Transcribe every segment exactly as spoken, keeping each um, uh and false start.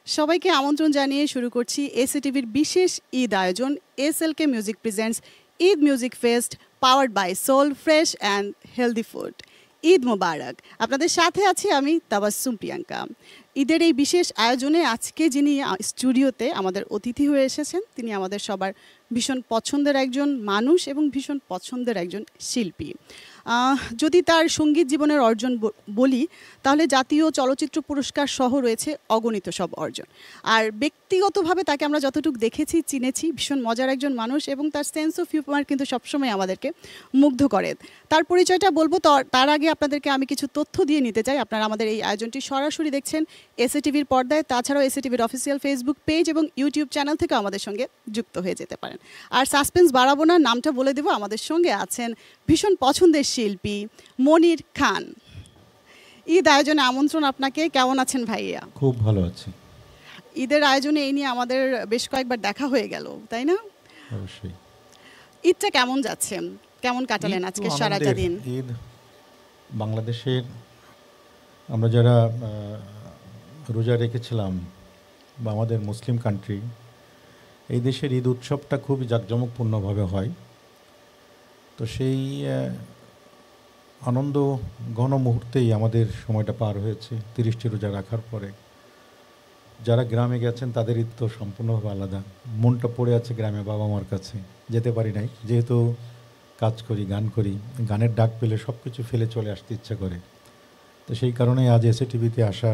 সবাইকে আমন্ত্রণ জানিয়ে শুরু করছি এসএটিভির বিশেষ ঈদ আয়োজন SLK music presents Eid music fest powered by Soul Fresh and healthy food. Eid Mubarak. আপনাদের সাথে আছি আমি তাবাসসুম প্রিয়াঙ্কা। ঈদের এই বিশেষ আয়োজনে আজকে যিনি স্টুডিওতে আমাদের অতিথি হয়ে এসেছেন তিনি আমাদের সবার ভীষণ পছন্দের একজন মানুষ এবং ভীষণ পছন্দের একজন শিল্পী। যদি তার সঙ্গীত জীবনের অর্জন বলি তাহলে জাতীয় চলচ্চিত্র পুরস্কার সহ রয়েছে অগণিত সব অর্জন। আর ব্যক্তিগতভাবে তাকে আমরা যতটুকু দেখেছি চিনেছি, ভীষণ মজার একজন মানুষ এবং তার সেন্স অফ হিউমার কিন্তু সবসময় আমাদেরকে মুগ্ধ করে। তার পরিচয়টা বলবো, তার আগে আপনাদেরকে আমি কিছু তথ্য দিয়ে নিতে চাই। আপনারা আমাদের এই আয়োজনটি সরাসরি দেখছেন এসএটিভির পর্দায়, তাছাড়াও এসএটিভির অফিসিয়াল ফেসবুক পেজ এবং ইউটিউব চ্যানেল থেকে আমাদের সঙ্গে যুক্ত হয়ে যেতে পারেন। আর সাসপেন্স বাড়াবো না, নামটা বলে দেবো। আমাদের সঙ্গে আছেন ভীষণ পছন্দের শিল্পী মনির খান। ঈদ আয়োজনে আমন্ত্রণ আপনাকে। কেমন আছেন ভাইয়া? খুব ভালো আছি। ঈদের আয়োজনে এই নিয়ে আমাদের বেশ কয়েকবার দেখা হয়ে গেল, তাই না? অবশ্যই। ঈদটা কেমন যাচ্ছে, কেমন কাটালেন আজকে সারাটা দিন? ঈদ বাংলাদেশের আমরা যারা রোজা রেখেছিলাম বা আমাদের মুসলিম কান্ট্রি, এই দেশের ঈদ উৎসবটা খুব জাঁকজমকপূর্ণভাবে হয়। তো সেই আনন্দ ঘন মুহূর্তেই আমাদের সময়টা পার হয়েছে তিরিশটি রোজা রাখার পরে। যারা গ্রামে গেছেন তাদের ঈদ তো সম্পূর্ণভাবে আলাদা। মনটা পড়ে আছে গ্রামে, বাবা মার কাছে যেতে পারি নাই, যেহেতু কাজ করি, গান করি, গানের ডাক পেলে সব কিছু ফেলে চলে আসতে ইচ্ছা করে। তো সেই কারণে আজ এসএটিভিতে আসার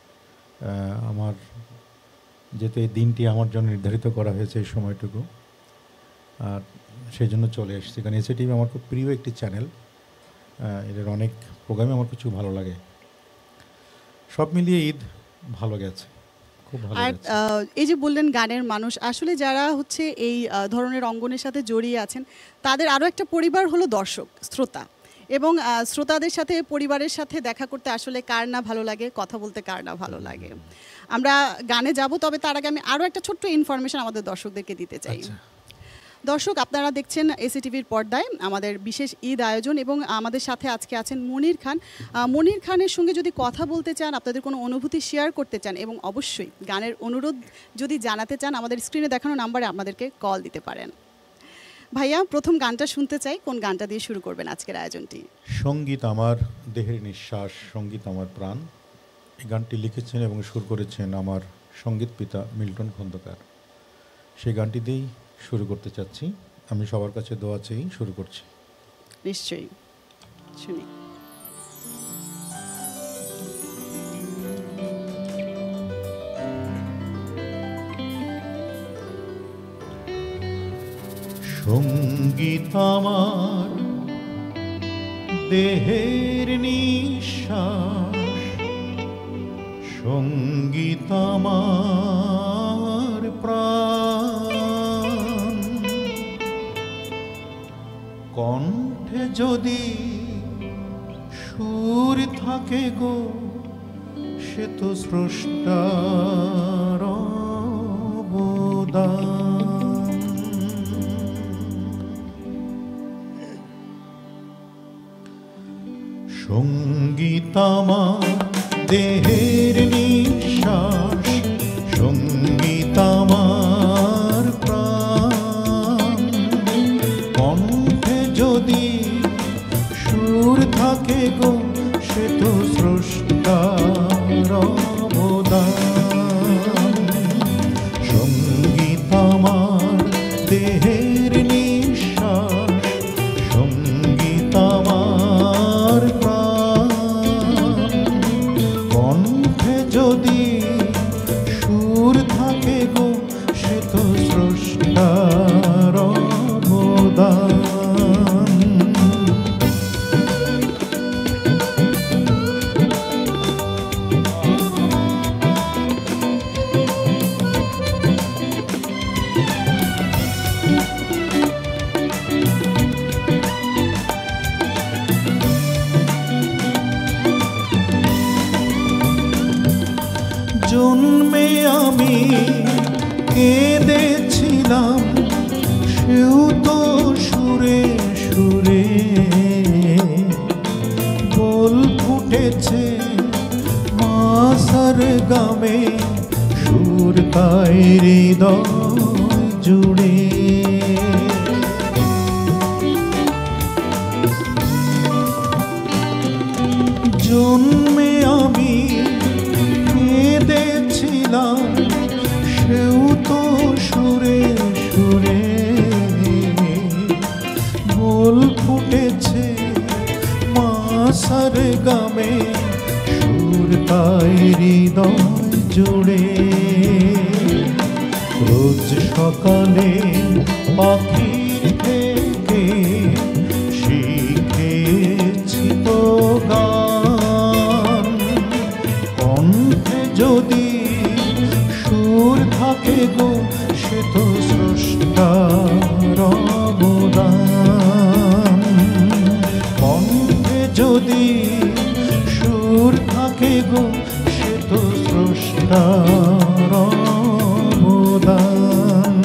আমার যেহেতু এই দিনটি আমার জন্য নির্ধারিত করা হয়েছে এই সময়টুকু, আর সেই জন্য চলে এসেছি। কারণ এসএটিভি আমার খুব প্রিয় একটি চ্যানেল, এদের অনেক প্রোগ্রামে আমার কিছু ভালো লাগে। সব মিলিয়ে ঈদ ভালো গেছে, খুব ভালো গেছে। আর এই যে বললেন গানের মানুষ, আসলে যারা হচ্ছে এই ধরনের অঙ্গনের সাথে জড়িয়ে আছেন তাদের আরও একটা পরিবার হলো দর্শক, শ্রোতা। এবং শ্রোতাদের সাথে, পরিবারের সাথে দেখা করতে আসলে কার না ভালো লাগে, কথা বলতে কার না ভালো লাগে। আমরা গানে যাব, তবে তার আগে আমি আরও একটা ছোট্ট ইনফরমেশন আমাদের দর্শকদেরকে দিতে চাই। দর্শক, আপনারা দেখছেন এসএটিভির পর্দায় আমাদের বিশেষ ঈদ আয়োজন এবং আমাদের সাথে আজকে আছেন মনির খান। মনির খানের সঙ্গে যদি কথা বলতে চান, আপনাদের কোনো অনুভূতি শেয়ার করতে চান এবং অবশ্যই গানের অনুরোধ যদি জানাতে চান, আমাদের স্ক্রিনে দেখানো নাম্বারে আমাদেরকে কল দিতে পারেন। ভাইয়া, প্রথম গানটা শুনতে চাই, কোন গানটা দিয়ে শুরু করবেন আজকের আয়োজনটি? সঙ্গীত আমার দেহের নিঃশ্বাস, সঙ্গীত আমার প্রাণ। এই গানটি লিখেছেন এবং সুর করেছেন আমার সঙ্গীত পিতা মিল্টন খন্দকার। সেই গানটি দিয়েই শুরু করতে চাচ্ছি। আমি সবার কাছে দোয়া চেয়েই শুরু করছি। নিশ্চয়ই, শুনি। সঙ্গীত আমার দেহের নিঃশ্বাস, সঙ্গীত আমার প্রাণ। কণ্ঠে যদি সুর থাকে গো, সে তো স্রষ্টার অবদান। সঙ্গীত আমার দেহের নিঃশ্বাস, সঙ্গীত আমার প্রাণ। কণ্ঠে যদি সুর থাকে গো, সে তো স্রষ্টার অবদান। সঙ্গীত আমার দেহের নিঃশ্বাস, সঙ্গীত আমার প্রাণ। কণ্ঠে যদি সুর থাকে গো, সে তো স্রষ্টার অবদান। জন্মে আমি কেঁদেছিলাম, সেও তো সুরে সুরে বল ফুটেছে মাসার গামে, সুর তাই হৃদয় জুড়ে। জন্মে আমি কেঁদেছিলাম, সেও তো সুরে সুরে বল ফুটেছে মাসার গামে, সুর তাই হৃদয় জুড়ে। রোজ সকালে পাখির থেকে শিখেছি তো গান, কণ্ঠে যদি সুর থাকে গো সে তো স্রষ্টার অবদান। কণ্ঠে যদি সুর থাকে গো সে তো স্রষ্টার অবদান।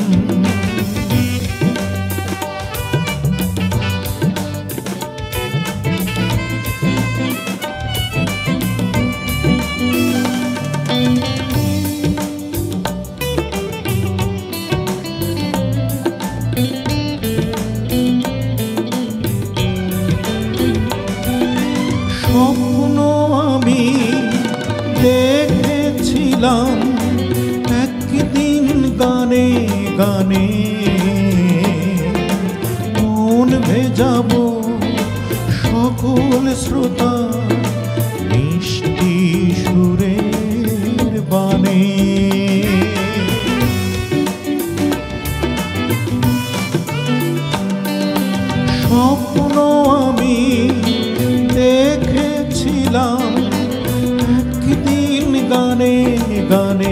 স্বপ্ন আমি দেখেছিলাম একদিন গানে গানে, মন ভেজাবো সকল শ্রোতা মিষ্টি সুরের বানে। স্বপ্ন আমি দেখেছিলাম একদিন গানে গানে,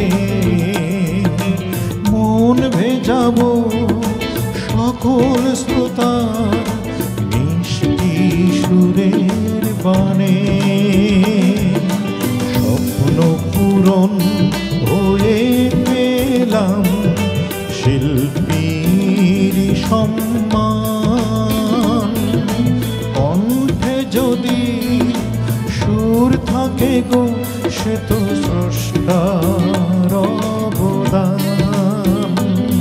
মন ভেজাবো সকল শ্রোতা মিষ্টি সুরের বানে। স্বপ্ন পূরণ হয়ে পেলাম শিল্পীর সম্মান, কণ্ঠে যদি সুর থাকে গো সে তো স্রষ্টার অবদান।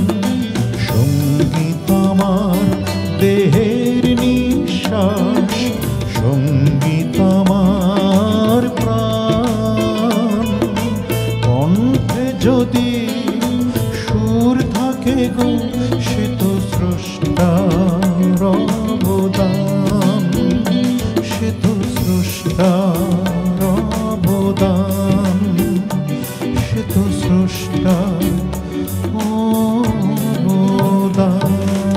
সঙ্গীত আমার দেহের নিঃশ্বাস, সঙ্গীত আমার প্রাণ, কণ্ঠে যদি সুর থাকে গো সে তো স্রষ্টার অবদান, সে তো স্রষ্টার অবদান, সে তো স্রষ্টার অবদান।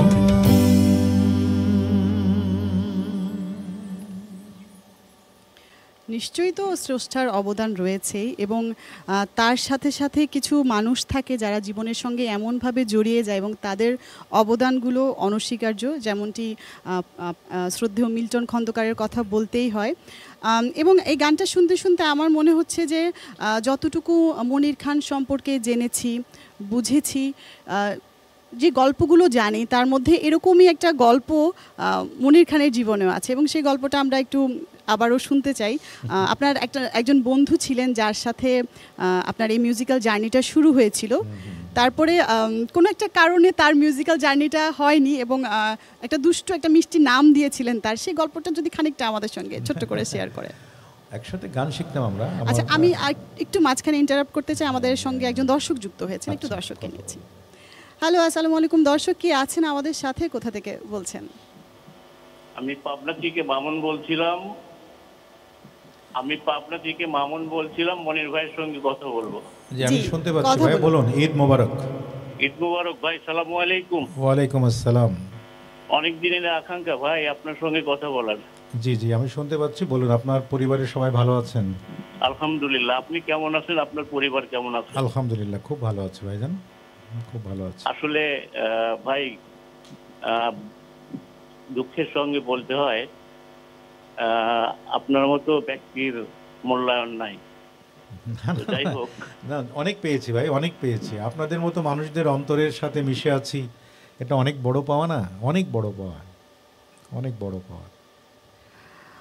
নিশ্চয়ই তো স্রষ্টার অবদান রয়েছেই, এবং আহ, তার সাথে সাথে কিছু মানুষ থাকে যারা জীবনের সঙ্গে এমনভাবে জড়িয়ে যায় এবং তাদের অবদানগুলো অনস্বীকার্য, যেমনটি আহ, আহ, শ্রদ্ধেয় মিল্টন খন্দকারের কথা বলতেই হয়। আম, এবং এই গানটা শুনতে শুনতে আমার মনে হচ্ছে যে আহ, যতটুকু মনির খান সম্পর্কে জেনেছি বুঝেছি, আহ, যে গল্পগুলো জানি তার মধ্যে এরকমই একটা গল্প আহ, মনির খানের জীবনেও আছে, এবং সেই গল্পটা আমরা একটু আবারও শুনতে চাই। আহ, আপনার একটা একজন বন্ধু ছিলেন যার সাথে আহ, আপনার এই মিউজিক্যাল জার্নিটা শুরু হয়েছিল, তারপরে আম, কোনো একটা কারণে তার মিউজিক্যাল জার্নিটা হয়নি এবং আহ, একটা দুষ্ট একটা মিষ্টি নাম দিয়েছিলেন তার, সেই গল্পটা যদি খানিকটা আমাদের সঙ্গে ছোট্ট করে শেয়ার করে। একসাথে গান শিখতাম আমরা। আচ্ছা, আমি আর- একটু মাঝখানে ইন্টারাপ্ট করতে চাই, আমাদের সঙ্গে একজন দর্শক যুক্ত হয়েছেন, একটু দর্শককে নিয়েছি। হ্যালো, আসসালামু আলাইকুম। দর্শক কি আছেন আমাদের সাথে? কোথা থেকে বলছেন? আমি পাবনা থেকে মামুন বলছিলাম আমি পাবনা থেকে মামুন বলছিলাম মনির ভাইয়ের সঙ্গে কথা বলবো। জি, আমি জি, শুনতে পাচ্ছি কথা ভাই, বলুন। বলুন। ঈদ মোবারক। ঈদ মুবারক ভাই, সালামু আলাইকুম। ওয়ালাইকুম আসসালাম। অনেক দিনের আকাঙ্ক্ষা ভাই আপনার সঙ্গে কথা বলার। জি জি, আমি শুনতে পাচ্ছি, বলুন। আপনার পরিবারের সবাই ভালো আছেন? আলহামদুলিল্লাহ, আপনি কেমন আছেন? আপনার পরিবার কেমন আছে? আলহামদুলিল্লাহ, খুব ভালো আছে ভাইজান, খুব ভালো আছে। আসলে আহ, ভাই আহ, দুঃখের সঙ্গে বলতে হয় আহ, আপনার মতো ব্যক্তির মূল্যায়ন নাই। তো যাই হোক, না, অনেক পেয়েছি ভাই, অনেক পেয়েছি। আপনাদের মতো মানুষদের অন্তরের সাথে মিশে আছি, এটা অনেক বড় পাওয়া না? অনেক বড় পাওয়া, অনেক বড় পাওয়া।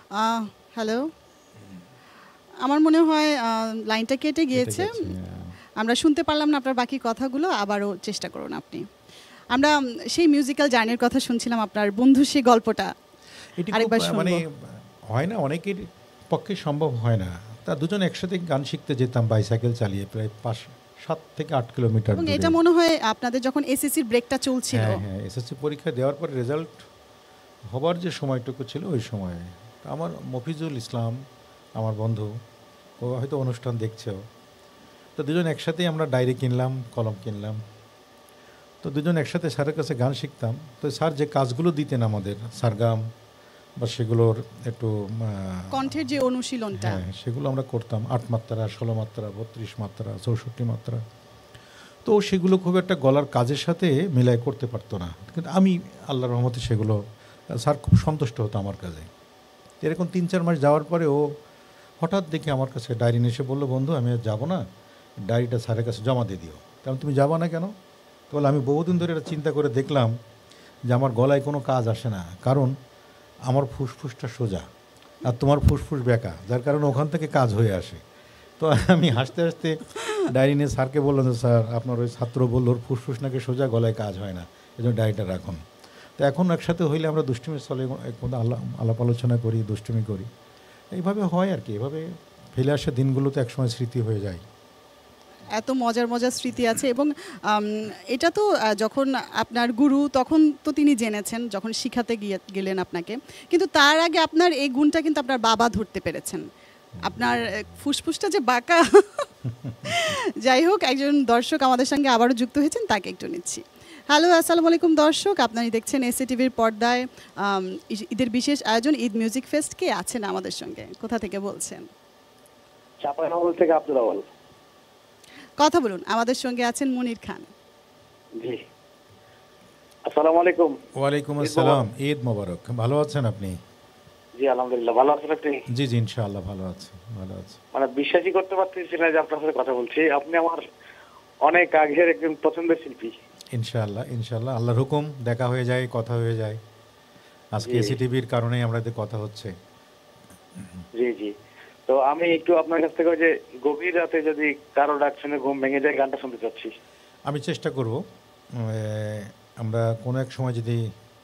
হ্যালো, আমার মনে হয় আহ, লাইনটা কেটে গিয়েছে। গেছে, হ্যাঁ। আমরা শুনতে পারলাম না আপনার বাকি কথাগুলো, আবারও চেষ্টা করুন আপনি। আমরা সেই মিউজিক্যাল জার্নির কথা শুনছিলাম, আপনার বন্ধু সেই গল্পটা এটি আরেকবার খুব শুনবো। মানে হয় না, অনেকের পক্ষে সম্ভব হয় না। তা দুজন একসাথে গান শিখতে যেতাম বাইসাইকেল চালিয়ে প্রায় পাঁচ সাত থেকে আট কিলোমিটার এবং দূরে। এটা মনে হয় আপনাদের যখন এসএসসির ব্রেকটা চলছিল। হ্যাঁ হ্যাঁ এসএসসি পরীক্ষা দেওয়ার পর রেজাল্ট হবার যে সময়টুকু ছিল ওই সময়ে আমার মফিজুল ইসলাম আমার বন্ধু, ও হয়তো অনুষ্ঠান দেখছেও, তো দুজন একসাথেই আমরা ডায়েরি কিনলাম, কলম কিনলাম, তো দুজন একসাথে স্যারের কাছে গান শিখতাম। তো স্যার যে কাজগুলো দিতেন আমাদের সারগাম বা সেগুলোর একটু কণ্ঠের যে অনুশীলনটা, হ্যাঁ সেগুলো আমরা করতাম, আট মাত্রা, ষোলো মাত্রা, বত্রিশ মাত্রা, চৌষট্টি মাত্রা। তো সেগুলো খুব একটা গলার কাজের সাথে মিলাই করতে পারতো না, কিন্তু আমি আল্লাহর রহমতে সেগুলো, স্যার খুব সন্তুষ্ট হতো আমার কাজে। এরকম তিন চার মাস যাওয়ার পরে ও হঠাৎ দেখে আমার কাছে ডায়েরি নিয়ে এসে বললো, বন্ধু আমি আর যাবো না, ডায়েরিটা স্যারের কাছে জমা দিয়ে দিও। কারণ তুমি যাবা না কেন? তো বলে আমি বহুদিন ধরে এটা চিন্তা করে দেখলাম যে আমার গলায় কোনো কাজ আসে না, কারণ আমার ফুসফুসটা সোজা আর তোমার ফুসফুস বেঁকা, যার কারণে ওখান থেকে কাজ হয়ে আসে। তো আমি হাসতে হাসতে ডায়েরি নিয়ে স্যারকে বললাম যে স্যার আপনার ওই ছাত্র বলল ওর ফুসফুস নাকি সোজা, গলায় কাজ হয় না, এই জন্য ডায়েরিটা রাখুন। তো এখন একসাথে হইলে আমরা দুষ্টুমির স্থলে আল্লাহ আলাপ আলোচনা করি, দুষ্টুমি করি, এইভাবে হয় আর কি। এভাবে ফেলে আসা দিনগুলো তো একসময় স্মৃতি হয়ে যায়। এত মজার মজার স্মৃতি আছে। এবং এটা তো যখন আপনার গুরু, তখন তো তিনি জেনেছেন যখন শিখাতে গিয়ে গেলেন আপনাকে, কিন্তু তার আগে আপনার এই গুণটা কিন্তু আপনার বাবা ধরতে পেরেছেন, আপনার ফুসফুসটা যে বাঁকা। যাই হোক, একজন দর্শক আমাদের সঙ্গে আবারও যুক্ত হয়েছেন, তাকে একটু নিচ্ছি। হ্যালো, আসসালামু আলাইকুম দর্শক, আপনারা দেখছেন এসএ টিভির পর্দায় ঈদের বিশেষ আয়োজন ঈদ মিউজিক ফেস্ট। কে আছেন আমাদের সঙ্গে, কোথা থেকে বলছেন? চাঁপাইনবাবগঞ্জ থেকে আব্দুল আওয়াল। কথা বলুন। আমাদের সঙ্গে আছেন মনির খান। জি, আসসালামু আলাইকুম। ওয়ালাইকুম আসসালাম, ঈদ মোবারক। ভালো আছেন আপনি? জি আলহামদুলিল্লাহ, ভালো আছেন আপনি? জি জি ইনশাআল্লাহ ভালো আছি, ভালো আছি। মানে বিশ্বাসই করতে পারতেছি না যে আপনার সাথে কথা বলছি। আপনি আমার অনেক আগের একজন পছন্দের শিল্পী। ইনশাআল্লাহ ইনশাআল্লাহ, আল্লাহর হুকুম, দেখা হয়ে যায়, কথা হয়ে যায়। আজকে এসি টিভির কারণেই আমাদের কথা হচ্ছে। জি জি, তো আমি একটু আপনার কাছ থেকে যে গভীর রাতে যদি কারো ডাক শুনে ঘুম ভেঙে যায় গানটা শুনতে চাচ্ছি। আমি চেষ্টা করব, আমরা কোনো এক সময় যদি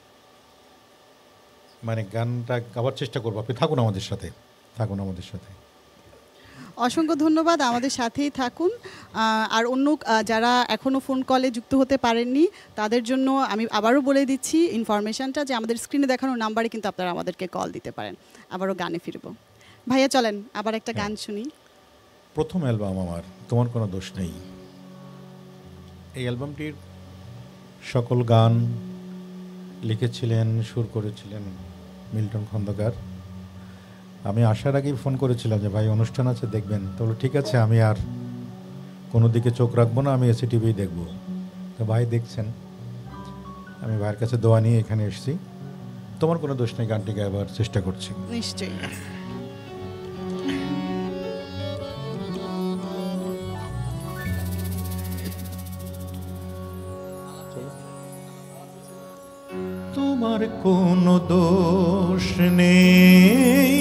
মানে গানটা গাওয়ার চেষ্টা করবো। আপনি থাকুন আমাদের সাথে, থাকুন আমাদের সাথে। অসংখ্য ধন্যবাদ, আমাদের সাথেই থাকুন। আর অন্য যারা এখনও ফোন কলে যুক্ত হতে পারেননি তাদের জন্য আমি আবারও বলে দিচ্ছি ইনফরমেশনটা, যে আমাদের স্ক্রিনে দেখানো নাম্বারে কিন্তু আপনারা আমাদেরকে কল দিতে পারেন। আবারও গানে ফিরব। ভাইয়া চলেন আবার একটা গান শুনি। প্রথম অ্যালবাম আমার, তোমার কোনো দোষ নেই। এই অ্যালবামটির সকল গান লিখেছিলেন, সুর করেছিলেন মিল্টন খন্দকার। আমি আসার আগেই ফোন করেছিলাম যে ভাই অনুষ্ঠান আছে দেখবেন, তাহলে ঠিক আছে, আমি আর কোনো দিকে চোখ রাখবো না, আমি এসি টিভি দেখবো। তো ভাই দেখছেন, আমি ভাইয়ের কাছে দোয়া নিয়ে এখানে এসেছি। তোমার কোনো দোষ নেই গানটি গাইবার চেষ্টা করছি। নিশ্চয়ই। তোমার কোনো দোষ নেই,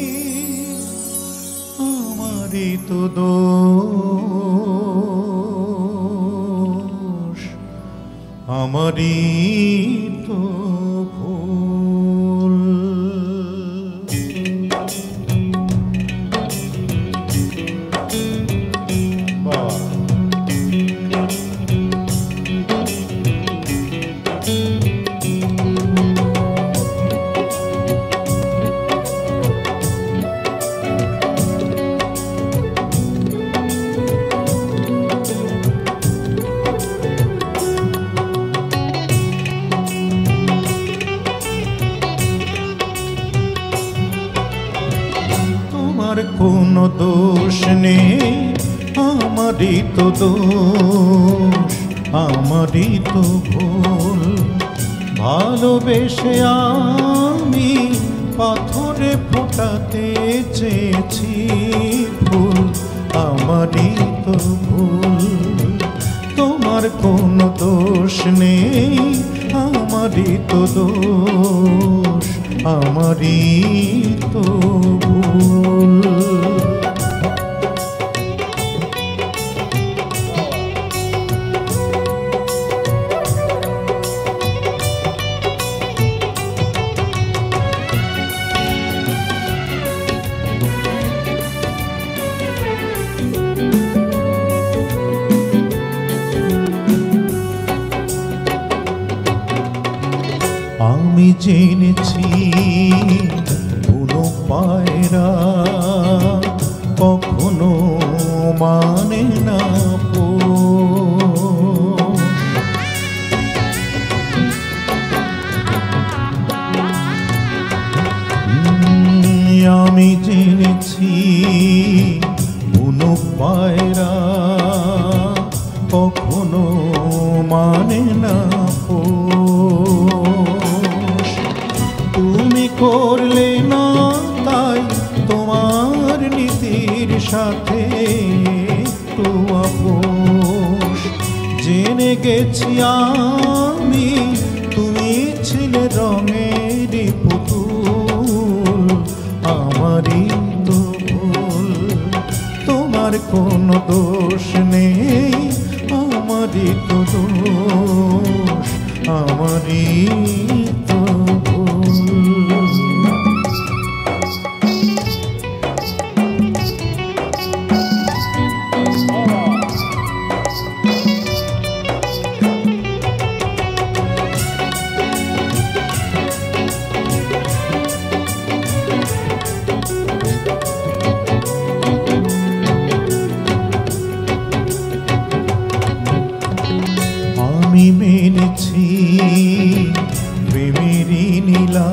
আমারই তো দোষ, আমারই তো ভুল। কোনো দোষ নেই, আমারই তো দোষ, আমারই তো ভুল। ভালোবেসে আমি পাথরে ফোটাতে চেয়েছি ফুল, আমারই তো ভুল। তোমার কোনো দোষ নেই, আমারই তো দোষ, আমারই তো ভুল। জেনেছি কোনো পায়রা কখনো মানে না পোষ। আমি জেনেছি কোনো পায়রা কখনো মানে না পোষ। তুমি করলে না তাই তোমার নীতির সাথে একটু আপোষ। জেনে গেছি আমি তুমি ছিলে রঙের পুতুল, আমারই তো ভুল, তোমার কোনো দোষ নেই, আমারই তো দোষ, আমারই তো ভুল। আমি মেনেছি প্রেমেরই নীলা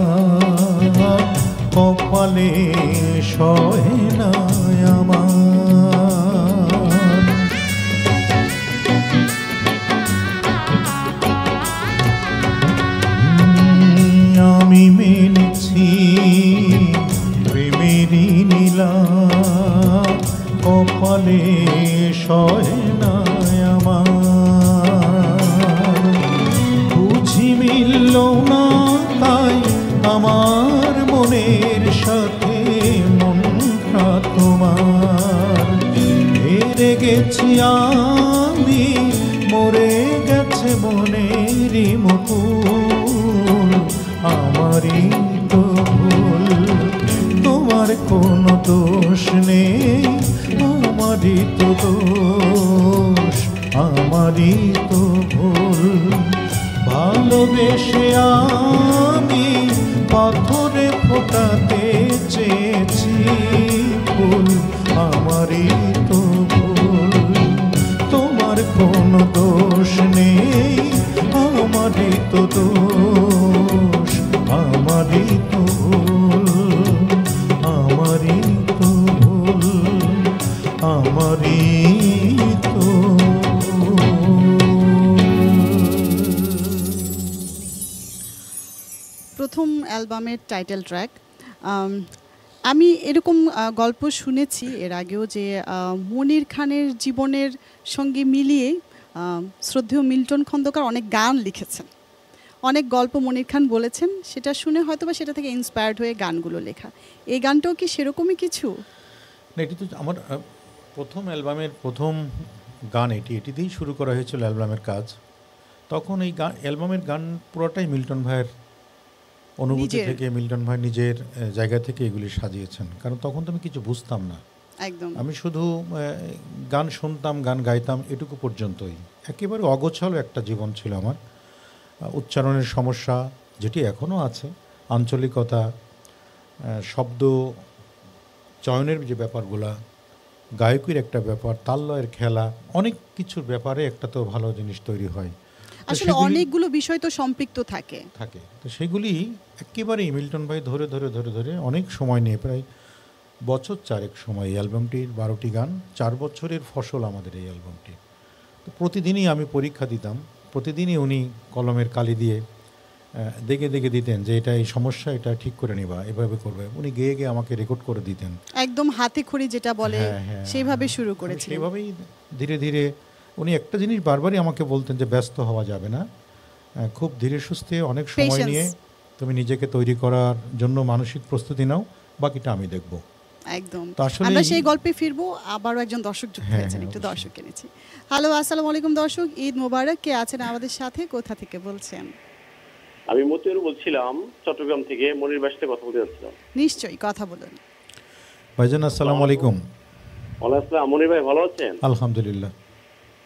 কপালে সয় না আমার। আমি মেনেছি প্রেমেরই নীলা কপালে সয় না আমার। বুঝি মিলল না তাই আমার মনের সাথে মনটা তোমার। হেরে গেছি আমি, মরে গেছে মনেরই মুকুল, আমারই তো ভুল, তোমার কোনো দোষ নেই, আমারই তো দোষ, আমারই তো ভুল। ভালোবেসে আমি পাথরে ফোটাতে চেয়েছি ফুল, আমারই তো ভুল, তোমার কোনো দোষ নেই, আমারই তো দোষ, আমারই তো ভুল, আমারই তো ভুল, আমারই তো প্রথম অ্যালবামের টাইটেল ট্র্যাক। আমি এরকম আহ, গল্প শুনেছি এর আগেও যে আহ, মনির খানের জীবনের সঙ্গে মিলিয়ে আহ, শ্রদ্ধেয় মিল্টন খন্দকার অনেক গান লিখেছেন, অনেক গল্প মনির খান বলেছেন, সেটা শুনে হয়তো বা সেটা থেকে ইন্সপায়ার্ড হয়ে গানগুলো লেখা। এই গানটাও কি সেরকমই কিছু? না, এটি তো আমার আহ, প্রথম অ্যালবামের প্রথম গান, এটি এটি দিয়েই শুরু করা হয়েছিল অ্যালবামের কাজ। তখন এই গান অ্যালবামের গান পুরোটাই মিল্টন ভাইয়ের অনুভূতি নিজের। থেকে, মিল্টন ভাই নিজের আহ, জায়গা থেকে এগুলি সাজিয়েছেন। কারণ তখন তো আমি কিছু বুঝতাম না, একদম আমি শুধু আহ, গান শুনতাম, গান গাইতাম, এটুকু পর্যন্তই। একেবারে অগোছালো একটা জীবন ছিল আমার। আহ, উচ্চারণের সমস্যা যেটি এখনও আছে, আঞ্চলিকতা, আহ, শব্দ চয়নের যে ব্যাপারগুলা, গায়কের একটা ব্যাপার, তাল্লয়ের খেলা, অনেক কিছুর ব্যাপারে একটা তো ভালো জিনিস তৈরি হয়। তো আসলে সেগুলি অনেকগুলো বিষয় তো সম্পৃক্ত থাকে থাকে তো সেগুলি একেবারেই মিল্টন ভাই ধরে ধরে ধরে ধরে অনেক সময় নিয়ে, প্রায় বছর চারেক সময়, এই অ্যালবামটির বারোটি গান, চার বছরের ফসল আমাদের এই অ্যালবামটি। তো প্রতিদিনই আমি পরীক্ষা দিতাম, প্রতিদিনই উনি কলমের কালি দিয়ে আহ, দেখে দেখে দিতেন যে এটা এই সমস্যা, এটা ঠিক করে নিবা, এভাবে করবে। উনি গেয়ে গিয়ে আমাকে রেকর্ড করে দিতেন। একদম হাতে খড়ি যেটা বলে হ্যাঁ, হ্যাঁ, সেইভাবে শুরু আমি করেছি। সেইভাবেই ধীরে ধীরে উনি একটা জিনিস বারবারই আমাকে বলতেন যে ব্যস্ত হওয়া যাবে না, আহ, খুব ধীরে সুস্থে অনেক সময় Patience. নিয়ে তুমি নিজেকে তৈরি করার জন্য মানসিক প্রস্তুতি নাও, বাকিটা আমি দেখব। একদম তো আসলে আমরা এই- সেই গল্পে ফিরবো। আবারও একজন দর্শক যুক্ত হ্যাঁ, হয়েছেন, হ্যাঁ, একটু অবশ্যই। দর্শক এনেছি। হ্যালো, আসসালামু আলাইকুম দর্শক, ঈদ মোবারক। কে আছেন আমাদের সাথে, কোথা থেকে বলছেন? আমি মতিউর বলছিলাম চট্টগ্রাম থেকে, মনির বাস থেকে কথা বলতে যাচ্ছিলাম। নিশ্চয়ই, কথা বলুন। ভাইজান আসসালামু আলাইকুম। ওয়ালাইকুম আসসালাম। মনির ভাই ভালো আছেন? আলহামদুলিল্লাহ।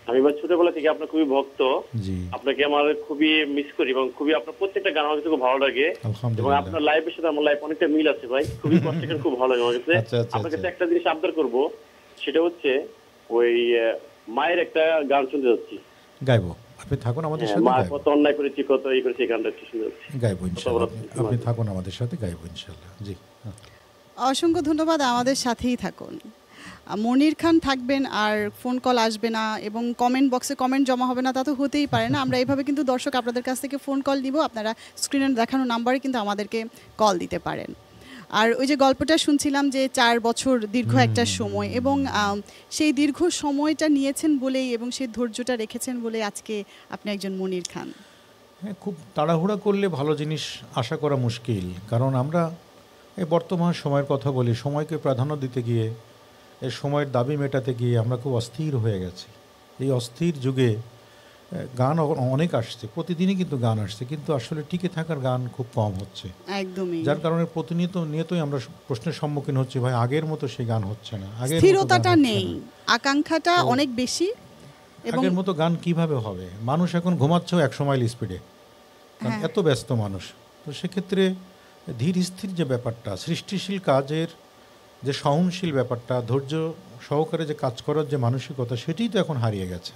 আমি বা ছোটবেলা থেকে আপনার খুবই ভক্ত। জি, আপনাকে আমার খুবই মিস করি এবং খুবই আপনার প্রত্যেকটা গান আমার কাছে খুব ভালো লাগে এবং আলহামদুলিল্লাহ। আপনার লাইভের সাথে আমার লাইভ অনেকটা মিল আছে ভাই। খুবই কষ্ট করে খুব ভালো লাগে আমার কাছে। আচ্ছা, আচ্ছা, আপনার কাছে আচ্ছা। একটা জিনিস আবদার করব, সেটা হচ্ছে ওই আহ, মায়ের একটা গান শুনতে যাচ্ছি। গাইবো, আপনি থাকুন আমাদের হ্যাঁ, সাথে, মা গাইবো কত অন্যায় করেছি, কত এই করেছি, এই গানটা একটু শুনতে যাচ্ছি। গাইবো ইনশাআল্লাহ। কত বড় আপনি- আপনি থাকুন আমাদের সাথে, গাইবো ইনশাআল্লাহ। জি, হ্যাঁ। অসংখ্য ধন্যবাদ, আমাদের সাথেই থাকুন। আহ, মনির খান থাকবেন আর ফোন কল আসবে না এবং কমেন্ট বক্সে কমেন্ট জমা হবে না, তা তো হতেই পারে না। আমরা এইভাবে কিন্তু দর্শক আপনাদের কাছ থেকে ফোন কল নিব, আপনারা স্ক্রিনে দেখানো নাম্বারে কিন্তু আমাদেরকে কল দিতে পারেন। আর ওই যে গল্পটা শুনছিলাম যে চার বছর দীর্ঘ একটা সময়, এবং আম, সেই দীর্ঘ সময়টা নিয়েছেন বলেই এবং সেই ধৈর্যটা রেখেছেন বলে আজকে আপনি একজন মনির খান। হ্যাঁ, খুব তাড়াহুড়া করলে ভালো জিনিস আশা করা মুশকিল, কারণ আমরা এই বর্তমান সময়ের কথা বলি, সময়কে প্রাধান্য দিতে গিয়ে, এই সময়ের দাবি মেটাতে গিয়ে আমরা খুব অস্থির হয়ে গেছি। এই অস্থির যুগে আহ, গান অ- অনেক আসছে, প্রতিদিনই কিন্তু গান আসছে, কিন্তু আসলে টিকে থাকার গান খুব কম হচ্ছে, একদমই যার কারণে প্রতিনিয়ত নিয়তই আমরা প্রশ্নের সম্মুখীন হচ্ছি, ভাই আগের মতো সেই গান হচ্ছে না, আগের মতো গান স্থিরতাটা হচ্ছে নেই, না। আকাঙ্ক্ষাটা অনেক বেশি। এবং আগের মতো গান কিভাবে হবে? মানুষ এখন ঘুমাচ্ছেও একশো মাইল স্পিডে, কারণ হ্যাঁ। এত ব্যস্ত মানুষ। তো সেক্ষেত্রে ধীর স্থির যে ব্যাপারটা, সৃষ্টিশীল কাজের যে সহনশীল ব্যাপারটা, ধৈর্য সহকারে যে কাজ করার যে মানসিকতা, সেটাই তো এখন হারিয়ে গেছে।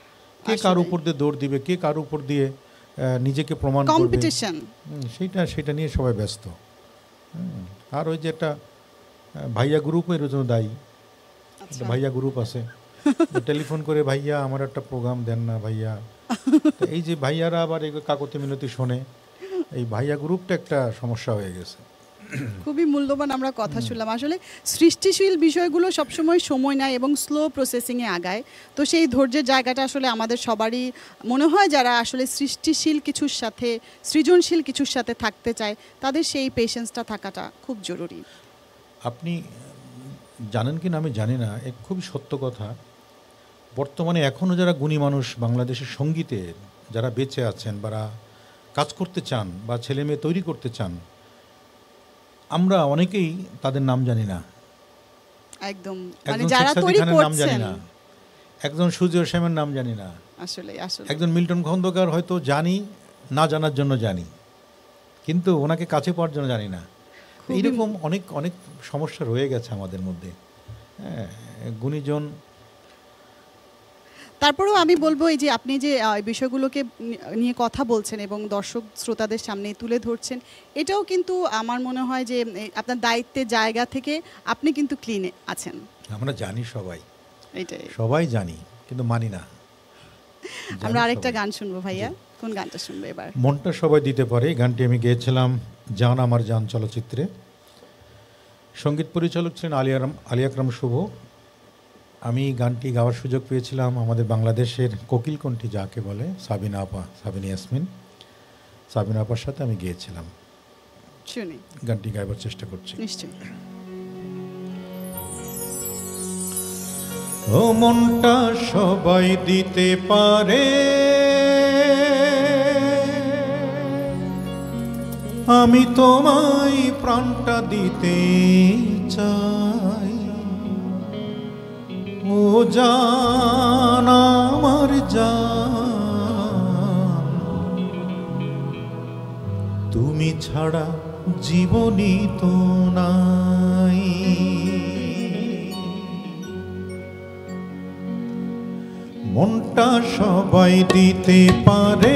কে কার আসলেই। উপর দিয়ে দৌড় দিবে, কে কার উপর দিয়ে আহ, নিজেকে প্রমাণ করবে, কম্পিটিশন হুম, সেইটা সেটা নিয়ে সবাই ব্যস্ত। হুম, আর ওই যে একটা আহ, ভাইয়া গ্রুপের জন্য দায়ী, একটা ভাইয়া গ্রুপ আছে, যে টেলিফোন করে ভাইয়া আমার একটা প্রোগ্রাম দেন না ভাইয়া। তো এই যে ভাইয়ারা আবার এই কাকতি মিনতি শোনে, এই ভাইয়া গ্রুপটা একটা সমস্যা হয়ে গেছে। খুবই মূল্যবান আমরা কথা শুনলাম। আসলে সৃষ্টিশীল বিষয়গুলো সবসময় সময় নেয় এবং স্লো প্রসেসিংয়ে আগায়। তো সেই ধৈর্যের জায়গাটা আসলে আমাদের সবারই মনে হয়, যারা আসলে সৃষ্টিশীল কিছুর সাথে, সৃজনশীল কিছুর সাথে থাকতে চায়, তাদের সেই পেশেন্সটা থাকাটা খুব জরুরি। আপনি জানেন কি না আমি জানি না, এক খুবই সত্য কথা, বর্তমানে এখনও যারা গুণী মানুষ বাংলাদেশের সঙ্গীতে যারা বেঁচে আছেন বা কাজ করতে চান বা ছেলে মেয়ে তৈরি করতে চান, আমরা অনেকেই তাদের নাম জানি না। একদম, মানে একজন যারা শেখ সাদী তৈরি খানের নাম জানি করছেন না, একজন সুজয় শ্যামের নাম জানি না, আসলে আসলে একজন মিল্টন খন্দকার হয়তো জানি, না জানার জন্য জানি, কিন্তু ওনাকে কাছে পাওয়ার জন্য জানি না। খুবই- এইরকম অনেক অনেক সমস্যা রয়ে গেছে আমাদের মধ্যে। হ্যাঁ, গুণীজন। তারপরেও আমি বলবো, এই যে আপনি যে আহ, এই বিষয়গুলোকে নি- নিয়ে কথা বলছেন এবং দর্শক শ্রোতাদের সামনে তুলে ধরছেন, এটাও কিন্তু আমার মনে হয় যে এই, আপনার দায়িত্বের জায়গা থেকে আপনি কিন্তু ক্লিন আছেন। আমরা জানি সবাই, এটাই। সবাই জানি, কিন্তু মানি না। আমরা জানি আরেকটা সবাই। গান শুনবো ভাইয়া, কোন গানটা শুনবো এবার? মনটা সবাই দিতে পারে, এই গানটি আমি গেয়েছিলাম জান আমার জান চলচ্চিত্রে। সঙ্গীত পরিচালক ছিলেন আলী আকরাম আলী আকরাম শুভ। আমি গানটি গাওয়ার সুযোগ পেয়েছিলাম আমাদের বাংলাদেশের কোকিল কণ্ঠী যাকে বলে সাবিনা আপা, সাবিনা ইয়াসমিন, সাবিনা আপার সাথে আমি গিয়েছিলাম। শুনি, গানটি গাইবার চেষ্টা করছি। নিশ্চয়ই। ও মনটা সবাই দিতে পারে, আমি তোমায় প্রাণটা দিতে চাই। ও জান আমার জান, তুমি ছাড়া জীবনই তো নাই। মনটা সবাই দিতে পারে,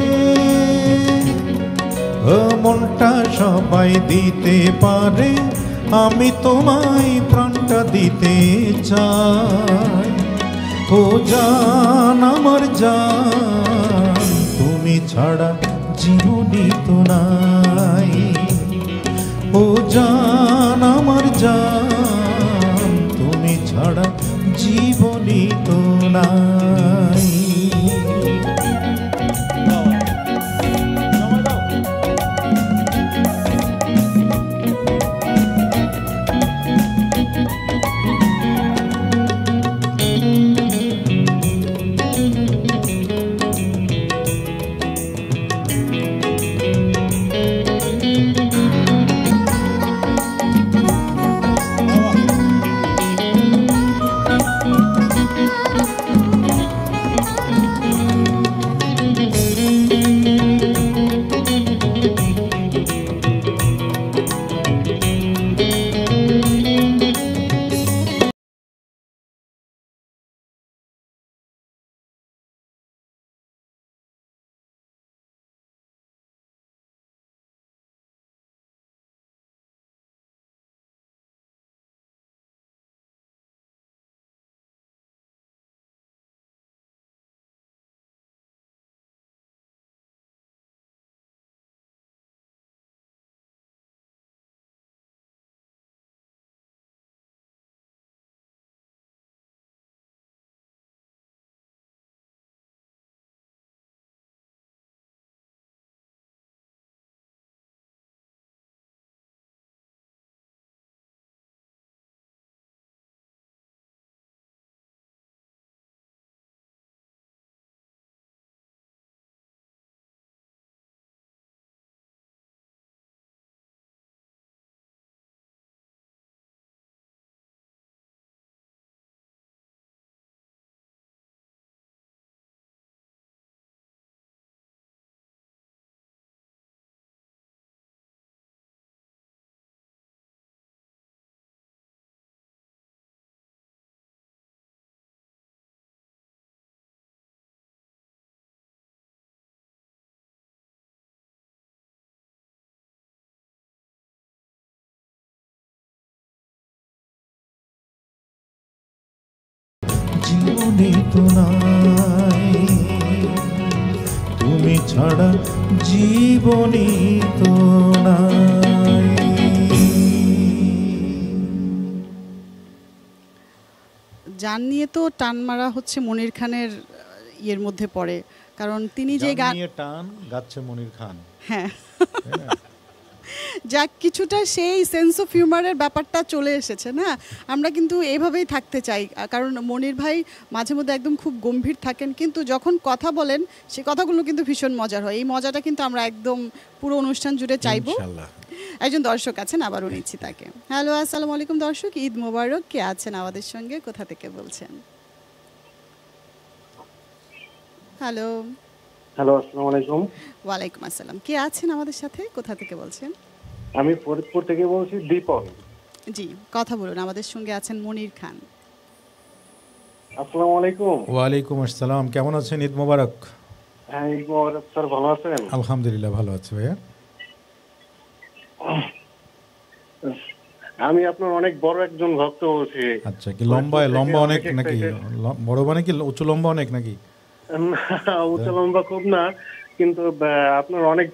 ও মনটা সবাই দিতে পারে, আমি তোমায় প্রাণটা দিতে চাই। ও জান আমার জান, তুমি ছাড়া জীবনই তো নাই। ও জান আমার জান, তুমি ছাড়া জীবনই তো নাই। জীবনে তো নাই, তুমি ছাড়া জীবনে তো নাই। গান নিয়ে তো টান মারা হচ্ছে মনির খানের ইয়ের মধ্যে পড়ে, কারণ তিনি যে গান নিয়ে টান গাচ্ছে মনির খান। হ্যাঁ, যা কিছুটা সেই সেন্স অফ হিউমারের ব্যাপারটা চলে এসেছে না, আমরা কিন্তু এইভাবেই থাকতে চাই। কারণ মনির ভাই মাঝে মধ্যে একদম খুব গম্ভীর থাকেন, কিন্তু যখন কথা বলেন সে কথাগুলো কিন্তু ভীষণ মজার হয়। এই মজাটা কিন্তু আমরা একদম পুরো অনুষ্ঠান জুড়ে চাইবো। একজন দর্শক আছেন, আবারও নিচ্ছি তাকে। হ্যালো, আসসালামু আলাইকুম দর্শক, ঈদ মোবারক। কে আছেন আমাদের সঙ্গে, কোথা থেকে বলছেন? হ্যালো। হ্যালো, আসসালামু আলাইকুম। ওয়ালাইকুম আসসালাম। কে আছেন আমাদের সাথে, কোথা থেকে বলছেন? আমি ফরিদপুর থেকে বলছি, দীপক। জি, কথা বলুন। আমাদের সঙ্গে আছেন মনির খান। আসসালামু আলাইকুম। ওয়ালাইকুম আসসালাম, কেমন আছেন? ঈদ মোবারক। হ্যাঁ, ঈদ মোবারক স্যার, ভালো আছেন? আলহামদুলিল্লাহ ভালো আছি ভাইয়া। আমি আপনার অনেক বড় একজন ভক্ত বলছি। আচ্ছা, কি লম্বা লম্বা অনেক নাকি? বড় মানে কি উঁচু লম্বা অনেক নাকি? উঁচু লম্বা খুব না, কিন্তু আপনার অনেক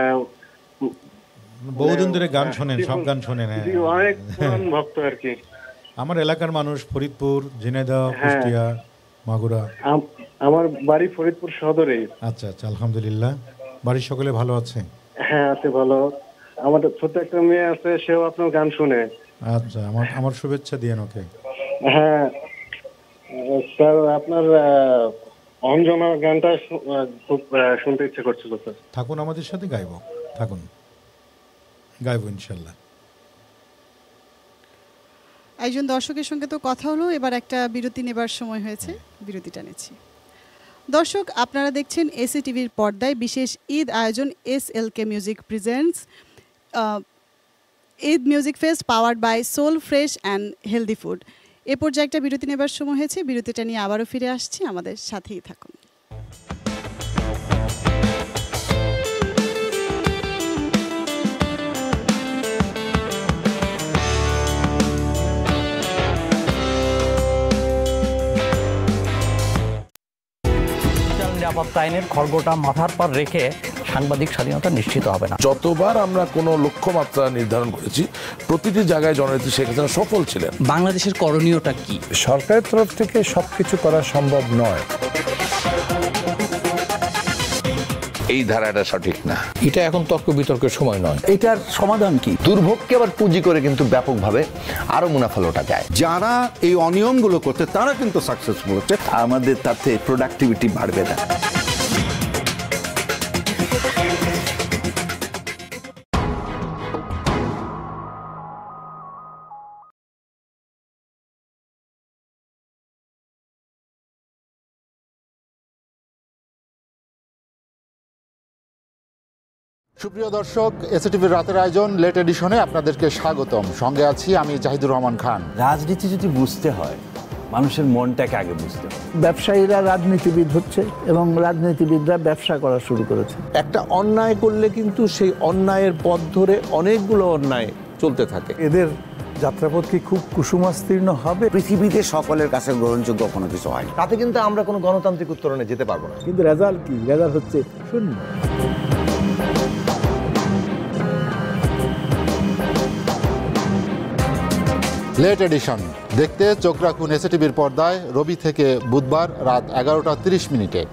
বহুদিন ধরে গান শোনেন, সব গান শোনেন। অনেক পুরান ভক্ত আর কি। আমার এলাকার মানুষ ফরিদপুর, ঝিনাইদহ, কুষ্টিয়া, মাগুরা। আমার বাড়ি ফরিদপুর সদরে। আচ্ছা আচ্ছা, আলহামদুলিল্লাহ। বাড়ির সকলে ভালো আছে? হ্যাঁ, আছে ভালো। আমার ছোট একটা মেয়ে আছে, সেও আপনার গান শুনে। আচ্ছা, আমার আমার শুভেচ্ছা দিয়েন ওকে। হ্যাঁ স্যার, আপনার অঞ্জনা গানটা খুব শুনতে ইচ্ছে করছিল স্যার। থাকুন আমাদের সাথে, গাইব, থাকুন, গাইব ইনশাল্লাহ। একজন দর্শকের সঙ্গে তো কথা হলো, এবার একটা বিরতি নেবার সময় হয়েছে, বিরতিটা নিচ্ছি। দর্শক, আপনারা দেখছেন এসি টিভির পর্দায় বিশেষ ঈদ আয়োজন S L K music presents Eid music fest powered by Soul Fresh and healthy food. এ পর্যায়ে একটা বিরতি নেবার সময় হয়েছে, বিরতিটা নিয়ে আবারও ফিরে আসছি, আমাদের সাথেই থাকুন। নিরাপত্তা আইনের খড়গটা মাথার পর রেখে সাংবাদিক স্বাধীনতা নিশ্চিত হবে না। যতবার আমরা কোনো লক্ষ্যমাত্রা নির্ধারণ করেছি, প্রতিটি জায়গায় জননেত্রী শেখ হাসিনা সফল ছিলেন। বাংলাদেশের করণীয়টা কি? সরকারের তরফ থেকে সবকিছু করা সম্ভব নয়। এই ধারাটা সঠিক না, এটা এখন তর্ক বিতর্কের সময় নয়। এটার সমাধান কি? দুর্ভোগকে আবার পুঁজি করে কিন্তু ব্যাপকভাবে আরো মুনাফা লোটা যায়। যারা এই অনিয়মগুলো করতে, তারা কিন্তু সাকসেসফুল হচ্ছে। আমাদের তাতে প্রোডাক্টিভিটি বাড়বে না। সুপ্রিয় দর্শক, এসিটিভির রাতের আয়োজন লেট এডিশনে আপনাদেরকে স্বাগতম। সঙ্গে আছি আমি জাহিদুর রহমান খান। রাজনীতি যদি বুঝতে হয়, মানুষের মনটাকে আগে বুঝতে হবে। ব্যবসায়ীরা রাজনীতিবিদ হচ্ছে এবং রাজনীতিবিদরা ব্যবসা করা শুরু করেছে। একটা অন্যায় করলে কিন্তু সেই অন্যায়ের পথ ধরে অনেকগুলো অন্যায় চলতে থাকে। এদের যাত্রাপথ কি খুব কুসুমাস্তীর্ণ হবে? পৃথিবীতে সকলের কাছে গ্রহণযোগ্য কোনো কিছু হয়, তাতে কিন্তু আমরা কোনো গণতান্ত্রিক উত্তরণে যেতে পারবো না। কিন্তু রেজাল্ট কি? রেজাল্ট হচ্ছে শূন্য। লেট এডিশন দেখতে চোখ রাখুন এসিটিভির পর্দায় রবি থেকে বুধবার রাত এগারোটা তিরিশ মিনিটে।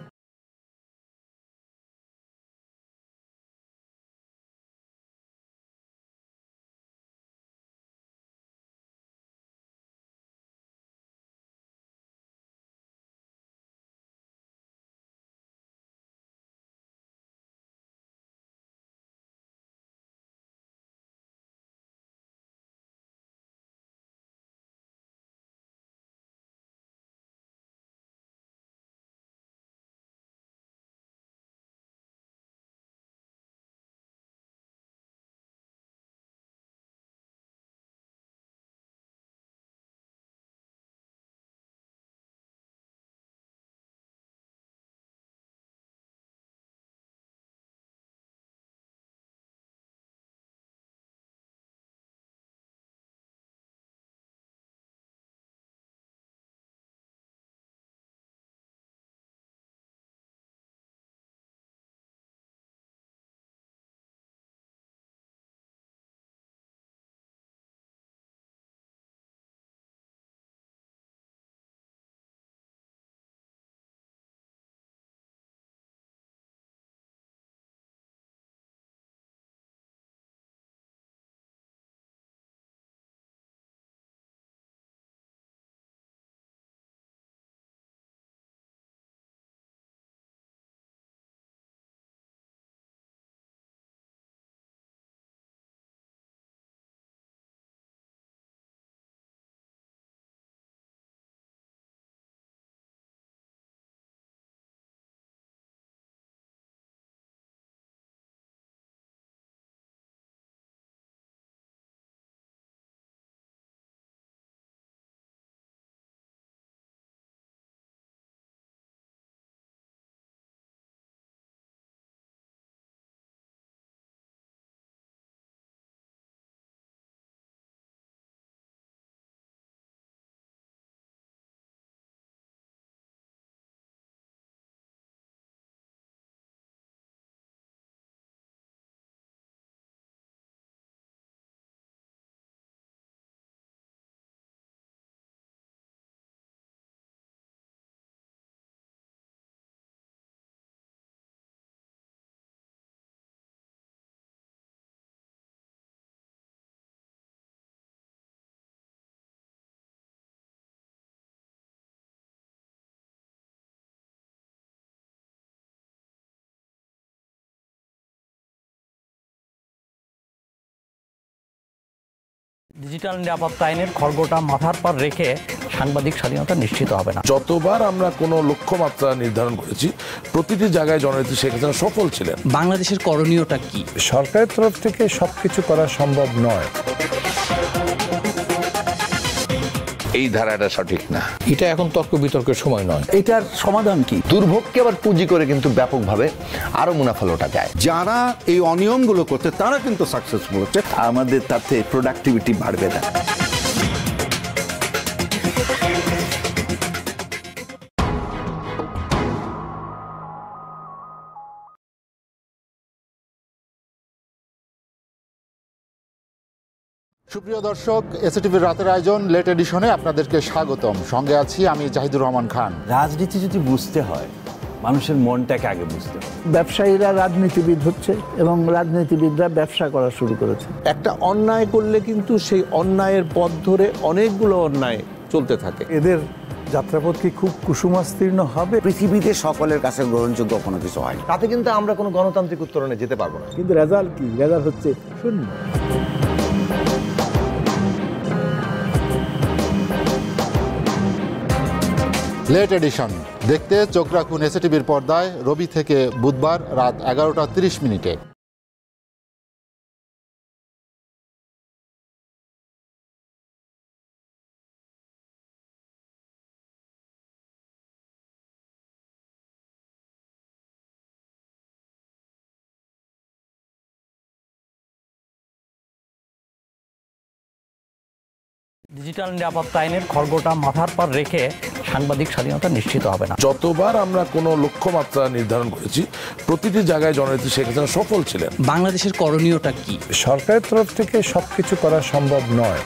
ডিজিটাল নিরাপত্তা আইনের খড়গটা মাথার পর রেখে সাংবাদিক স্বাধীনতা নিশ্চিত হবে না। যতবার আমরা কোনো লক্ষ্যমাত্রা নির্ধারণ করেছি প্রতিটি জায়গায় জননেত্রী শেখ হাসিনা সফল ছিলেন। বাংলাদেশের করণীয়টা কি? সরকারের তরফ থেকে সবকিছু করা সম্ভব নয়। এই ধারাটা সঠিক না। এটা এখন তর্ক বিতর্কের সময় নয়। এটার সমাধান কি? দুর্ভোগকে আবার পুঁজি করে কিন্তু ব্যাপকভাবে আরো মুনাফা লোটা যায়। যারা এই অনিয়মগুলো করছে তারা কিন্তু সাকসেসফুল হচ্ছে। আমাদের তাতে প্রোডাক্টিভিটি বাড়বে না। সুপ্রিয় দর্শক, এসএটিভির রাতের আয়োজন লেট এডিশনে আপনাদেরকে স্বাগতম। সঙ্গে আছি আমি জাহিদুর রহমান খান। রাজনীতি যদি বুঝতে হয় মানুষের মনটাকে আগে বুঝতে হবে। ব্যবসায়ীরা রাজনীতিবিদ হচ্ছে এবং রাজনীতিবিদরা ব্যবসা করা শুরু করেছে। একটা অন্যায় করলে কিন্তু সেই অন্যায়ের পথ ধরে অনেকগুলো অন্যায় চলতে থাকে। এদের যাত্রাপথ কি খুব কুসুমাস্তীর্ণ হবে? পৃথিবীতে সকলের কাছে গ্রহণযোগ্য কোনো কিছু হয় তাতে কিন্তু আমরা কোনো গণতান্ত্রিক উত্তরণে যেতে পারবো না। কিন্তু রেজাল্ট কি? রেজাল্ট হচ্ছে শূন্য। লেট এডিশন দেখতে চোখ রাখুন এসএটিভির পর্দায় রবি থেকে বুধবার রাত এগারোটা তিরিশ মিনিটে। ডিজিটাল নিরাপত্তা আইনের খড়গটা মাথার পর রেখে সাংবাদিক স্বাধীনতা নিশ্চিত হবে না। যতবার আমরা কোনো লক্ষ্যমাত্রা নির্ধারণ করেছি প্রতিটি জায়গায় জননেত্রী শেখ হাসিনা সফল ছিলেন। বাংলাদেশের করণীয়টা কি? সরকারের তরফ থেকে সবকিছু করা সম্ভব নয়।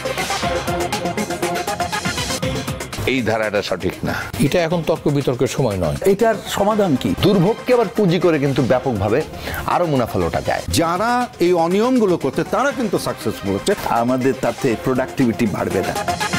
এই ধারাটা সঠিক না। এটা এখন তর্ক বিতর্কের সময় নয়। এটার সমাধান কি? দুর্ভোগকে আবার পুঁজি করে কিন্তু ব্যাপকভাবে আরো মুনাফা লোটা যায়। যারা এই অনিয়মগুলো করছে তারা কিন্তু সাকসেসফুল হচ্ছে। আমাদের তাতে প্রোডাক্টিভিটি বাড়বে না।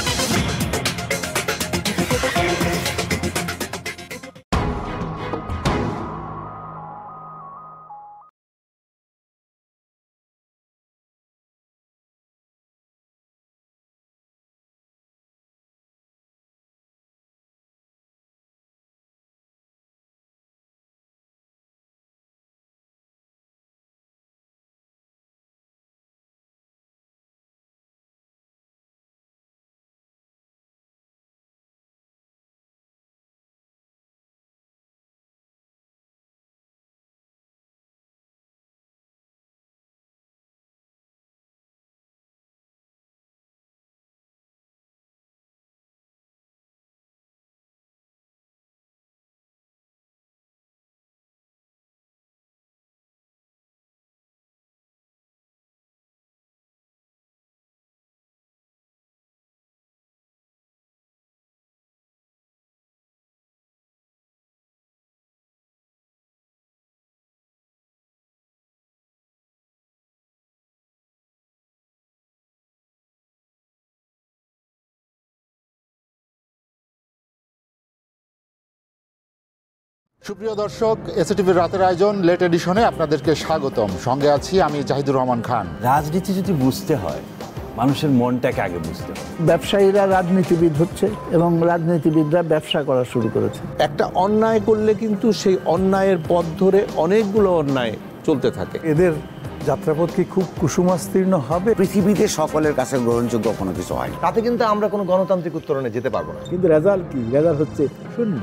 সুপ্রিয় দর্শক, এসএটিভির রাতের আয়োজন লেট এডিশনে আপনাদেরকে স্বাগতম। সঙ্গে আছি আমি জাহিদুর রহমান খান। রাজনীতি যদি বুঝতে হয় মানুষের মনটাকে আগে বুঝতে হবে। ব্যবসায়ীরা রাজনীতিবিদ হচ্ছে এবং রাজনীতিবিদরা ব্যবসা করা শুরু করেছে। একটা অন্যায় করলে কিন্তু সেই অন্যায়ের পথ ধরে অনেকগুলো অন্যায় চলতে থাকে। এদের যাত্রাপথ কি খুব কুসুমাস্তীর্ণ হবে? পৃথিবীতে সকলের কাছে গ্রহণযোগ্য কোনো কিছু হয় তাতে কিন্তু আমরা কোনো গণতান্ত্রিক উত্তরণে যেতে পারবো না। কিন্তু রেজাল্ট কি? রেজাল্ট হচ্ছে শূন্য।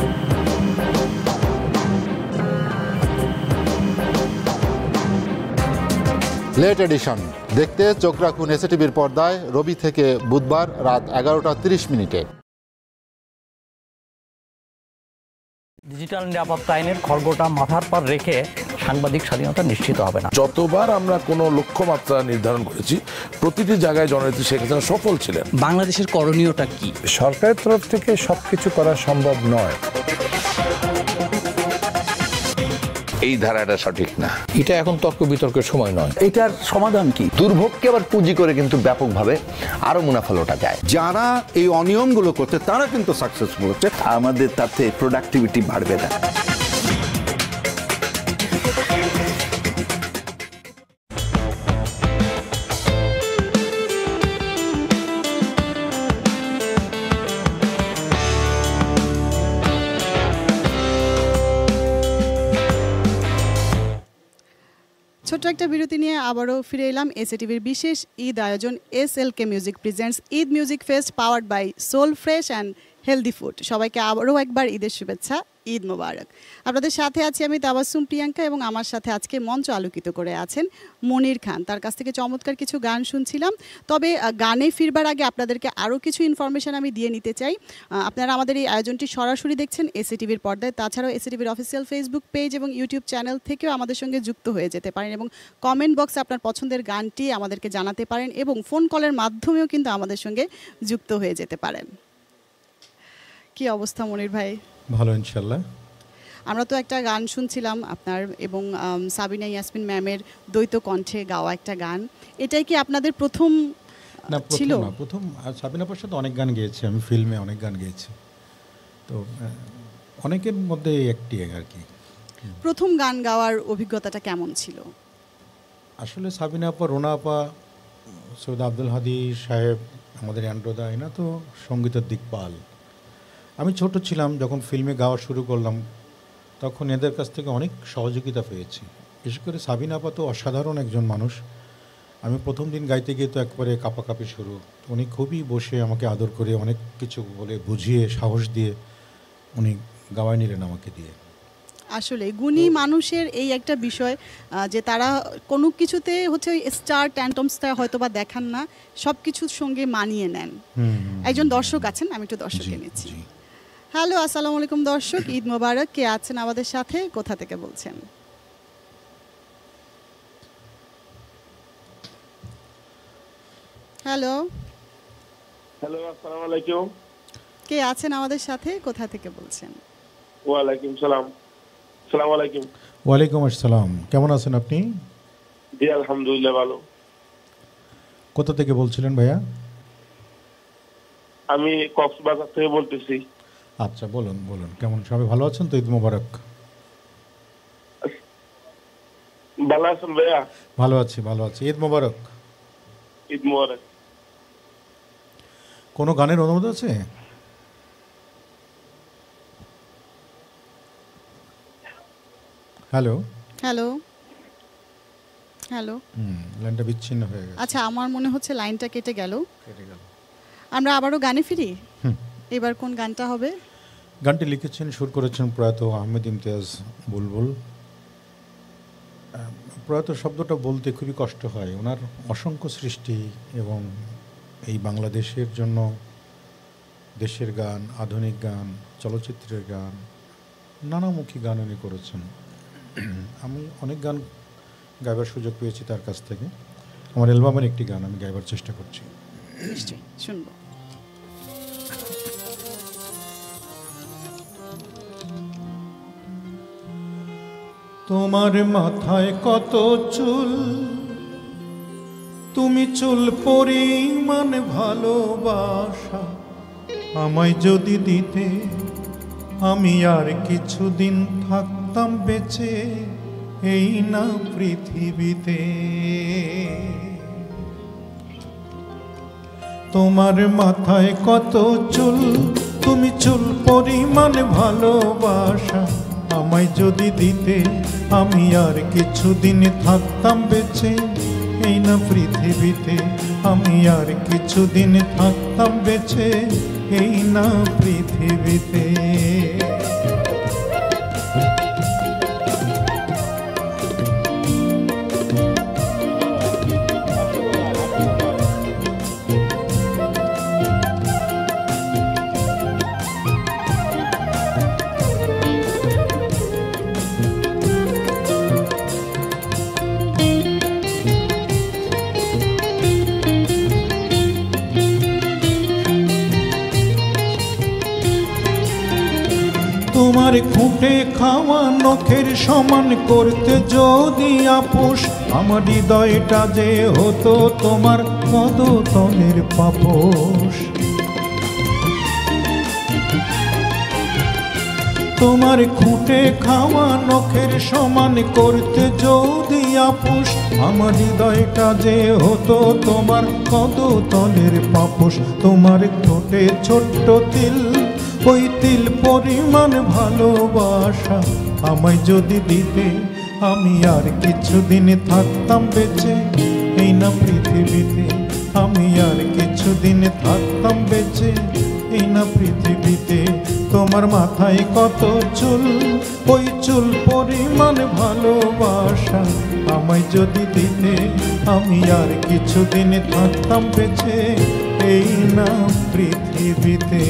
লেট এডিশন দেখতে চোখ রাখুন এসএটিভির পর্দায় রবি থেকে বুধবার রাত এগারোটা তিরিশ মিনিটে। ডিজিটাল নিরাপত্তা আইনের খড়গটা মাথার পর রেখে সাংবাদিক স্বাধীনতা নিশ্চিত হবে না। যতবার আমরা কোনো লক্ষ্যমাত্রা নির্ধারণ করেছি প্রতিটি জায়গায় জননেত্রী শেখ হাসিনা সফল ছিলেন। বাংলাদেশের করণীয়টা কি? সরকারের তরফ থেকে সবকিছু করা সম্ভব নয়। এই ধারাটা সঠিক না। এটা এখন তর্ক বিতর্কের সময় নয়। এটার সমাধান কি? দুর্ভোগকে আবার পুঁজি করে কিন্তু ব্যাপকভাবে আরো মুনাফা লোটা যায়। যারা এই অনিয়মগুলো করছে তারা কিন্তু সাকসেসফুল হচ্ছে। আমাদের তাতে প্রোডাক্টিভিটি বাড়বে না। একটা বিরতি নিয়ে আবারও ফিরে এলাম এসএটিভির বিশেষ ঈদ আয়োজন S L K music presents Eid music fest powered by Soul Fresh and healthy food. সবাইকে আবারও একবার ঈদের শুভেচ্ছা, ঈদ মোবারক। আপনাদের সাথে আছি আমি তাবাসসুম প্রিয়াঙ্কা এবং আমার সাথে আজকে মঞ্চ আলোকিত করে আছেন মনির খান। তার কাছ থেকে চমৎকার কিছু গান শুনছিলাম। তবে গানে ফিরবার আগে আপনাদেরকে আরও কিছু ইনফরমেশন আমি দিয়ে নিতে চাই। আপনারা আমাদের এই আয়োজনটি সরাসরি দেখছেন এসএটিভির পর্দায়, তাছাড়াও এসএটিভির অফিসিয়াল ফেসবুক পেজ এবং ইউটিউব চ্যানেল থেকেও আমাদের সঙ্গে যুক্ত হয়ে যেতে পারেন এবং কমেন্ট বক্সে আপনার পছন্দের গানটি আমাদেরকে জানাতে পারেন এবং ফোন কলের মাধ্যমেও কিন্তু আমাদের সঙ্গে যুক্ত হয়ে যেতে পারেন। কি অবস্থা মনির ভাই? ভালো ইনশাল্লাহ। আমরা তো একটা গান শুনছিলাম আপনার এবং সাবিনা ইয়াসমিন ম্যামের দ্বৈত কণ্ঠে গাওয়া একটা গান। এটাই কি আপনাদের প্রথম ছিল? না, প্রথম। সাবিনা আপার সাথে অনেক গান গেয়েছি আমি, ফিল্মে অনেক গান গেয়েছি, তো অনেকের মধ্যে একটি আর কি। প্রথম গান গাওয়ার অভিজ্ঞতাটা কেমন ছিল? আসলে সাবিনা আপা, রোনা আপা, সৈয়দ আব্দুল হাদি সাহেব, আমাদের অ্যান্ড্রোদা, এনা তো সঙ্গীতের দিকপাল। আমি ছোট ছিলাম যখন ফিল্মে গাওয়া শুরু করলাম, তখন এদের কাছ থেকে অনেক সহযোগিতা পেয়েছি। বিশেষ করে সাবিনা আপা তো অসাধারণ একজন মানুষ। আমি প্রথম দিন গাইতে গিয়ে তো একবারে কাঁপাকাঁপি শুরু। উনি খুবই বসে আমাকে আদর করে অনেক কিছু বলে বুঝিয়ে সাহস দিয়ে উনি গাওয়ায় নিলেন আমাকে দিয়ে। আসলে গুণী মানুষের এই একটা বিষয় যে তারা কোনো কিছুতে হচ্ছে ওই স্টার ট্যান্টমসটা হয়তো বা দেখান না, সব কিছুর সঙ্গে মানিয়ে নেন। একজন দর্শক আছেন, আমি একটু দর্শককে নিচ্ছি। হ্যালো, আসসালামু আলাইকুম দর্শক, ঈদ মোবারক। কে আছেন আমাদের সাথে, কোথা থেকে বলছেন? হ্যালো হ্যালো, আসসালামু আলাইকুম। কে আছেন আমাদের সাথে, কোথা থেকে বলছেন? ওয়ালাইকুম সালাম। আসসালামু আলাইকুম। ওয়ালাইকুম আসসালাম। কেমন আছেন আপনি? জি আলহামদুলিল্লাহ ভালো। কোথা থেকে বলছিলেন ভাইয়া? আমি কক্সবাজার থেকে বলতেছি। আচ্ছা, বলুন বলুন, কেমন সবাই ভালো আছেন তো? ঈদ মোবারক। ভালো আছেন ভাইয়া? ভালো আছি, ভালো আছি। ঈদ মোবারক। ঈদ মোবারক। কোনো গানের অনুরোধ আছে? হ্যালো হ্যালো হ্যালো হুম লাইনটা বিচ্ছিন্ন হয়ে গেছে। আচ্ছা, আমার মনে হচ্ছে লাইনটা কেটে গেল। কেটে গেল। আমরা আবারও গানে ফিরি। এবার কোন গানটা হবে? গানটি লিখেছেন, সুর করেছেন প্রয়াত আহমেদ ইমতিয়াজ বুলবুল। প্রয়াত শব্দটা বলতে খুবই কষ্ট হয়। ওনার অসংখ্য সৃষ্টি এবং এই বাংলাদেশের জন্য দেশের গান, আধুনিক গান, চলচ্চিত্রের গান, নানামুখী গান উনি করেছেন। আমি অনেক গান গাইবার সুযোগ পেয়েছি তার কাছ থেকে। আমার অ্যালবামের একটি গান আমি গাইবার চেষ্টা করছি। নিশ্চয়ই শুনব। তোমার মাথায় কত চুল, তুমি চুল পরিমাণ ভালোবাসা আমায় যদি দিতে, আমি আর কিছুদিন থাকতাম বেঁচে এই না পৃথিবীতে। তোমার মাথায় কত চুল, তুমি চুল পরিমাণ ভালোবাসা আমায় যদি দিতে, আমি আর কিছুদিন থাকতাম বেঁচে এই না পৃথিবীতে। আমি আর কিছুদিন থাকতাম বেঁচে এই না পৃথিবীতে। তোমার খুঁটে খাওয়া নখের সমান করতে যদি আপোষ, আমার হৃদয়টা যে হতো তোমার পদতলের পাপোশ। তোমার খুঁটে খাওয়া নখের সমান করতে যদি আপোষ, আমার হৃদয়টা যে হতো তোমার পদতলের পাপোশ। তোমার ঠোঁটে ছোট্ট তিল, ওই তিল পরিমাণ ভালোবাসা আমায় যদি দিতে, আমি আর কিছুদিন থাকতাম বেঁচে এই না পৃথিবীতে, আমি আর কিছুদিন থাকতাম বেঁচে এই না পৃথিবীতে। তোমার মাথায় কত চুল, ওই চুল পরিমাণ ভালোবাসা আমায় যদি দিতে, আমি আর কিছুদিন থাকতাম বেঁচে এই না পৃথিবীতে।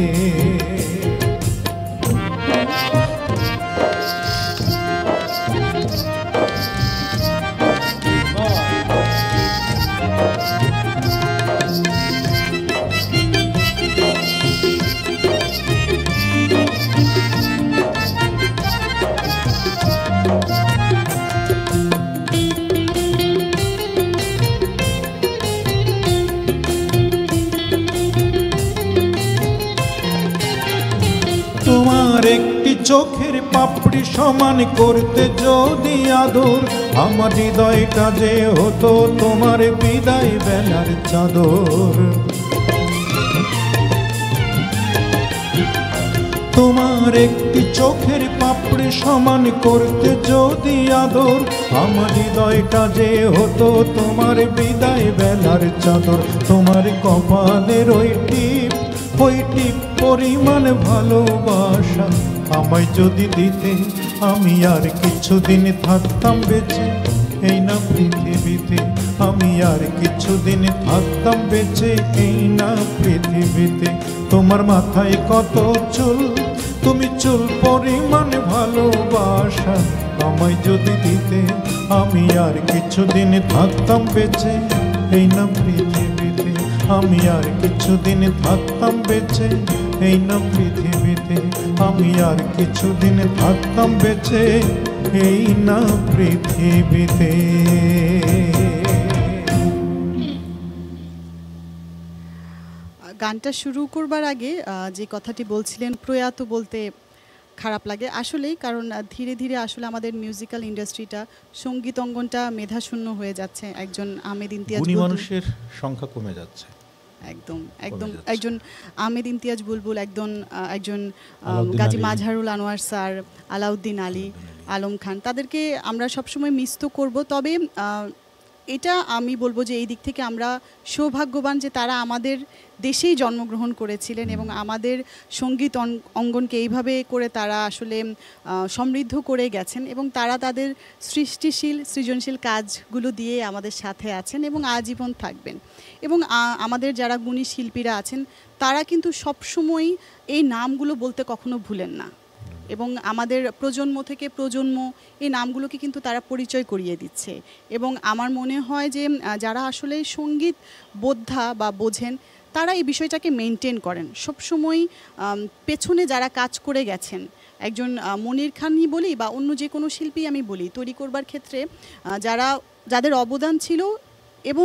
তোমার একটি চোখের পাপড়ি সমান করতে যদি আদর, আমার হৃদয়টা যে হতো তোমার বিদায় বেলার চাদর। তোমার একটি চোখের পাপড়ি সমান করতে যদি আদর, আমার হৃদয়টা যে হতো তোমার বিদায় বেলার চাদর। তোমার কপালের ওই টিপ, ওই টিপ পরিমাণ ভালোবাসা আমায় যদি দিতে, আমি আর কিছুদিন থাকতাম বেঁচে এই না পৃথিবীতে, আমি আর কিছুদিন থাকতাম বেঁচে এই না পৃথিবীতে। তোমার মাথায় কত চুল, তুমি চুল পরিমাণ ভালোবাসা আমায় যদি দিতে, আমি আর কিছুদিন থাকতাম বেঁচে এই না পৃথিবীতে, আমি আর কিছুদিন থাকতাম বেঁচে এই না পৃথিবীতে, আমি আর কিছুদিন থাকতাম বেঁচে এই না পৃথিবীতে। গানটা শুরু করবার আগে যে কথাটি বলছিলেন প্রয়াত বলতে খারাপ লাগে আসলেই, কারণ ধীরে ধীরে আসলে আমাদের মিউজিক্যাল ইন্ডাস্ট্রিটা, সঙ্গীত অঙ্গনটা মেধাশূন্য হয়ে যাচ্ছে। একজন আহমেদ ইমতিয়াজ গুণী মানুষের সংখ্যা কমে যাচ্ছে একদম একদম একজন আহমেদ ইমতিয়াজ বুলবুল, একজন একজন গাজী মাজহারুল আনোয়ার স্যার, আলাউদ্দিন আলী, আলম খান, তাদেরকে আমরা সবসময় মিস তো করবো। তবে এটা আমি বলবো যে এই দিক থেকে আমরা সৌভাগ্যবান যে তারা আমাদের দেশেই জন্মগ্রহণ করেছিলেন এবং আমাদের সঙ্গীত অঙ্গনকে এইভাবে করে তারা আসলে সমৃদ্ধ করে গেছেন এবং তারা তাদের সৃষ্টিশীল সৃজনশীল কাজগুলো দিয়ে আমাদের সাথে আছেন এবং আজীবন থাকবেন। এবং আমাদের যারা গুণী শিল্পীরা আছেন তারা কিন্তু সবসময়ই এই নামগুলো বলতে কখনো ভুলেন না এবং আমাদের প্রজন্ম থেকে প্রজন্ম এই নামগুলোকে কিন্তু তারা পরিচয় করিয়ে দিচ্ছে। এবং আমার মনে হয় যে যারা আসলে সঙ্গীত বোদ্ধা বা বোঝেন তারা এই বিষয়টাকে মেনটেন করেন সবসময়। পেছনে যারা কাজ করে গেছেন, একজন মনির খানই বলি বা অন্য যে কোনো শিল্পী আমি বলি, তৈরি করবার ক্ষেত্রে যারা যাদের অবদান ছিল এবং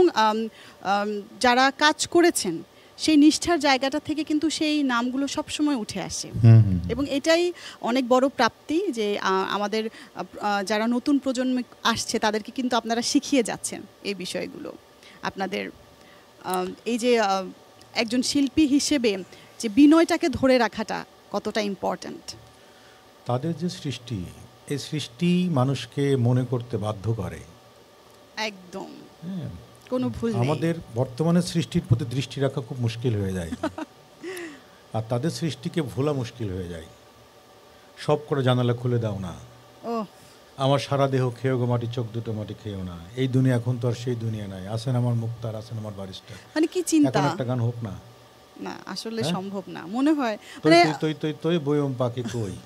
যারা কাজ করেছেন সেই নিষ্ঠার জায়গাটা থেকে কিন্তু সেই নামগুলো সবসময় উঠে আসে এবং এটাই অনেক বড় প্রাপ্তি যে আমাদের যারা নতুন প্রজন্ম আসছে তাদেরকে কিন্তু আপনারা শিখিয়ে যাচ্ছেন এই বিষয়গুলো। আপনাদের এই যে একজন শিল্পী হিসেবে যে বিনয়টাকে ধরে রাখাটা কতটা ইম্পর্ট্যান্ট। তাদের যে সৃষ্টি, এই সৃষ্টি মানুষকে মনে করতে বাধ্য করে। একদম কোনো ভুল নেই। আমাদের বর্তমানে সৃষ্টির প্রতি দৃষ্টি রাখা খুব মুশকিল হয়ে যায় আর তাদের সৃষ্টিকে ভোলা মুশকিল হয়ে যায়। সব করে জানালা খুলে দাও না, ও আমার সারা দেহ খেয়েও গো মাটি, চোখ দুটো মাটি খেয়েও না। এই দুনিয়া এখন তো আর সেই দুনিয়া নাই। আছেন আমার মুক্তার, আছেন আমার বারিস্টার। মানে কি চিন্তা, এখন একটা গান হোক না, না আসলে সম্ভব না মনে হয়। মানে তুই তুই তুই বইম পাখি কই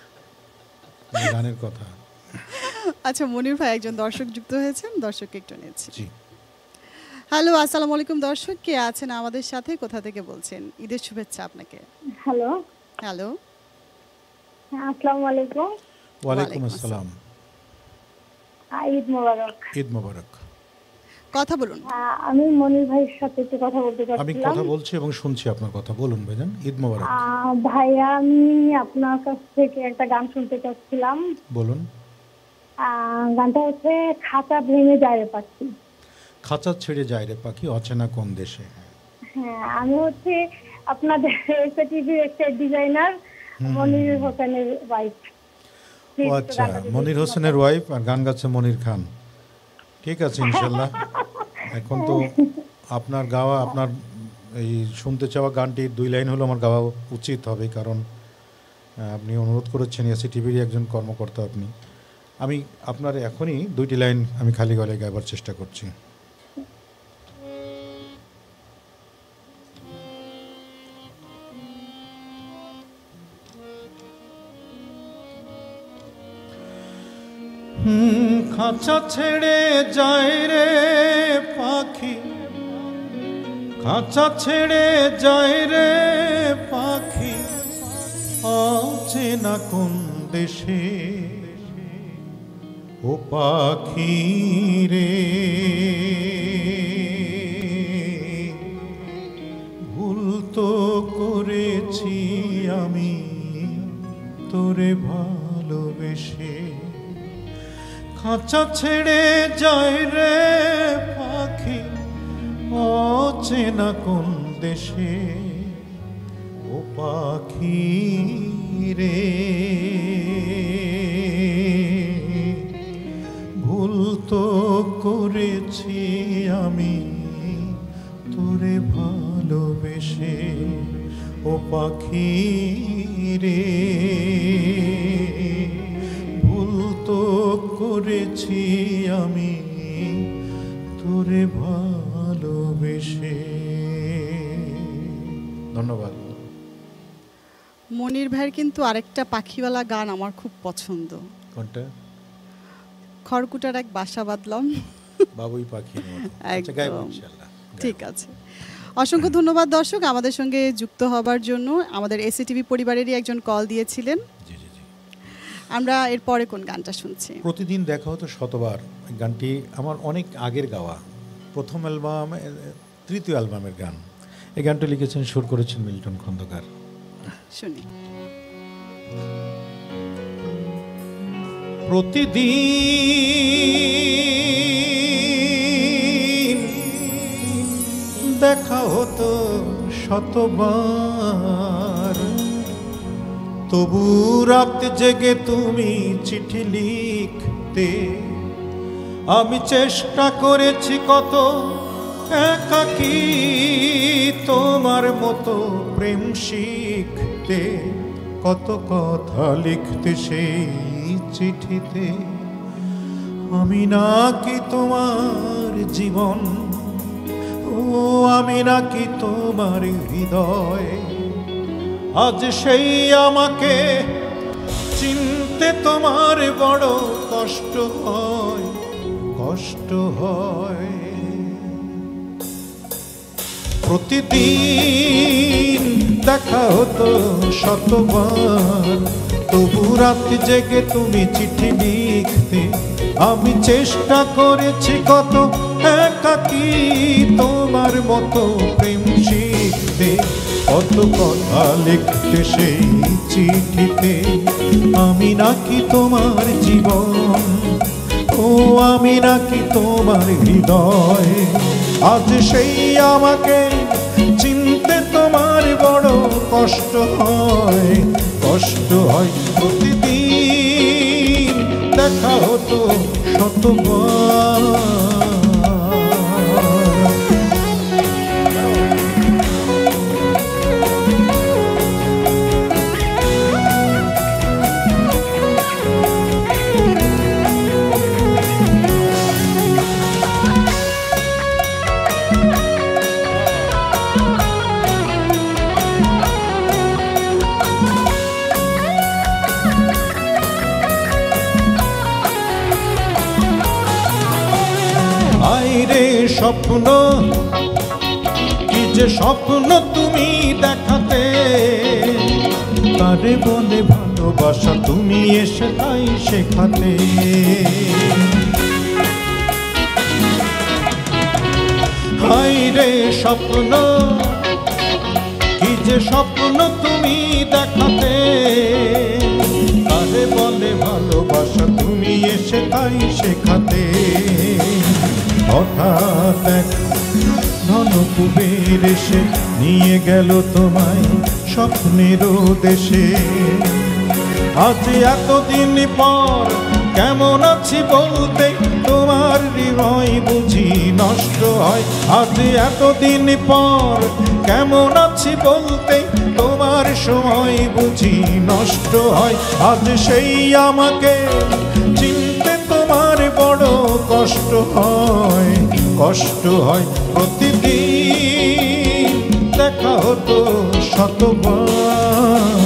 গানের কথা। আচ্ছা মনির ভাই একজন দর্শক যুক্ত হয়েছেন, দর্শককে একটু নিচ্ছি। জি হ্যালো, আসসালামু আলাইকুম দর্শক, কে আছেন আমাদের সাথে, কোথা থেকে বলছেন? ঈদের শুভেচ্ছা আপনাকে। হ্যালো হ্যালো আসসালামু আলাইকুম। ওয়ালাইকুম আসসালাম। ঈদ মোবারক। ঈদ মোবারক। কথা বলুন। আমি মনির ভাইয়ের সাথে একটু কথা বলতে চাচ্ছিলাম। আমি কথা বলছি এবং শুনছি আপনার কথা, বলুন ভাইজান। ঈদ মোবারক। ভাইয়া আমি আপনার কাছ থেকে একটা গান শুনতে চাচ্ছিলাম। বলুন। গানটা হচ্ছে খাঁচা ভেঙে যায় রে পাখি। খাঁচা ছেড়ে যায় রে পাখি, অচেনা কোন দেশে। হ্যাঁ আমি হচ্ছে আপনাদের এসএটিভির একটা ডিজাইনার মনির হোসেনের ওয়াইফ। ও আচ্ছা, মনির হোসেনের ওয়াইফ আর গান গাচ্ছে মনির খান। ঠিক আছে ইনশাল্লাহ। এখন তো আপনার গাওয়া, আপনার এই শুনতে চাওয়া গানটির দুই লাইন হলো আমার গাওয়া উচিত হবে, কারণ আপনি অনুরোধ করেছেন, এসি টিভির একজন কর্মকর্তা আপনি। আমি আপনার এখনই দুইটি লাইন আমি খালি গলায় গাইবার চেষ্টা করছি। খাঁচা ছেড়ে যায় রে পাখি, খাঁচা ছেড়ে যায় রে পাখি, অচেনা কোন দেশে ও পাখি রে, ভুল তো করেছি আমি তোরে ভালোবেসে। খাঁচা ছেড়ে যায় রে পাখি, অচেনা কোন দেশে ও পাখি রে, ভুল তো করেছি আমি তোরে ভালোবেসে ও পাখি রে, ভুল তো করেছি আমি তোরে ভালোবেসে। ধন্যবাদ। মনির ভাইয়ের কিন্তু আরেকটা পাখিওয়ালা গান আমার খুব পছন্দ। কোনটা? খড়কুটার এক বাসা বাঁধলাম, বাবুই পাখি। ঠিক আছে, অসংখ্য ধন্যবাদ দর্শক আমাদের সঙ্গে যুক্ত হবার জন্য। আমাদের এসি টিভি পরিবারেরই একজন কল দিয়েছিলেন। আমরা এরপরে কোন গানটা শুনছি? প্রতিদিন দেখা হতো শতবার, গানটি আমার অনেক আগের গাওয়া, প্রথম অ্যালবাম, তৃতীয় অ্যালবামের গান। এই গানটা লিখেছেন, সুর করেছেন মিল্টন খন্দকার। শুনি। প্রতিদিন দেখা হতো শতবার, তবু রাত জেগে তুমি চিঠি লিখতে। আমি চেষ্টা করেছি কত একাকী তোমার মতো প্রেম শিখতে, কত কথা লিখতে সেই চিঠিতে। আমি নাকি তোমার জীবন, ও আমি নাকি তোমার হৃদয়, আজ সেই আমাকে চিনতে তোমার বড় কষ্ট হয়, কষ্ট হয়। প্রতিদিন দেখা হতো শতবার, তবু রাত জেগে তুমি চিঠি লিখতে। আমি চেষ্টা করেছি কত একাকী তোমার মতো প্রেম শিখতে, কত কথা লিখতে সেই চিঠিতে। আমি নাকি তোমার জীবন, ও আমি নাকি তোমার হৃদয়, আজ সেই আমাকে চিনতে তোমার বড় কষ্ট হয়, কষ্ট হয়। প্রতিদিন দেখা হতো শতবার। স্বপ্ন কি যে স্বপ্ন তুমি দেখাতে, তারে বলে ভালোবাসা তুমি এসে তাই শেখাতে। হায় রে স্বপ্ন কি যে স্বপ্ন তুমি দেখাতে, তারে বলে ভালোবাসা তুমি এসে তাই শেখাতে। হঠাৎ এক ধনকুবের এসে নিয়ে গেল তোমায় স্বপ্নেরও দেশে, আজ এতদিন পর কেমন আছি বলতে তোমার হৃদয় বুঝি নষ্ট হয়। আজ এতদিন পর কেমন আছি বলতে তোমার সময় বুঝি নষ্ট হয়। আজ সেই আমাকে চিনতে তোমার বড় কষ্ট হয়, কষ্ট হয়। প্রতিদিন দেখা হতো শতবার।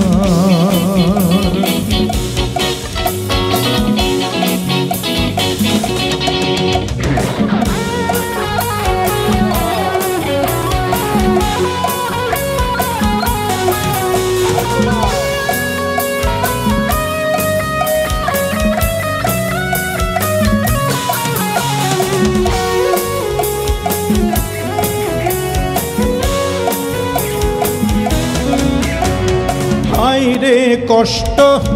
রে কষ্ট,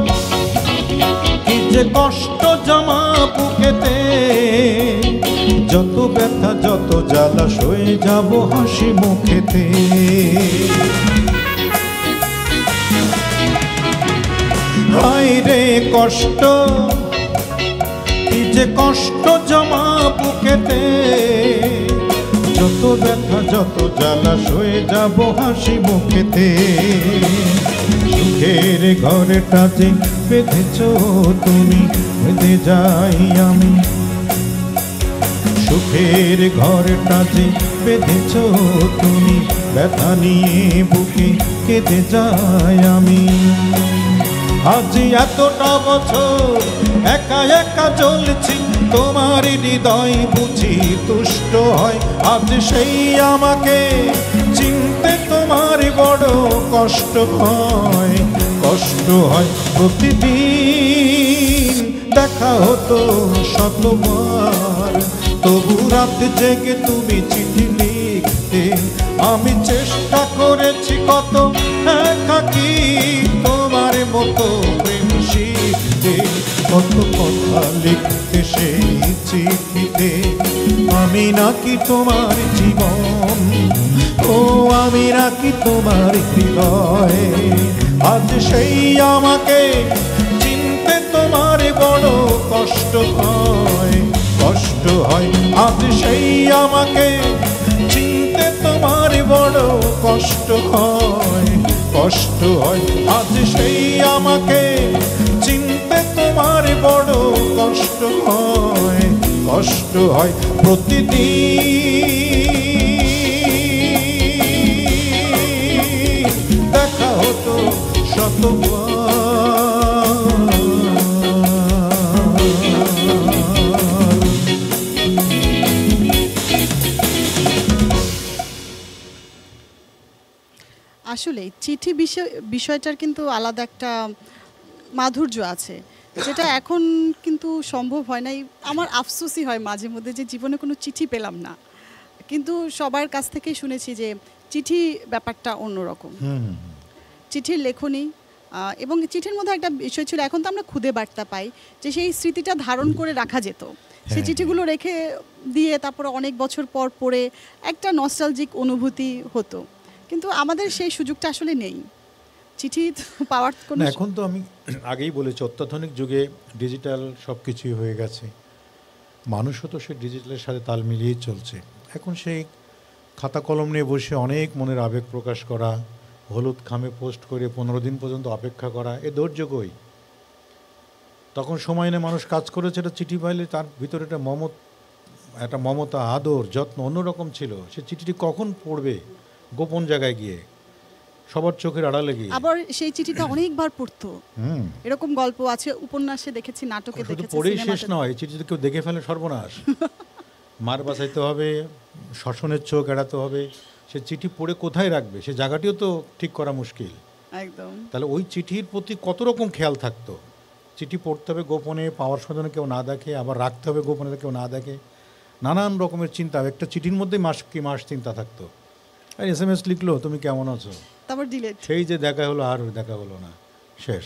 কি যে কষ্ট জমা বুকেতে, যত ব্যথা যত জ্বালা সয়ে যাব হাসি মুখেতে। হায় রে কষ্ট, কি যে কষ্ট জমা বুকেতে, যত ব্যথা যত জ্বালা সয়ে যাব হাসি মুখেতে। সুখের ঘরটা যে বেঁধেছ তুমি, বেঁধে যাই আমি। সুখের ঘরটা যে বেঁধেছ তুমি, ব্যথা নিয়ে বুকে কেঁদে যাই আমি। আজ এতটা বছর একা একা চলছি, তোমার হৃদয় বুঝি তুষ্ট হয়। আজ সেই আমাকে চিনতে তোমার বড় কষ্ট হয়, কষ্ট হয়। প্রতিদিন দেখা হতো শতবার, তবু রাত জেগে তুমি চিঠি লিখতে। আমি চেষ্টা করেছি কত একাকী তোমার মতো প্রেম শিখতে, কত কথা লিখতে সেই চিঠিতে। আমি নাকি তোমার জীবন, ও আমি নাকি তোমার হৃদয়। আজ সেই আমাকে চিনতে তোমার বড় কষ্ট হয়, কষ্ট হয়। আজ সেই আমাকে চিনতে তোমার বড় কষ্ট হয়, কষ্ট হয়। আজ সেই আমাকে চিনতে তোমার বড় কষ্ট হয়, কষ্ট হয়। প্রতিদিন দেখা হতো শতবার। আসলে চিঠি বিষয় বিষয়টার কিন্তু আলাদা একটা মাধুর্য আছে, যেটা এখন কিন্তু সম্ভব হয় নাই। আমার আফসোসই হয় মাঝে মধ্যে যে জীবনে কোনো চিঠি পেলাম না। কিন্তু সবার কাছ থেকেই শুনেছি যে চিঠি ব্যাপারটা অন্যরকম, চিঠির লেখনী এবং চিঠির মধ্যে একটা বিষয় ছিল, এখন তো আমরা খুদে বার্তা পাই, যে সেই স্মৃতিটা ধারণ করে রাখা যেত। সেই চিঠিগুলো রেখে দিয়ে তারপরে অনেক বছর পর পড়ে একটা নস্টালজিক অনুভূতি হতো, কিন্তু আমাদের সেই সুযোগটা আসলে নেই। চিঠি পাওয়ার কোনো, এখন তো আমি আগেই বলেছি অত্যাধুনিক যুগে ডিজিটাল সব কিছুই হয়ে গেছে, মানুষও তো সেই ডিজিটালের সাথে তাল মিলিয়েই চলছে। এখন সেই খাতা কলম নিয়ে বসে অনেক মনের আবেগ প্রকাশ করা, হলুদ খামে পোস্ট করে পনেরো দিন পর্যন্ত অপেক্ষা করা, এ ধৈর্য কই? তখন সময় নিয়ে মানুষ কাজ করেছে, এটা চিঠি পাইলে তার ভিতরে একটা মমত একটা মমতা আদর যত্ন অন্যরকম ছিল। সে চিঠিটি কখন পড়বে? গোপন জায়গায় গিয়ে, সবার চোখের আড়ালে গিয়ে। আবার সেই চিঠিটা অনেকবার পড়তো, এরকম গল্প আছে, উপন্যাসে দেখেছি, নাটকে দেখেছি। পড়েই শেষ নয়, এই চিঠিটা কেউ দেখে ফেলে সর্বনাশ। মার বাঁচাইতে হবে, শ্মশানের চোখ এড়াতে হবে, সে চিঠি পড়ে কোথায় রাখবে সে জায়গাটিও তো ঠিক করা মুশকিল একদম। তাহলে ওই চিঠির প্রতি কত রকম খেয়াল থাকতো। চিঠি পড়তে হবে গোপনে, পাওয়ার সময় কেউ না দেখে, আবার রাখতে হবে গোপনে কেউ না দেখে, নানান রকমের চিন্তা। একটা চিঠির মধ্যেই মাস কি মাস চিন্তা থাকতো। আর এস এম এস লিখলো তুমি কেমন আছো, তারপর ডিলিট, সেই যে দেখা হলো আর দেখা হলো না, শেষ।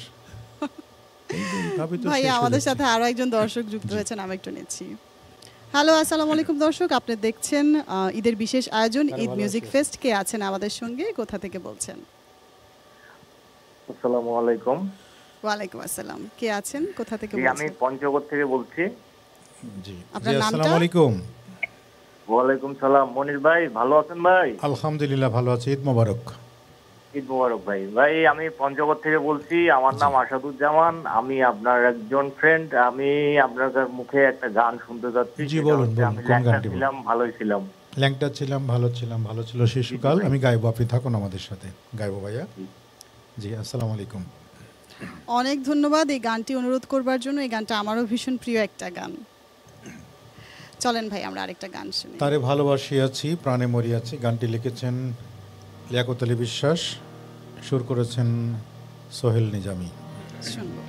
ভাই আমাদের সাথে আরো একজন দর্শক যুক্ত হয়েছেন, আমি একটু নিচ্ছি। হ্যালো, আসসালামু আলাইকুম দর্শক, আপনি দেখছেন ঈদের বিশেষ আয়োজন ঈদ মিউজিক ফেস্ট। কে আছেন আমাদের সঙ্গে, কোথা থেকে বলছেন? আসসালামু আলাইকুম। ওয়ালাইকুম আসসালাম। কে আছেন, কোথা থেকে জি, আমি বলছেন? পঞ্চগড় থেকে বলছি। জি আপনার জি, নামটা? আসসালামু আলাইকুম। ওয়ালাইকুম সালাম। মনির ভাই ভালো আছেন ভাই? আলহামদুলিল্লাহ ভালো আছি, ঈদ মোবারক। ঈদ মোবারক ভাই। ভাই আমি পঞ্চগড় থেকে বলছি, আমার নাম আসাদুজ্জামান, আমি আপনার একজন ফ্রেন্ড। আমি আপনার মুখে একটা গান শুনতে যাচ্ছি। জি বলুন বলুন, আমি কোন ল্যাংটা গানটি বলুন? ছিলাম, ভালোই ছিলাম। ল্যাংটা ছিলাম, ভালো ছিলাম, ভালো ছিল শিশুকাল। আমি গাইবো, আপনি থাকুন আমাদের সাথে, গাইবো ভাইয়া। জি আসসালামু আলাইকুম। অনেক ধন্যবাদ এই গানটি অনুরোধ করবার জন্য। এই গানটা আমারও ভীষণ প্রিয় একটা গান। চলেন ভাই আমরা আরেকটা গান শুনি। তারে ভালোবাসি আছি, প্রাণে মরিয়াছি। গানটি লিখেছেন লিয়াকত আলী বিশ্বাস, সুর করেছেন সোহেল নিজামী। শুনবো।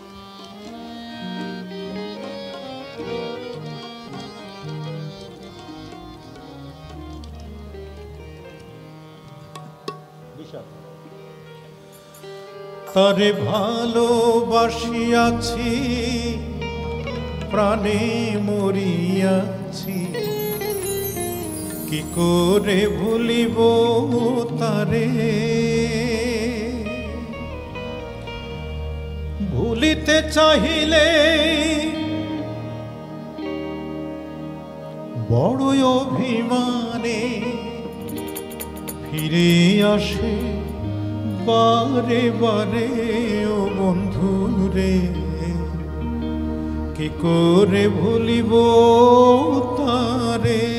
তারে ভালোবাসিয়াছি, প্রাণে মরিয়াছি, কি করে ভুলিব তারে। ভুলিতে চাহিলে বড় অভিমানে ফিরে আসে বারে বারে ও বন্ধুরে, কি করে ভুলিব তারে।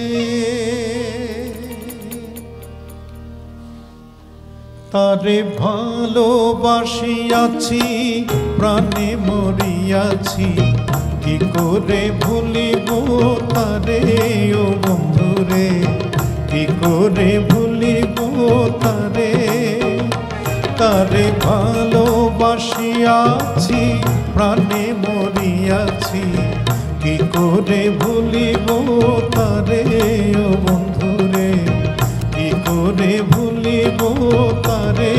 তারে ভালোবাসিয়াছি, প্রাণে মরিয়াছি, কি করে ভুলিব তারে ও বন্ধুরে, কি করে ভুলিব তারে। তারে ভালোবাসিয়াছি, প্রাণে মরিয়াছি, কি করে ভুলিব তারে ও বন্ধুরে, কি করে ভুলিব তারে।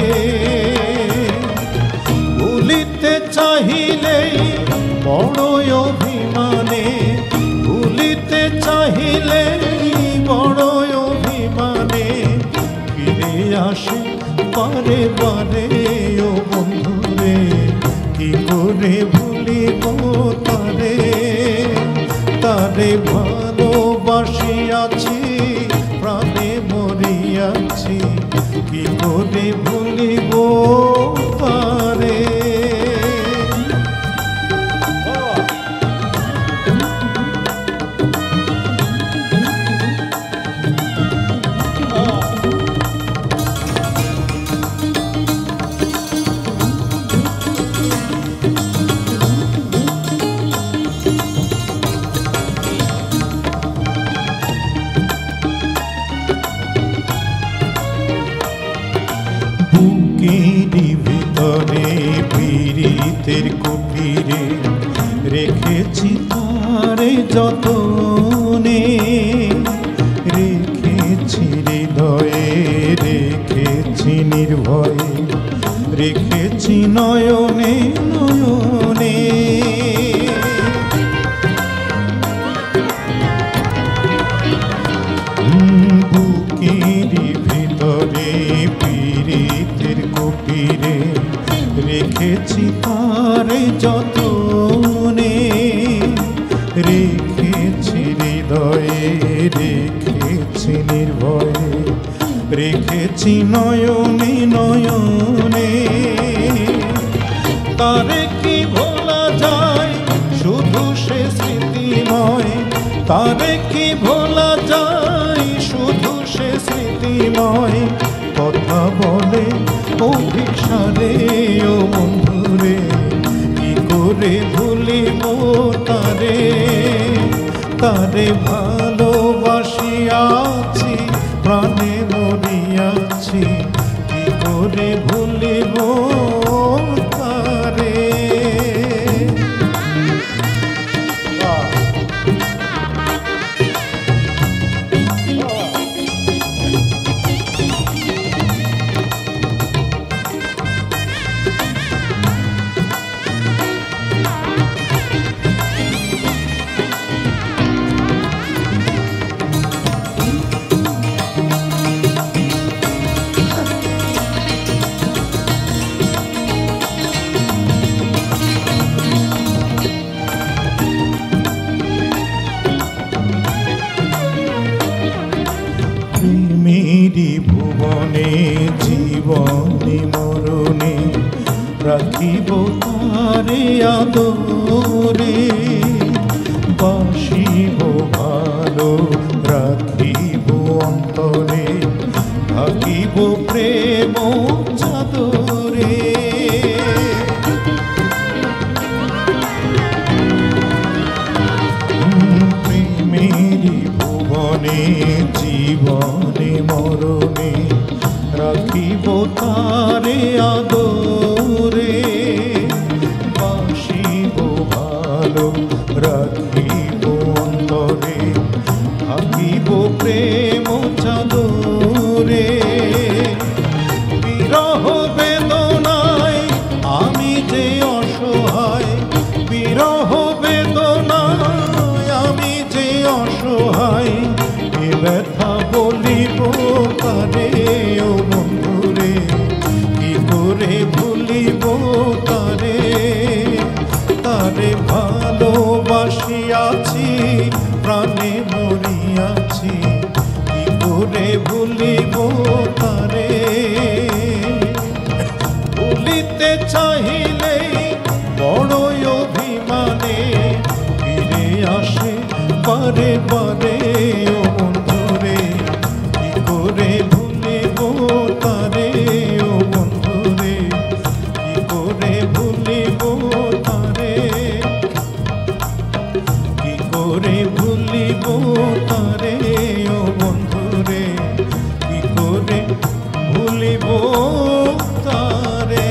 ভুলিতে চাহিলেই বড় অভিমানে, ভুলিতে চাহিলেই বড় অভিমানে ফিরে আসে বারে বারে ও বন্ধুরে, কি করে ভুলিব তারে। তারে ভালোবাসিয়াছি, প্রাণে মরিয়াছি, কি করে ভুলিব তারে। বুকেরই ভিতরে পীড়িতের কুটিরে রেখেছি তারে যতনে, রেখেছি হৃদয়ে, রেখেছি নির্ভয়ে, রেখেছি নয়নে নয়নে। বুকেরই ভিতরে পীড়িতের কুটিরে রেখেছি তারে যতনে, রেখেছি হৃদয়ে, রেখেছি নির্ভয়ে, রেখেছি নয়নে নয়নে। তারে কি ভোলা যায় শুধু সে স্মৃতিময়, তারে কি ভোলা যায় শুধু সে স্মৃতিময়। কথা বলে অভিসারে ও বন্ধুরে, কি করে ভুলিব তারে। তারে ভালোবাসিয়াছি, প্রাণে মরিয়াছি, কি করে ভুলিব তারে। রাখিব তারে আদরে, বাসিব ভালো রাখিব অন্তরে, থাকিব প্রেম চাদরে। প্রেমেরই ভুবনে জীবনে মরণে রাখিব তারে আদরে, বাসিব ভালো রাখিব অন্তরে, থাকিব প্রেম চাদরে। বিরহ বেদনায় আমি যে অসহায়, বিরহ বেদনায় আমি যে অসহায়, এ ব্যথা বলিব কারে ও বন্ধুরে, কি করে ভুলিব তারে, তারে ভালোবাসিয়াছি প্রাণে মরিয়াছি, কি করে ভুলিব তারে। ভুলিতে চাহিলে বড়ই অভিমানে ফিরে আসে বারে বারে ও বন্ধুরে, কি করে ভুলিব তারে ও বন্ধুরে, কি করে ভুলিব তারে, কি করে ভুলিব তারে ও বন্ধুরে, কি করে ভুলিব তারে।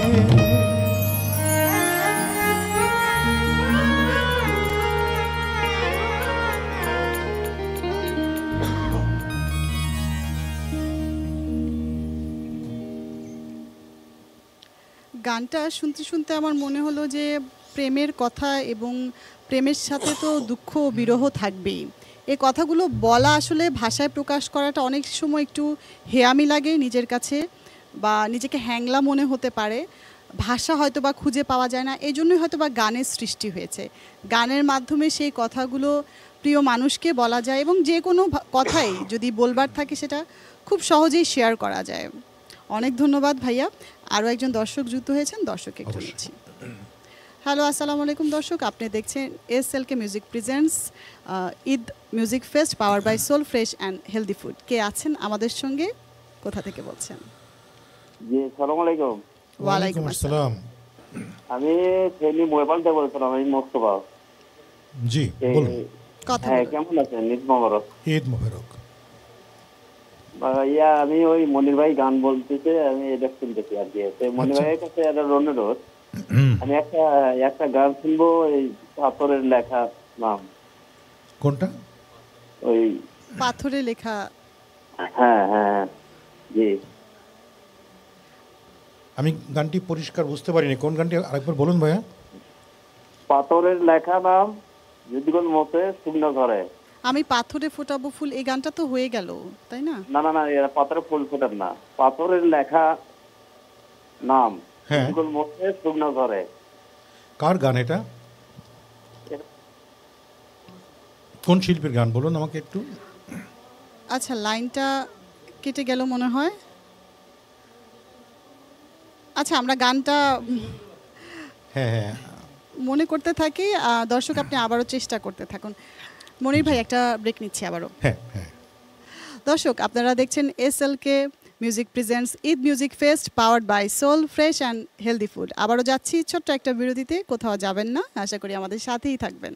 গানটা শুনতে শুনতে আমার মনে হলো যে প্রেমের কথা এবং প্রেমের সাথে তো দুঃখ ও বিরহ থাকবেই। এই কথাগুলো বলা আসলে ভাষায় প্রকাশ করাটা অনেক সময় একটু হেয়ামি লাগে নিজের কাছে, বা নিজেকে হ্যাংলা মনে হতে পারে। ভাষা হয়তো বা খুঁজে পাওয়া যায় না, এই জন্যই হয়তো বা গানের সৃষ্টি হয়েছে। গানের মাধ্যমে সেই কথাগুলো প্রিয় মানুষকে বলা যায়, এবং যে কোনো কথাই যদি বলবার থাকে সেটা খুব সহজেই শেয়ার করা যায়। অনেক ধন্যবাদ ভাইয়া। আরও একজন দর্শক যুক্ত হয়েছেন, দর্শককে একটু নিচ্ছি। হ্যালো, আসসালামু আলাইকুম দর্শক, আপনি দেখছেন S L K music presents Eid music fest power by Soul Fresh and healthy food. কে আছেন আমাদের সঙ্গে, কোথা থেকে বলছেন? জি, আসসালামু আলাইকুম। ওয়ালাইকুম আসসালাম। আমি ফেনী মোবাইল থেকে বলছিলাম, আমি মোস্তফা। জি বলুন। হ্যাঁ, কেমন আছেন? ঈদ মোবারক। ঈদ মোবারক। ইয়া আমি ওই মনির ভাই গান বলতেছে, আমি এটা শুনতেছি আর কি। মনির ভাইয়ের কাছে একটা অনুরোধ, আমি একটা একটা গান শুনবো, এই পাথরের লেখা নাম। কোনটা? ওই পাথরে লেখা। হ্যাঁ হ্যাঁ জি। আমি গানটি পরিষ্কার বুঝতে পারিনি, কোন গানটি আরেকবার বলুন ভাইয়া। পাথরের লেখা নাম যদি কোন মতে শুকনো করে। আমি পাথরে ফোটাবো ফুল, এই গানটা তো হয়ে গেল, তাই না? না না না, এরা পাথরে ফুল ফোটার না, পাথরের লেখা নাম হ্যাঁ কোন মতে শুকনো করে। কার গান এটা? কোন শিল্পীর গান বলুন আমাকে একটু। আচ্ছা, লাইনটা কেটে গেল মনে হয়। আচ্ছা, আমরা গানটা হ্যাঁ হ্যাঁ মনে করতে থাকি। দর্শক আপনি আবারও চেষ্টা করতে থাকুন। মনির ভাই একটা ব্রেক নিচ্ছি আবারও। হ্যাঁ হ্যাঁ দর্শক আপনারা দেখছেন S L K music presents Eid music fest powered by Soul Fresh and healthy food. আবারও যাচ্ছি ছোট্ট একটা বিরতিতে, কোথাও যাবেন না, আশা করি আমাদের সাথেই থাকবেন।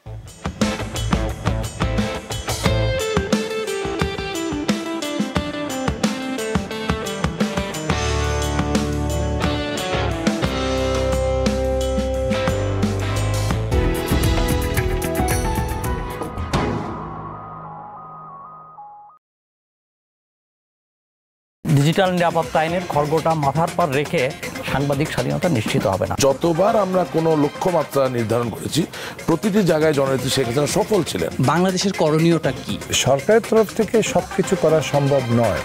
ডিজিটাল নিরাপত্তা আইনের খড়গটা মাথার পর রেখে সাংবাদিক স্বাধীনতা নিশ্চিত হবে না। যতবার আমরা কোনো লক্ষ্যমাত্রা নির্ধারণ করেছি প্রতিটি জায়গায় জননেত্রী শেখ হাসিনা সফল ছিলেন। বাংলাদেশের করণীয়টা কি? সরকারের তরফ থেকে সবকিছু করা সম্ভব নয়।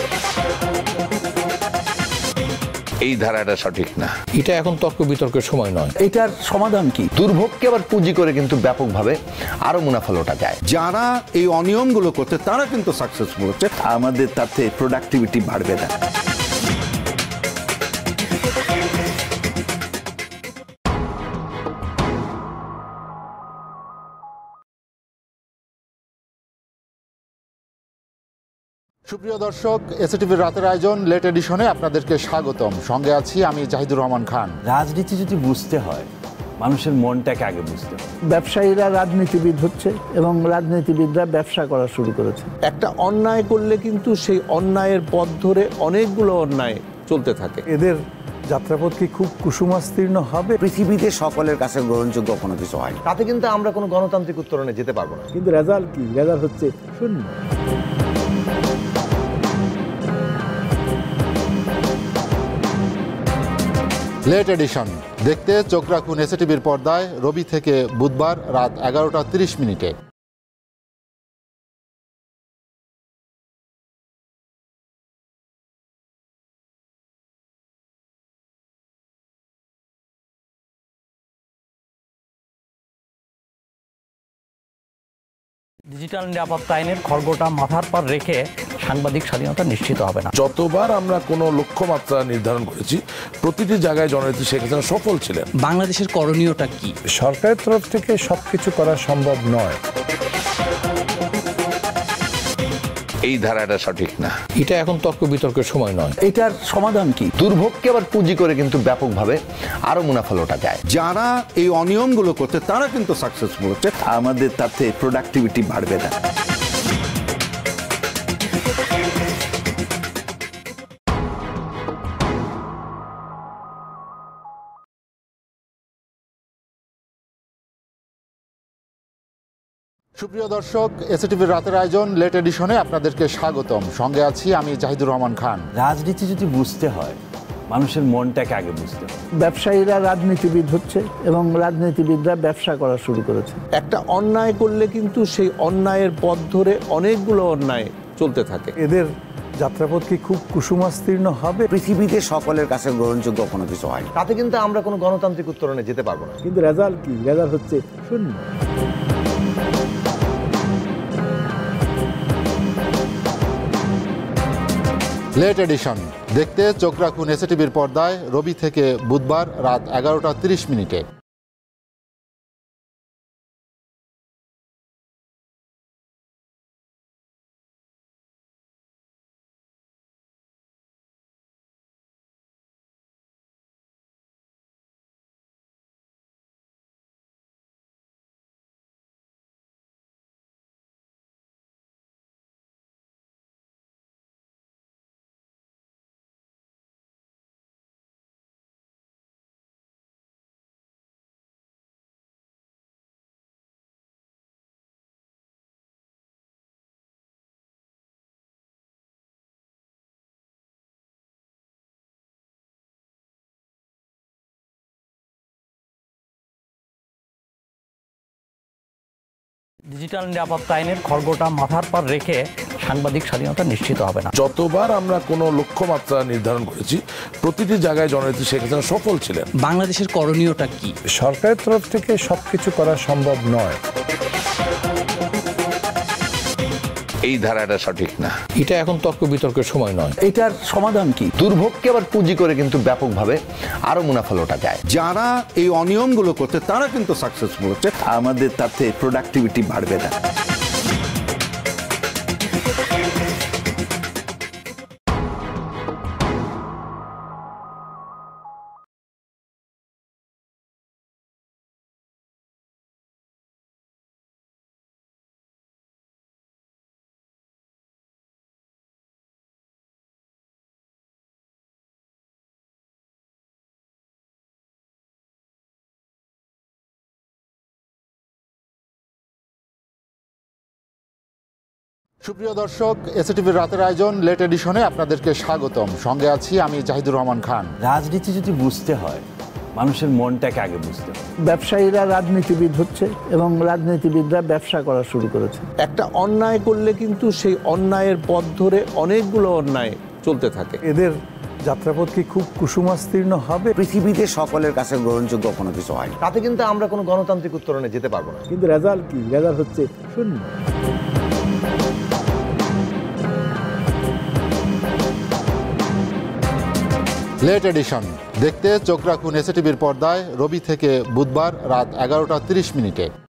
এই ধারাটা সঠিক না, এটা এখন তর্ক বিতর্কের সময় নয়। এটার সমাধান কি? দুর্ভোগকে আবার পুঁজি করে কিন্তু ব্যাপকভাবে আরো মুনাফা লোটা যায়। যারা এই অনিয়মগুলো করছে তারা কিন্তু সাকসেসফুল হচ্ছে। আমাদের তাতে প্রোডাক্টিভিটি বাড়বে না। সুপ্রিয় দর্শক, এসএটিভির রাতের আয়োজন লেট এডিশনে আপনাদেরকে স্বাগতম। সঙ্গে আছি আমি জাহিদুর রহমান খান। রাজনীতি যদি বুঝতে হয় মানুষের মনটাকে আগে বুঝতে হবে। ব্যবসায়ীরা রাজনীতিবিদ হচ্ছে এবং রাজনীতিবিদরা ব্যবসা করা শুরু করেছে। একটা অন্যায় করলে কিন্তু সেই অন্যায়ের পথ ধরে অনেকগুলো অন্যায় চলতে থাকে। এদের যাত্রাপথ কি খুব কুসুমাস্তীর্ণ হবে? পৃথিবীতে সকলের কাছে গ্রহণযোগ্য কোনো কিছু হয় না, তাতে কিন্তু আমরা কোনো গণতান্ত্রিক উত্তরণে যেতে পারবো না। কিন্তু রেজাল্ট কি? রেজাল্ট হচ্ছে শূন্য। লেট এডিশন দেখতে চোখ রাখুন এসএটিভির পর্দায় রবি থেকে বুধবার রাত এগারোটা তিরিশ মিনিটে। ডিজিটাল নিরাপত্তা আইনের খড়গোটা মাথার পর রেখে সাংবাদিক স্বাধীনতা নিশ্চিত হবে না। যতবার আমরা কোনো লক্ষ্যমাত্রা নির্ধারণ করেছি প্রতিটি জায়গায় জননেত্রী শেখ হাসিনা সফল ছিলেন। বাংলাদেশের করণীয়টা কি? সরকারের তরফ থেকে সবকিছু করা সম্ভব নয়। এই ধারাটা সঠিক না। এটা এখন তর্ক বিতর্কের সময় নয়। এটার সমাধান কি? দুর্ভোগকে আবার পুঁজি করে কিন্তু ব্যাপকভাবে আরো মুনাফা লোটা যায়। যারা এই অনিয়মগুলো করছে তারা কিন্তু সাকসেসফুল হচ্ছে। আমাদের তাতে প্রোডাক্টিভিটি বাড়বে না। সুপ্রিয় দর্শক, এসএটিভির রাতের আয়োজন লেট এডিশনে আপনাদেরকে স্বাগতম। সঙ্গে আছি আমি জাহিদুর রহমান খান। রাজনীতি যদি বুঝতে হয় মানুষের মনটাকে আগে বুঝতে হবে। ব্যবসায়ীরা রাজনীতিবিদ হচ্ছে এবং রাজনীতিবিদরা ব্যবসা করা শুরু করেছে। একটা অন্যায় করলে কিন্তু সেই অন্যায়ের পথ ধরে অনেকগুলো অন্যায় চলতে থাকে। এদের যাত্রাপথ কি খুব কুসুমাস্তীর্ণ হবে? পৃথিবীতে সকলের কাছে গ্রহণযোগ্য কোনো কিছু হয় না, তাতে কিন্তু আমরা কোনো গণতান্ত্রিক উত্তরণে যেতে পারবো না। কিন্তু রেজাল্ট কি? রেজাল্ট হচ্ছে শূন্য। লেট এডিশন দেখতে চোখ রাখুন এসএটিভির পর্দায় রবি থেকে বুধবার রাত এগারোটা তিরিশ মিনিটে। ডিজিটাল নিরাপত্তা আইনের খড়গোটা মাথার পর রেখে সাংবাদিক স্বাধীনতা নিশ্চিত হবে না। যতবার আমরা কোনো লক্ষ্যমাত্রা নির্ধারণ করেছি প্রতিটি জায়গায় জননেত্রী শেখ হাসিনা সফল ছিলেন। বাংলাদেশের করণীয়টা কি? সরকারের তরফ থেকে সবকিছু করা সম্ভব নয়। এই ধারাটা সঠিক না। এটা এখন তর্ক বিতর্কের সময় নয়। এটার সমাধান কি? দুর্ভোগকে আবার পুঁজি করে কিন্তু ব্যাপকভাবে আরো মুনাফা লোটা যায়। যারা এই অনিয়মগুলো করছে তারা কিন্তু সাকসেসফুল হচ্ছে। আমাদের তাতে প্রোডাক্টিভিটি বাড়বে না। সুপ্রিয় দর্শক, এসএটিভির রাতের আয়োজন লেট এডিশনে আপনাদেরকে স্বাগতম। সঙ্গে আছি আমি জাহিদুর রহমান খান। রাজনীতি যদি বুঝতে হয় মানুষের মনটাকে আগে বুঝতে হবে। ব্যবসায়ীরা রাজনীতিবিদ হচ্ছে এবং রাজনীতিবিদরা ব্যবসা করা শুরু করেছে। একটা অন্যায় করলে কিন্তু সেই অন্যায়ের পথ ধরে অনেকগুলো অন্যায় চলতে থাকে। এদের যাত্রাপথ কি খুব কুসুমাস্তীর্ণ হবে? পৃথিবীতে সকলের কাছে গ্রহণযোগ্য কোনো কিছু হয় না, তাতে কিন্তু আমরা কোনো গণতান্ত্রিক উত্তরণে যেতে পারবো না। কিন্তু রেজাল্ট কি? রেজাল্ট হচ্ছে শূন্য। লেট এডিশন দেখতে চোখ রাখুন এসএটিভির পর্দায় রবি থেকে বুধবার রাত এগারোটা তিরিশ মিনিটে।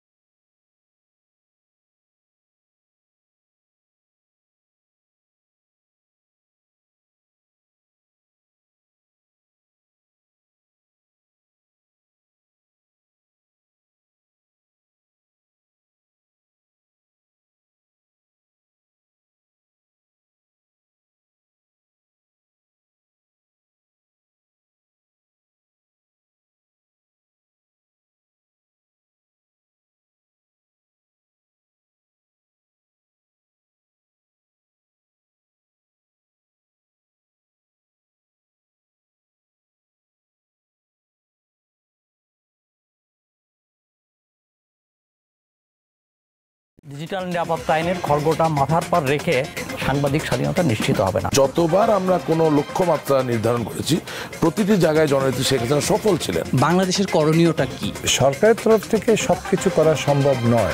ডিজিটাল নিরাপত্তা আইনের খড়গটা মাথার পর রেখে সাংবাদিক স্বাধীনতা নিশ্চিত হবে না। যতবার আমরা কোনো লক্ষ্যমাত্রা নির্ধারণ করেছি প্রতিটি জায়গায় জননেত্রী শেখ হাসিনা সফল ছিলেন। বাংলাদেশের করণীয়টা কি? সরকারের তরফ থেকে সবকিছু করা সম্ভব নয়।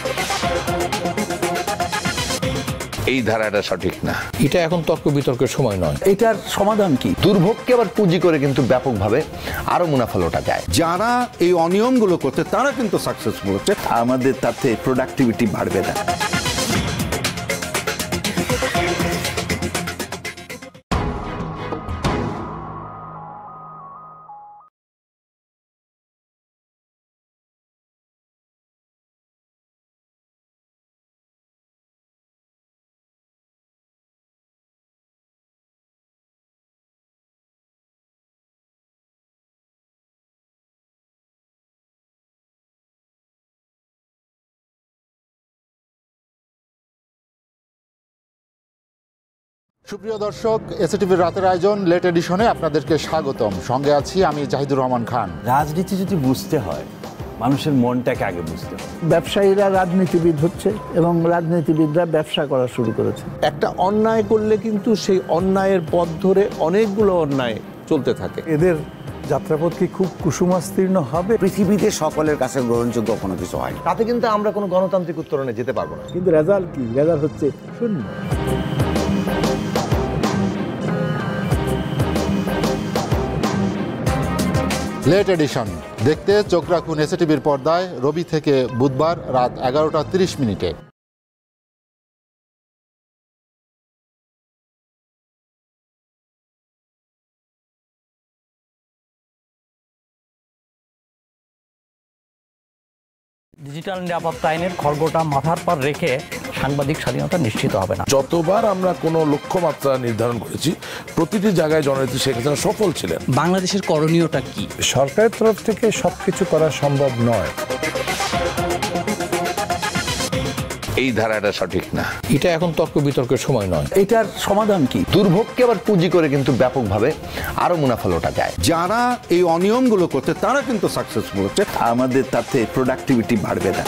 এই ধারাটা সঠিক না। এটা এখন তর্ক বিতর্কের সময় নয়। এটার সমাধান কি? দুর্ভোগকে আবার পুঁজি করে কিন্তু ব্যাপকভাবে আরো মুনাফা লোটা যায়। যারা এই অনিয়মগুলো করছে তারা কিন্তু সাকসেসফুল হচ্ছে। আমাদের তাতে প্রোডাক্টিভিটি বাড়বে না। সুপ্রিয় দর্শক, এসএটিভির রাতের আয়োজন লেট এডিশনে আপনাদেরকে স্বাগতম। সঙ্গে আছি আমি জাহিদুর রহমান খান। রাজনীতি যদি বুঝতে হয় মানুষের মনটাকে আগে বুঝতে হবে। ব্যবসায়ীরা রাজনীতিবিদ হচ্ছে এবং রাজনীতিবিদরা ব্যবসা করা শুরু করেছে। একটা অন্যায় করলে কিন্তু সেই অন্যায়ের পথ ধরে অনেকগুলো অন্যায় চলতে থাকে। এদের যাত্রাপথ কি খুব কুসুমাস্তীর্ণ হবে? পৃথিবীতে সকলের কাছে গ্রহণযোগ্য কোনো কিছু হয় তাতে কিন্তু আমরা কোনো গণতান্ত্রিক উত্তরণে যেতে পারবো না। কিন্তু রেজাল্ট কি? রেজাল্ট হচ্ছে শূন্য। লেট এডিশন দেখতে চোখ রাখুন এসএটিভির পর্দায় রবি থেকে বুধবার রাত এগারোটা তিরিশ মিনিটে। ডিজিটাল নিরাপত্তা আইনের খড়গটা মাথার পর রেখে সাংবাদিক স্বাধীনতা নিশ্চিত হবে না। যতবার আমরা কোনো লক্ষ্যমাত্রা নির্ধারণ করেছি প্রতিটি জায়গায় জননেত্রী শেখ হাসিনা সফল ছিলেন। বাংলাদেশের করণীয়টা কি? সরকারের তরফ থেকে সবকিছু করা সম্ভব নয়। এই ধারাটা সঠিক না। এটা এখন তর্ক বিতর্কের সময় নয়। এটার সমাধান কি? দুর্ভোগকে আবার পুঁজি করে কিন্তু ব্যাপকভাবে আরো মুনাফা লোটা যায়। যারা এই অনিয়মগুলো করছে তারা কিন্তু সাকসেসফুল হচ্ছে। আমাদের তাতে প্রোডাক্টিভিটি বাড়বে না।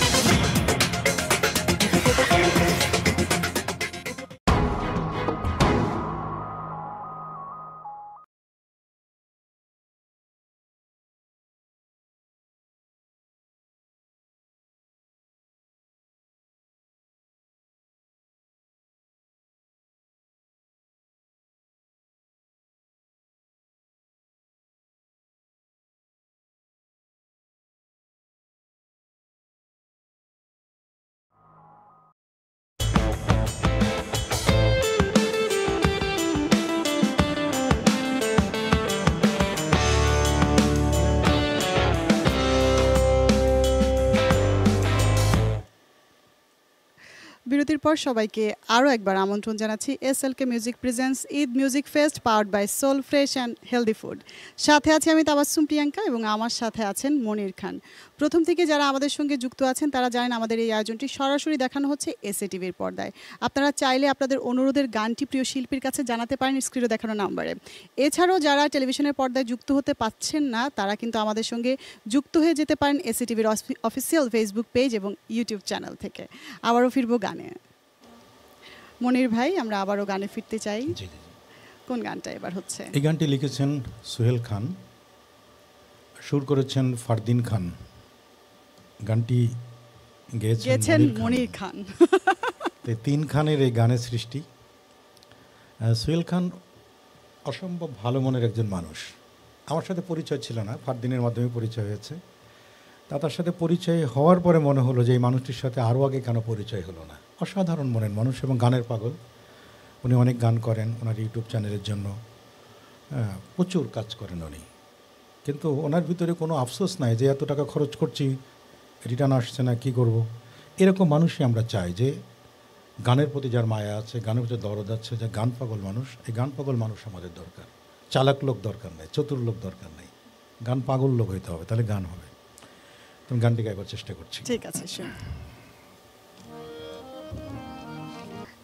বিরতির পর সবাইকে আরও একবার আমন্ত্রণ জানাচ্ছি SLK music presents Eid music fest powered by Soul Fresh and healthy food. সাথে আছি আমি তাবাসসুম প্রিয়াঙ্কা এবং আমার সাথে আছেন মনির খান। প্রথম থেকে যারা আমাদের সঙ্গে যুক্ত আছেন তারা জানেন আমাদের এই আয়োজনটি সরাসরি দেখানো হচ্ছে এসএটিভির পর্দায়। আপনারা চাইলে আপনাদের অনুরোধের গানটি প্রিয় শিল্পীর কাছে জানাতে পারেন স্ক্রিনে দেখানো নাম্বারে। এছাড়াও যারা টেলিভিশনের পর্দায় যুক্ত হতে পাচ্ছেন না তারা কিন্তু আমাদের সঙ্গে যুক্ত হয়ে যেতে পারেন এসএটিভির অফিসিয়াল ফেসবুক পেজ এবং ইউটিউব চ্যানেল থেকে। আবারও ফিরবো গানে। মনির ভাই, আমরা আবারও গানে ফিরতে চাই। কোন গানটা এবার হচ্ছে? এই গানটি লিখেছেন সোহেল খান, সুর করেছেন ফারদিন খান, গানটি গেয়েছেন মনির খান। তিন খানের এই গানের সৃষ্টি। সোহেল খান অসম্ভব ভালো মনের একজন মানুষ। আমার সাথে পরিচয় ছিল না, ফারদিনের মাধ্যমে পরিচয় হয়েছে। তা তার সাথে পরিচয় হওয়ার পরে মনে হলো যে এই মানুষটির সাথে আরও আগে কেন পরিচয় হলো না। অসাধারণ মনের মানুষ এবং গানের পাগল। উনি অনেক গান করেন ওনার ইউটিউব চ্যানেলের জন্য, প্রচুর কাজ করেন উনি। কিন্তু ওনার ভিতরে কোনো আফসোস নাই যে এত টাকা খরচ করছি, রিটার্ন আসছে না, কী করব। এরকম মানুষই আমরা চাই, যে গানের প্রতি যার মায়া আছে, গানের প্রতি দরদ আছে, যে গান পাগল মানুষ। এই গান পাগল মানুষ আমাদের দরকার। চালাক লোক দরকার নেই, চতুর লোক দরকার নেই, গান পাগল লোক হইতে হবে, তাহলে গান হবে। তুমি গানটি গাইবার চেষ্টা করছি। ঠিক আছে।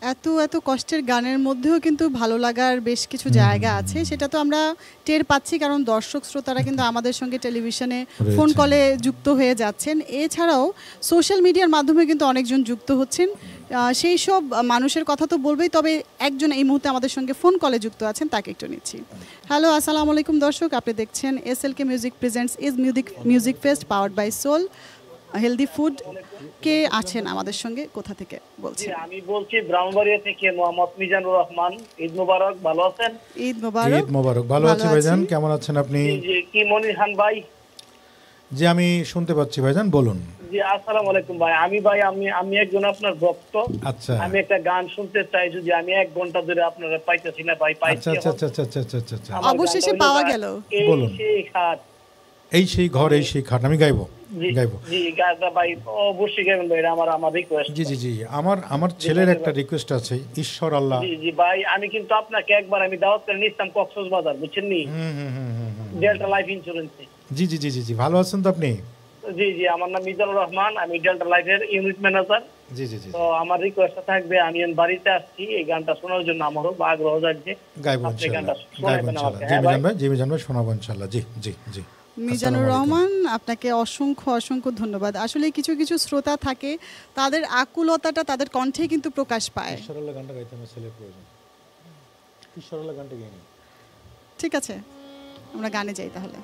এত এত কষ্টের গানের মধ্যেও কিন্তু ভালো লাগার বেশ কিছু জায়গা আছে, সেটা তো আমরা টের পাচ্ছি, কারণ দর্শক শ্রোতারা কিন্তু আমাদের সঙ্গে টেলিভিশনে ফোন কলে যুক্ত হয়ে যাচ্ছেন। এছাড়াও সোশ্যাল মিডিয়ার মাধ্যমে কিন্তু অনেকজন যুক্ত হচ্ছেন। সেই সব মানুষের কথা তো বলবেই, তবে একজন এই মুহূর্তে আমাদের সঙ্গে ফোন কলে যুক্ত আছেন, তাকে একটু নিচ্ছি। হ্যালো, আসসালামু আলাইকুম দর্শক, আপনি দেখছেন S L K music presents Eid music music fest powered by Soul healthy food. কে আছেন আমাদের সঙ্গে, কোথা থেকে বলছেন? আমি বলছি ব্রাহ্মণবাড়িয়া থেকে মোহাম্মদ মিজানুর রহমান। ঈদ মোবারক, ভালো আছেন? ঈদ মোবারক। ঈদ মোবারক, ভালো আছি ভাইজান, কেমন আছেন আপনি? জি, কি মনির খান ভাই? জি, আমি শুনতে পাচ্ছি ভাইজান, বলুন। জি, আসসালামু আলাইকুম ভাই। আমি ভাই আমি আমি একজন আপনার ভক্ত। আচ্ছা, আমি একটা গান শুনতে চাই, যদি আমি এক ঘন্টা ধরে আপনারা পাইতেছি না ভাই। আচ্ছা আচ্ছা আচ্ছা আচ্ছা আচ্ছা আচ্ছা আচ্ছা অবশেষে পাওয়া গেল। বলুন। সেই খাট, এই সেই ঘর, এই সেই খাট, আমি গাইবো গাইবো জি গানটা ভাই অবশ্যই গাইবেন ভাই, আমার আমার রিকোয়েস্ট। জি জি জি আমার আমার ছেলের একটা রিকোয়েস্ট আছে, ঈশ্বর আল্লাহ। জি জি ভাই, আমি কিন্তু আপনাকে একবার আমি দাওয়াত করে নিতাম কক্সবাজার, বুঝছেন নি? হুম হুম হুম ডেল্টা লাইফ ইন্স্যুরেন্সে। জি জি জি জি জি ভালো আছেন তো আপনি? জি জি, আমার নাম মিজানুর রহমান, আমি ডেল্টা লাইফের ইউনিট ম্যানেজার। জি জি জি। তো আমার রিকোয়েস্ট থাকবে, আমি বাড়িতে আসছি এই গানটা শোনার জন্য, আমারও আগ্রহ জাগছে। গাইবো ইনশাআল্লাহ, গাইবো ইনশাআল্লাহ। জি মিজান ভাই, জি মিজান ভাই, শোনাবো ইনশাআল্লাহ। জি জি জি। মিজানুর রহমান, আপনাকে অসংখ্য অসংখ্য ধন্যবাদ। আসলে কিছু কিছু শ্রোতা থাকে, তাদের আকুলতাটা তাদের কণ্ঠে কিন্তু প্রকাশ পায়। ঈশ্বরাল্লাহ গানটা গাইতে আমার ছেলের প্রয়োজন। ঈশ্বরাল্লাহ গানটা গাইনি। ঠিক আছে, আমরা গানে যাই তাহলে।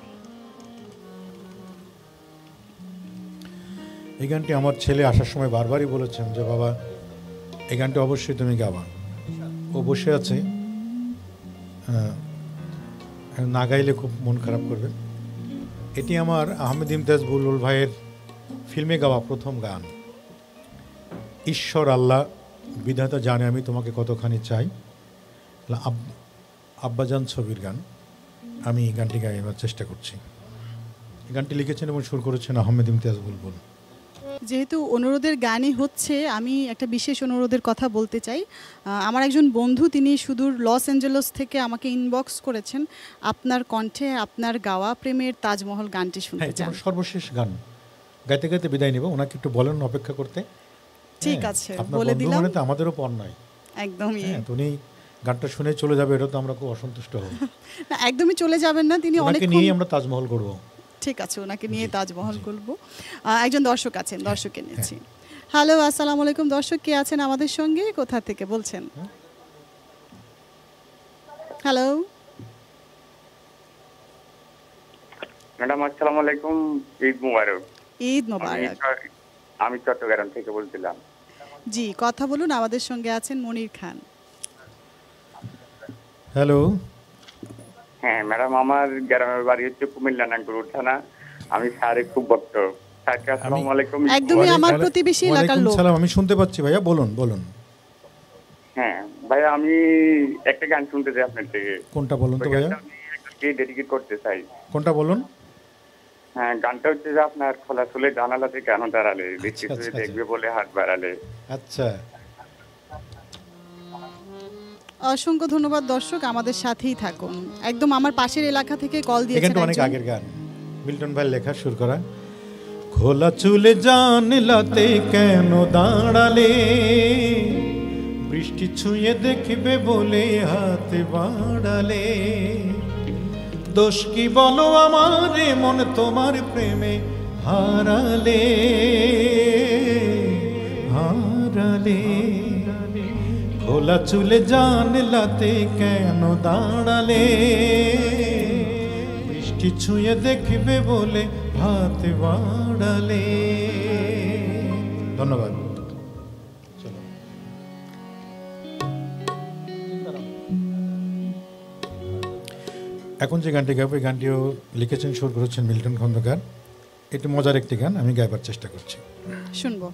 এই গানটি আমার ছেলে আসার সময় বারবারই বলেছেন যে বাবা এই গানটা অবশ্যই তুমি গাবা। ও বসে আছে, না গাইলে খুব মন খারাপ করবে। এটি আমার আহমেদ ইমতিয়াজ বুলবুল ভাইয়ের ফিল্মে গাওয়া প্রথম গান। ঈশ্বর আল্লাহ বিধাতা জানে আমি তোমাকে কতখানি চাই, আব্বাজান ছবির গান। আমি এই গানটি গাইবার চেষ্টা করছি। এই গানটি লিখেছেন এবং সুর করেছেন আহমেদ ইমতিয়াজ বুলবুল। যেহেতু অনুরোধের গানই হচ্ছে, আমি একটা বিশেষ অনুরোধের কথা বলতে চাই। আমার একজন বন্ধু, তিনি সুদূর লস অ্যাঞ্জেলস থেকে আমাকে ইনবক্স করেছেন, আপনার কণ্ঠে আপনার গাওয়া প্রেমের তাজমহল গানটি শুনতে চান। সর্বশেষ গান গাইতে গাইতে বিদায় নেব, ওনাকে একটু বলেন অপেক্ষা করতে। ঠিক আছে, বলে দিলাম। মানে তো আমাদেরও পণ নয় একদমই। উনি গানটা শুনে চলে যাবে, এটা তো আমরা খুব অসন্তুষ্ট হব না, একদমই চলে যাবেন না, তিনি অনেক নিয়ে আমরা তাজমহল করব। ঠিক আছে, ওনাকে নিয়ে তাজমহল করব। একজন দর্শক আছেন, দর্শককে নিয়েছি। হ্যালো, আসসালামু আলাইকুম দর্শক, কে আছেন আমাদের সঙ্গে, কোথা থেকে বলছেন? হ্যালো ম্যাডাম, আসসালামু আলাইকুম, ঈদ মোবারক। ঈদ মোবারক। আমি চট্টগ্রাম থেকে বলছিলাম। জি, কথা বলুন, আমাদের সঙ্গে আছেন মনির খান। হ্যালো। হ্যাঁ ম্যাডাম, আমার গ্রামের বাড়ি হচ্ছে কুমিল্লা নাঙ্গলকোট থানা। আমি স্যারের খুব ভক্ত। স্যারকে আসসালামু আলাইকুম। একদমই আমার প্রতিবেশী এলাকার লোক। সালাম, আমি শুনতে পাচ্ছি ভাইয়া, বলুন বলুন। হ্যাঁ ভাইয়া, আমি একটা গান শুনতে চাই আপনার থেকে। কোনটা বলুন তো ভাইয়া? আমি ডেডিকেট করতে চাই। কোনটা বলুন? হ্যাঁ, গানটা হচ্ছে যে আপনার খোলা চুলে জানালাতে কেন দাঁড়ালে, দেখতে দেখবে বলে হাত বাড়ালে। আচ্ছা, অসংখ্য ধন্যবাদ দর্শক, আমাদের সাথেই থাকুন। একদম আমার পাশের এলাকা থেকে কল দিয়েছেন। এটা অনেক আগের গান, মিল্টন ভাই লেখা, সুর করা। খোলা চুলে জানলাতে কেন দাঁড়ালে, বৃষ্টি ছুঁয়ে দেখবে বলে হাত বাড়ালে, দোষ কি বলো আমার মন তোমার প্রেমে হারালে হারালে, খোলা চুলে জানলাতে কেন দাঁড়ালে, বৃষ্টি ছুঁয়ে দেখবে বলে হাত বাড়ালে। ধন্যবাদ। এখন যে গানটি গাইব, এই গানটিও লিখেছেন, সুর করেছেন মিল্টন খন্দকার। এটি মজার একটি গান, আমি গাইবার চেষ্টা করছি, শুনবো।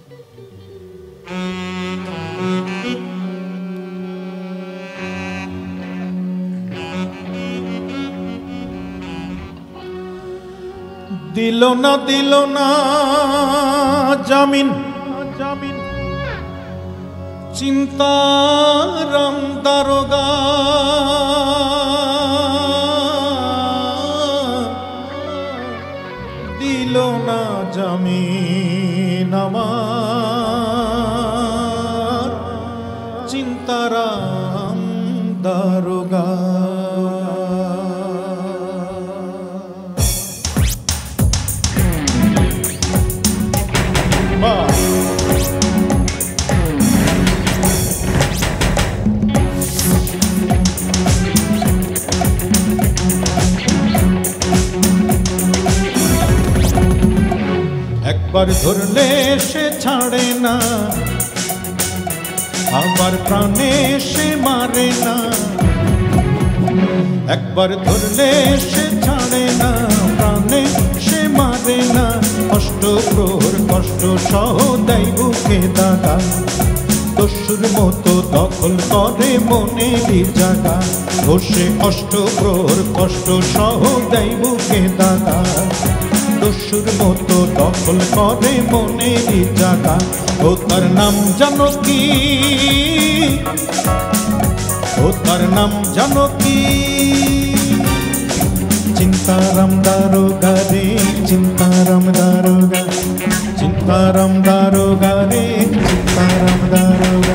দিল না দিল না জামিন জামিন চিন্তারাম দারোগা, দিল না জামিন আমার চিন্তা চিন্তারাম দারোগা। একবার ধরলে সে ছাড়ে না, আবার প্রাণে সে মারে না। একবার ধরলে সে ছাড়ে না, প্রাণে সে মারে না। কষ্ট প্রহর কষ্ট সহ দেয় বুকে দাগা, দস্যুর মতো দখল করে মনেরই জায়গা। বসে অষ্ট প্রহর কষ্ট সহ দেয় বুকে দাগা, দস্যুর মতো দখল করে মনেরই জায়গা। ও তার নাম জানো কি, ও তার নাম জানো কি? চিন্তারাম দারোগা রে, চিন্তারাম দারোগা, চিন্তারাম দারোগা রে, চিন্তারাম দারোগা।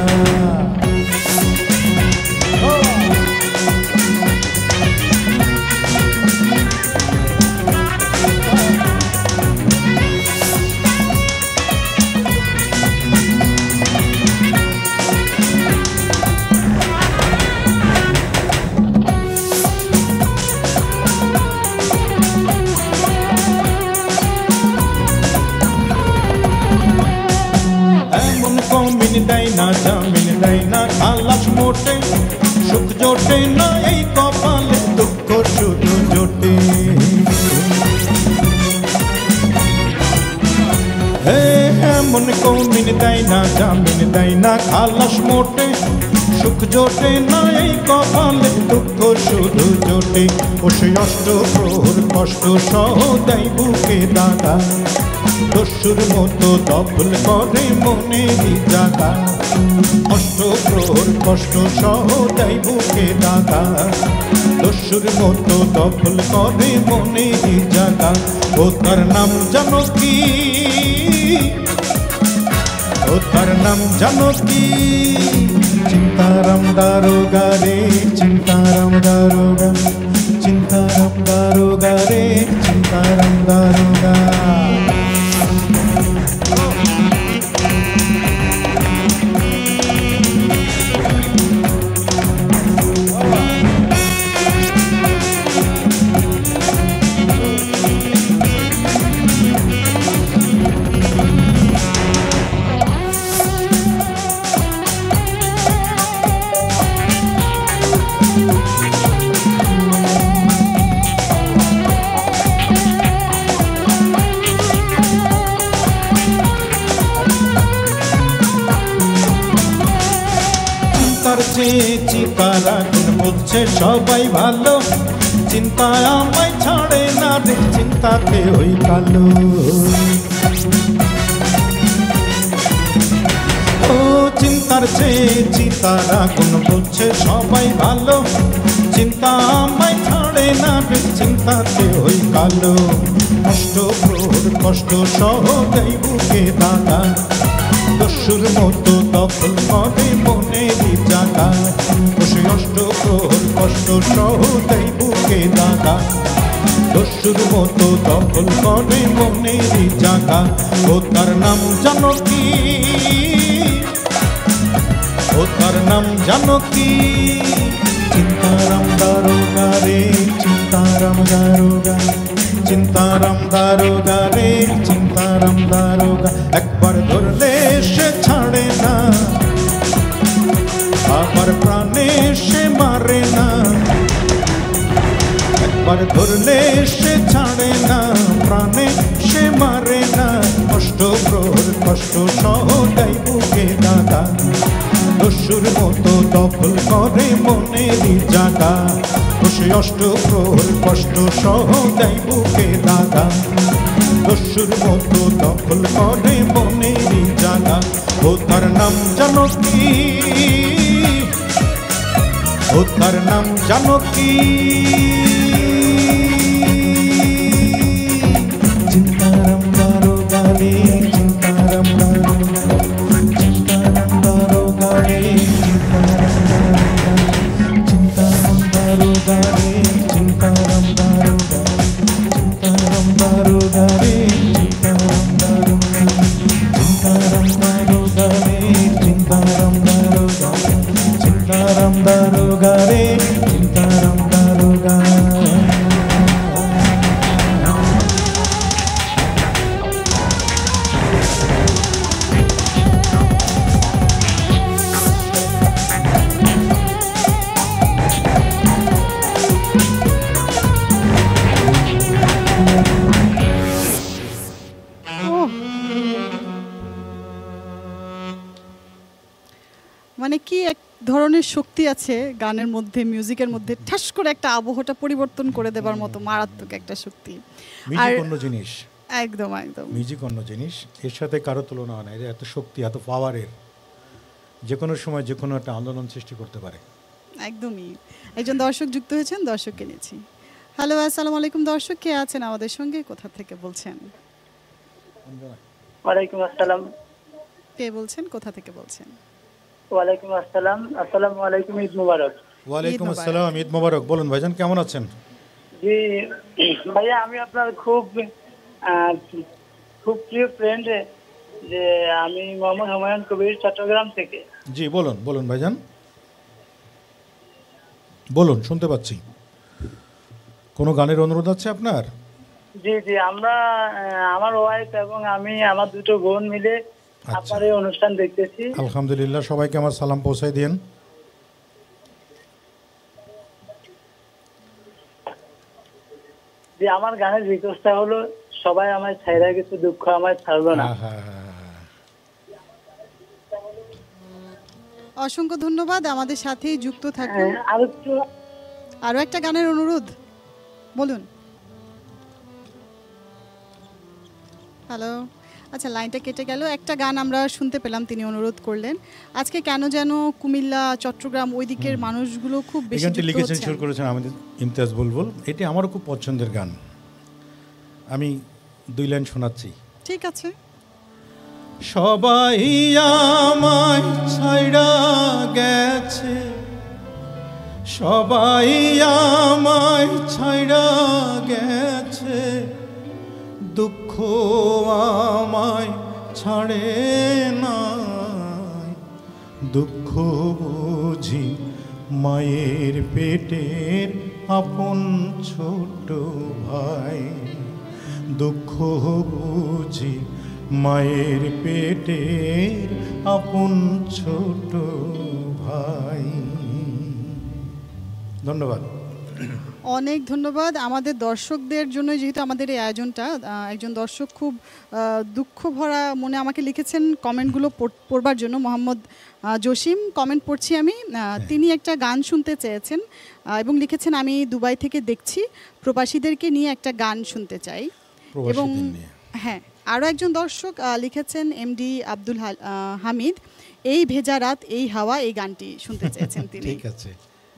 দেয় না জামিন দেয় না খালাস মোটে, সুখ জোটে না এই কপালে, দুঃখ শুধু জোটে। এমন কৌমিন দেয় না জামিন দেয় না খালাস মোটে, সুখ জোটে না এই কপালে, দুঃখ শুধু জোটে। ও সে অষ্ট প্রহর কষ্ট সহ দেয় বুকে দাগা, দস্যুর মতো দখল করে মনেরই জায়গা। অষ্ট প্রহর কষ্ট সহ দেয় বুকে দাগা, দস্যুর মতো দখল করে মনেরই জায়গা। ও তার নাম জানো কি, ও তার নাম জানো কি? চিন্তারাম দারোগা রে, চিন্তারাম দারোগা, চিন্তারাম দারোগা রে, চিন্তারাম দারোগা। চিন্তারা বলছে সবাই ভালো, চিন্তা আমায় ছাড়ে না রে, চিন্তাতে ওই কালো। ও চিন্তার চেয়ে চিতারা কোন বলছে সবাই ভালো, চিন্তা আমায় ছাড়ে না রে, চিন্তাতে ওই কালো। কষ্ট প্রহর কষ্ট সহ দেয় বুকে দাগা, দস্যুর মতো দখল করে মনেরই জায়গা। বসে অষ্ট প্রহর কষ্ট সহ দেয় বুকে দাগা, দস্যুর মতো দখল করে মনেরই জায়গা। ও তার নাম জানো কি, ও তার নাম জানো কি? চিন্তারাম দারোগা রে, চিন্তারাম দারোগা, চিন্তারাম দারোগা রে, চিন্তারাম দারোগা। একবার ধরলে সে ছাড়ে না, আবার প্রাণে সে মারে না। একবার ধরলে সে ছাড়ে না, প্রাণে সে মারে না। কষ্ট প্রহর কষ্ট সহ দেয় বুকে দাগা, দস্যুর মতো দখল করে মনেরই জায়গা। বসে অষ্ট প্রহর কষ্ট সহ দেয় বুকে দাগা, দস্যুর মতো দখল করে মনেরই জায়গা। ও তার নাম জানো কি, ও তার নাম জানো কি? চিন্তারাম দারোগা রে, চিন্তারাম দারোগা, চিন্তারাম দারোগা রে, চিন্তারাম কি এক ধরনের শক্তি আছে গানের মধ্যে, মিউজিকের মধ্যে, ঠাস করে একটা আবহাওয়াটা পরিবর্তন করে দেবার মতো মারাত্মক একটা শক্তি। মিউজিক অন্য জিনিস, একদম একদম মিউজিক অন্য জিনিস, এর সাথে কারো তুলনা হয় না। এর এত শক্তি, এত পাওয়ারের, যে কোনো সময় যে কোনো একটা আন্দোলন সৃষ্টি করতে পারে। একদমই। একজন দর্শক যুক্ত হয়েছেন, দর্শককে নিয়েছি। হ্যালো, আসসালামু আলাইকুম দর্শক, কে আছেন আমাদের সঙ্গে, কোথা থেকে বলছেন? ওয়ালাইকুম আসসালাম। কে বলছেন, কোথা থেকে বলছেন? ওয়ালাইকুম আসসালাম। আসসালামু আলাইকুম, ঈদ মুবারক। ওয়ালাইকুম আসসালাম, ঈদ মোবারক। বলুন ভাইজান, কেমন আছেন? জি ভাইয়া, আমি আপনার খুব আহ, খুব প্রিয় ফ্রেন্ড, যে আমি মোহাম্মদ হুমায়ুন কবির, চট্টগ্রাম থেকে। জি বলুন, বলুন ভাইজান, বলুন, শুনতে পাচ্ছি। কোনো গানের অনুরোধ আছে আপনার? জি জি, আমরা আমার ওয়াইফ এবং আমি, আমার দুটো বোন মিলে আপনার এই অনুষ্ঠান দেখতেছি। আলহামদুলিল্লাহ, সবাইকে আমার সালাম পৌঁছাই দিন। যে আমার গানের রিকোয়েস্টটা হলো, সবাই আমায় ছাইরা গেছে, দুঃখ আমায় ছাড়লো না। অসংখ্য ধন্যবাদ, আমাদের সাথেই যুক্ত থাকুন। আর একটু আরো একটা গানের অনুরোধ, বলুন। হ্যালো, আচ্ছা লাইনটা কেটে গেল। একটা গান আমরা শুনতে পেলাম, তিনি অনুরোধ করলেন। আজকে কেন যেন কুমিল্লা, চট্টগ্রাম ওই দিকের মানুষগুলো খুব বেশি গানটি যুক্ত লিখেছেন, হচ্ছেন। সুর করেছেন আমাদের ইমতিয়াজ বুলবুল। এটি আমারও খুব পছন্দের গান। আমি দুই লাইন শোনাচ্ছি। ঠিক আছে। সবাই আমায় ছাইড়া গেছে, সবাই আমায় ছাইড়া গেছে, দুঃখ আমায় ছাড়ে না, দুঃখ বুঝি মায়ের পেটের আপন ছোট ভাই, দুঃখ বুঝি মায়ের পেটের আপন ছোট ভাই। ধন্যবাদ। অনেক ধন্যবাদ। আমাদের দর্শকদের জন্য, যেহেতু আমাদের এই আয়োজনটা, একজন দর্শক খুব দুঃখ ভরা মনে আমাকে লিখেছেন কমেন্টগুলো পড়বার জন্য। মোহাম্মদ জসিম, কমেন্ট পড়ছি আমি। তিনি একটা গান শুনতে চেয়েছেন এবং লিখেছেন, আমি দুবাই থেকে দেখছি, প্রবাসীদেরকে নিয়ে একটা গান শুনতে চাই। এবং হ্যাঁ, আরও একজন দর্শক লিখেছেন, এমডি আব্দুল হামিদ, এই ভেজা রাত এই হাওয়া, এই গানটি শুনতে চেয়েছেন তিনি। ঠিক আছে।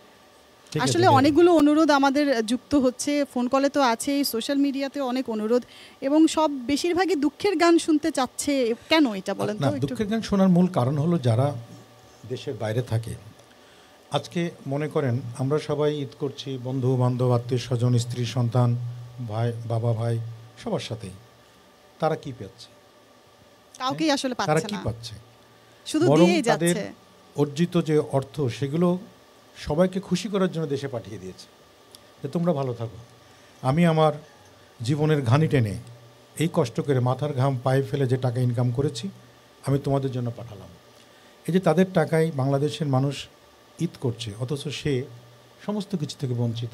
আসলে অনেকগুলো অনুরোধ আমাদের যুক্ত হচ্ছে, ফোন কলে তো আছে, সোশ্যাল মিডিয়াতে অনেক অনুরোধ, এবং সব বেশিরভাগই দুঃখের গান শুনতে চাচ্ছে। কেন এটা বলেন তো? দুঃখের গান শোনার মূল কারণ হলো, যারা দেশের বাইরে থাকে, আজকে মনে করেন আমরা সবাই ঈদ করছি বন্ধু বান্ধব, আত্মীয় স্বজন, স্ত্রী সন্তান, ভাই, বাবা ভাই, সবার সাথেই। তারা কি পাচ্ছে? কাউকেই আসলে পাচ্ছে না। তারা কি পাচ্ছে? শুধু দিয়েই যাচ্ছে। অর্জিত যে অর্থ, সেগুলো সবাইকে খুশি করার জন্য দেশে পাঠিয়ে দিয়েছে, যে তোমরা ভালো থাকো। আমি আমার জীবনের ঘানি টেনে, এই কষ্ট করে মাথার ঘাম পায়ে ফেলে যে টাকা ইনকাম করেছি, আমি তোমাদের জন্য পাঠালাম। এই যে তাদের টাকায় বাংলাদেশের মানুষ ঈদ করছে, অথচ সে সমস্ত কিছু থেকে বঞ্চিত।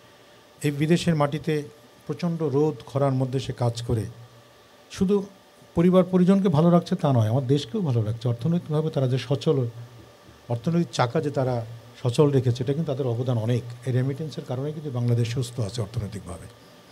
এই বিদেশের মাটিতে প্রচণ্ড রোদ খরার মধ্যে সে কাজ করে শুধু পরিবার পরিজনকে ভালো রাখছে তা নয়, আমার দেশকেও ভালো রাখছে। অর্থনৈতিকভাবে তারা যে সচল, অর্থনৈতিক চাকা যে তারা সচল রেখেছে, এটা কিন্তু তাদের অবদান অনেক। এই রেমিটেন্সের কারণে কিন্তু বাংলাদেশ সুস্থ আছে অর্থনৈতিকভাবে।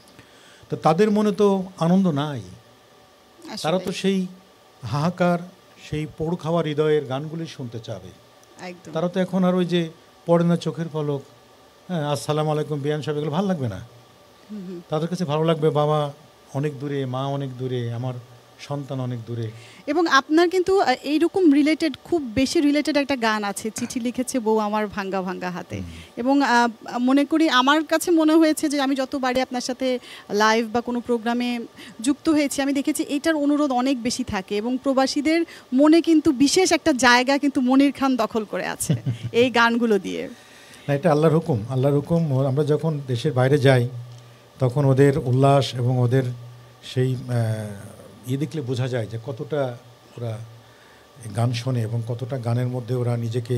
তো তাদের মনে তো আনন্দ নাই, তারা তো সেই হাহাকার, সেই পোড় খাওয়া হৃদয়ের গানগুলি শুনতে চাবে। তারা তো এখন আর ওই যে পড়ে না চোখের পলক, হ্যাঁ আসসালামু আলাইকুম বিয়ান সাহেব, এগুলো ভালো লাগবে না। তাদের কাছে ভালো লাগবে, বাবা অনেক দূরে, মা অনেক দূরে, আমার সন্তান অনেক দূরে। এবং আপনার কিন্তু এইরকম রিলেটেড, খুব বেশি রিলেটেড একটা গান আছে, চিঠি লিখেছে বউ আমার ভাঙ্গা ভাঙ্গা হাতে। এবং মনে করি, আমার কাছে মনে হয়েছে যে আমি যতবারই আপনার সাথে লাইভ বা কোনো প্রোগ্রামে যুক্ত হয়েছি, আমি দেখেছি এইটার অনুরোধ অনেক বেশি থাকে, এবং প্রবাসীদের মনে কিন্তু বিশেষ একটা জায়গা কিন্তু মনির খান দখল করে আছে এই গানগুলো দিয়ে। না, এটা আল্লাহর হুকুম, আল্লাহর হুকুম। আমরা যখন দেশের বাইরে যাই, তখন ওদের উল্লাস এবং ওদের সেই ইয়ে দেখলে বোঝা যায় যে কতটা ওরা গান শোনে এবং কতটা গানের মধ্যে ওরা নিজেকে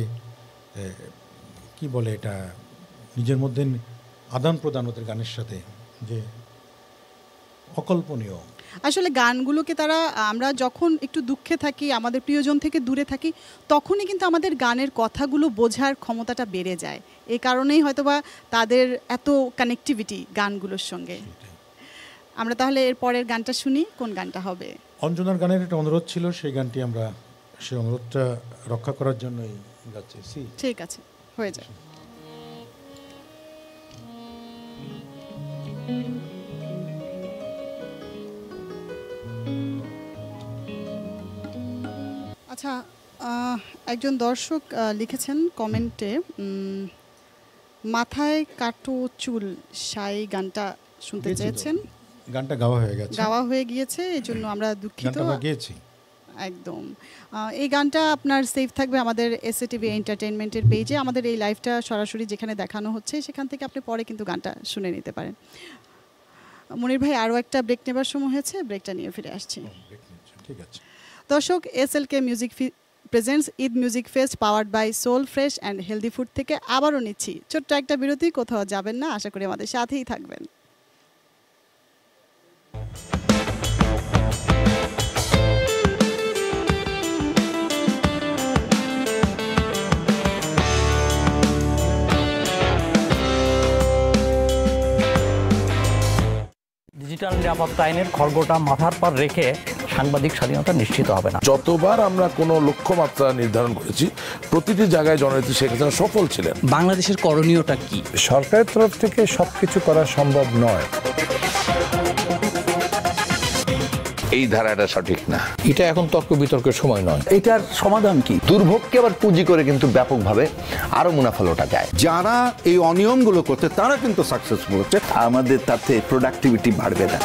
কি বলে, এটা নিজের মধ্যে আদান প্রদান ওদের গানের সাথে, যে অকল্পনীয়। আসলে গানগুলোকে তারা আমরা যখন একটু দুঃখে থাকি, আমাদের প্রিয়জন থেকে দূরে থাকি, তখনই কিন্তু আমাদের গানের কথাগুলো বোঝার ক্ষমতাটা বেড়ে যায়। এই কারণেই হয়তোবা তাদের এত কানেক্টিভিটি গানগুলোর সঙ্গে। আমরা তাহলে এর পরের গানটা শুনি, কোন গানটা হবে? অঞ্জনার গানের একটা অনুরোধ ছিল, সেই গানটি আমরা সেই অনুরোধটা রক্ষা করার জন্যই গাচ্ছি। ঠিক আছে, হয়ে যায়। আচ্ছা, একজন দর্শক লিখেছেন কমেন্টে, মাথায় কাটো চুল সাই গানটা শুনতে চেয়েছেন। গানটা গাওয়া হয়ে গেছে, গাওয়া হয়ে গিয়েছে, এই জন্য আমরা দুঃখিত। গেয়েছি একদম। এই গানটা আপনার সেভ থাকবে আমাদের এসএ টিভি এন্টারটেইনমেন্টের পেজে। আমাদের এই লাইভটা সরাসরি যেখানে দেখানো হচ্ছে সেখান থেকে আপনি পরে কিন্তু গানটা শুনে নিতে পারেন। মনির ভাই, আরও একটা ব্রেক নেবার সময় হয়েছে, ব্রেকটা নিয়ে ফিরে আসছি। ঠিক আছে দর্শক, SLK music presents Eid music fest powered by Soul Fresh and healthy food থেকে আবারও নিচ্ছি ছোট্ট একটা বিরতি। কোথাও যাবেন না, আশা করি আমাদের সাথেই থাকবেন। ডিজিটাল নিরাপত্তা আইনের খড়গোটা মাথার পর রেখে সাংবাদিক স্বাধীনতা নিশ্চিত হবে না। যতবার আমরা কোনো লক্ষ্যমাত্রা নির্ধারণ করেছি, প্রতিটি জায়গায় জননেত্রী শেখ হাসিনা সফল ছিলেন। বাংলাদেশের করণীয়টা কি? সরকারের তরফ থেকে সবকিছু করা সম্ভব নয়। এই ধারাটা সঠিক না। এটা এখন তর্ক বিতর্কের সময় নয়। এটার সমাধান কি? দুর্ভোগকে আবার পুঁজি করে কিন্তু ব্যাপকভাবে আরো মুনাফা লোটা যায়। যারা এই অনিয়মগুলো করছে তারা কিন্তু সাকসেসফুল হচ্ছে। আমাদের তাতে প্রোডাক্টিভিটি বাড়বে না।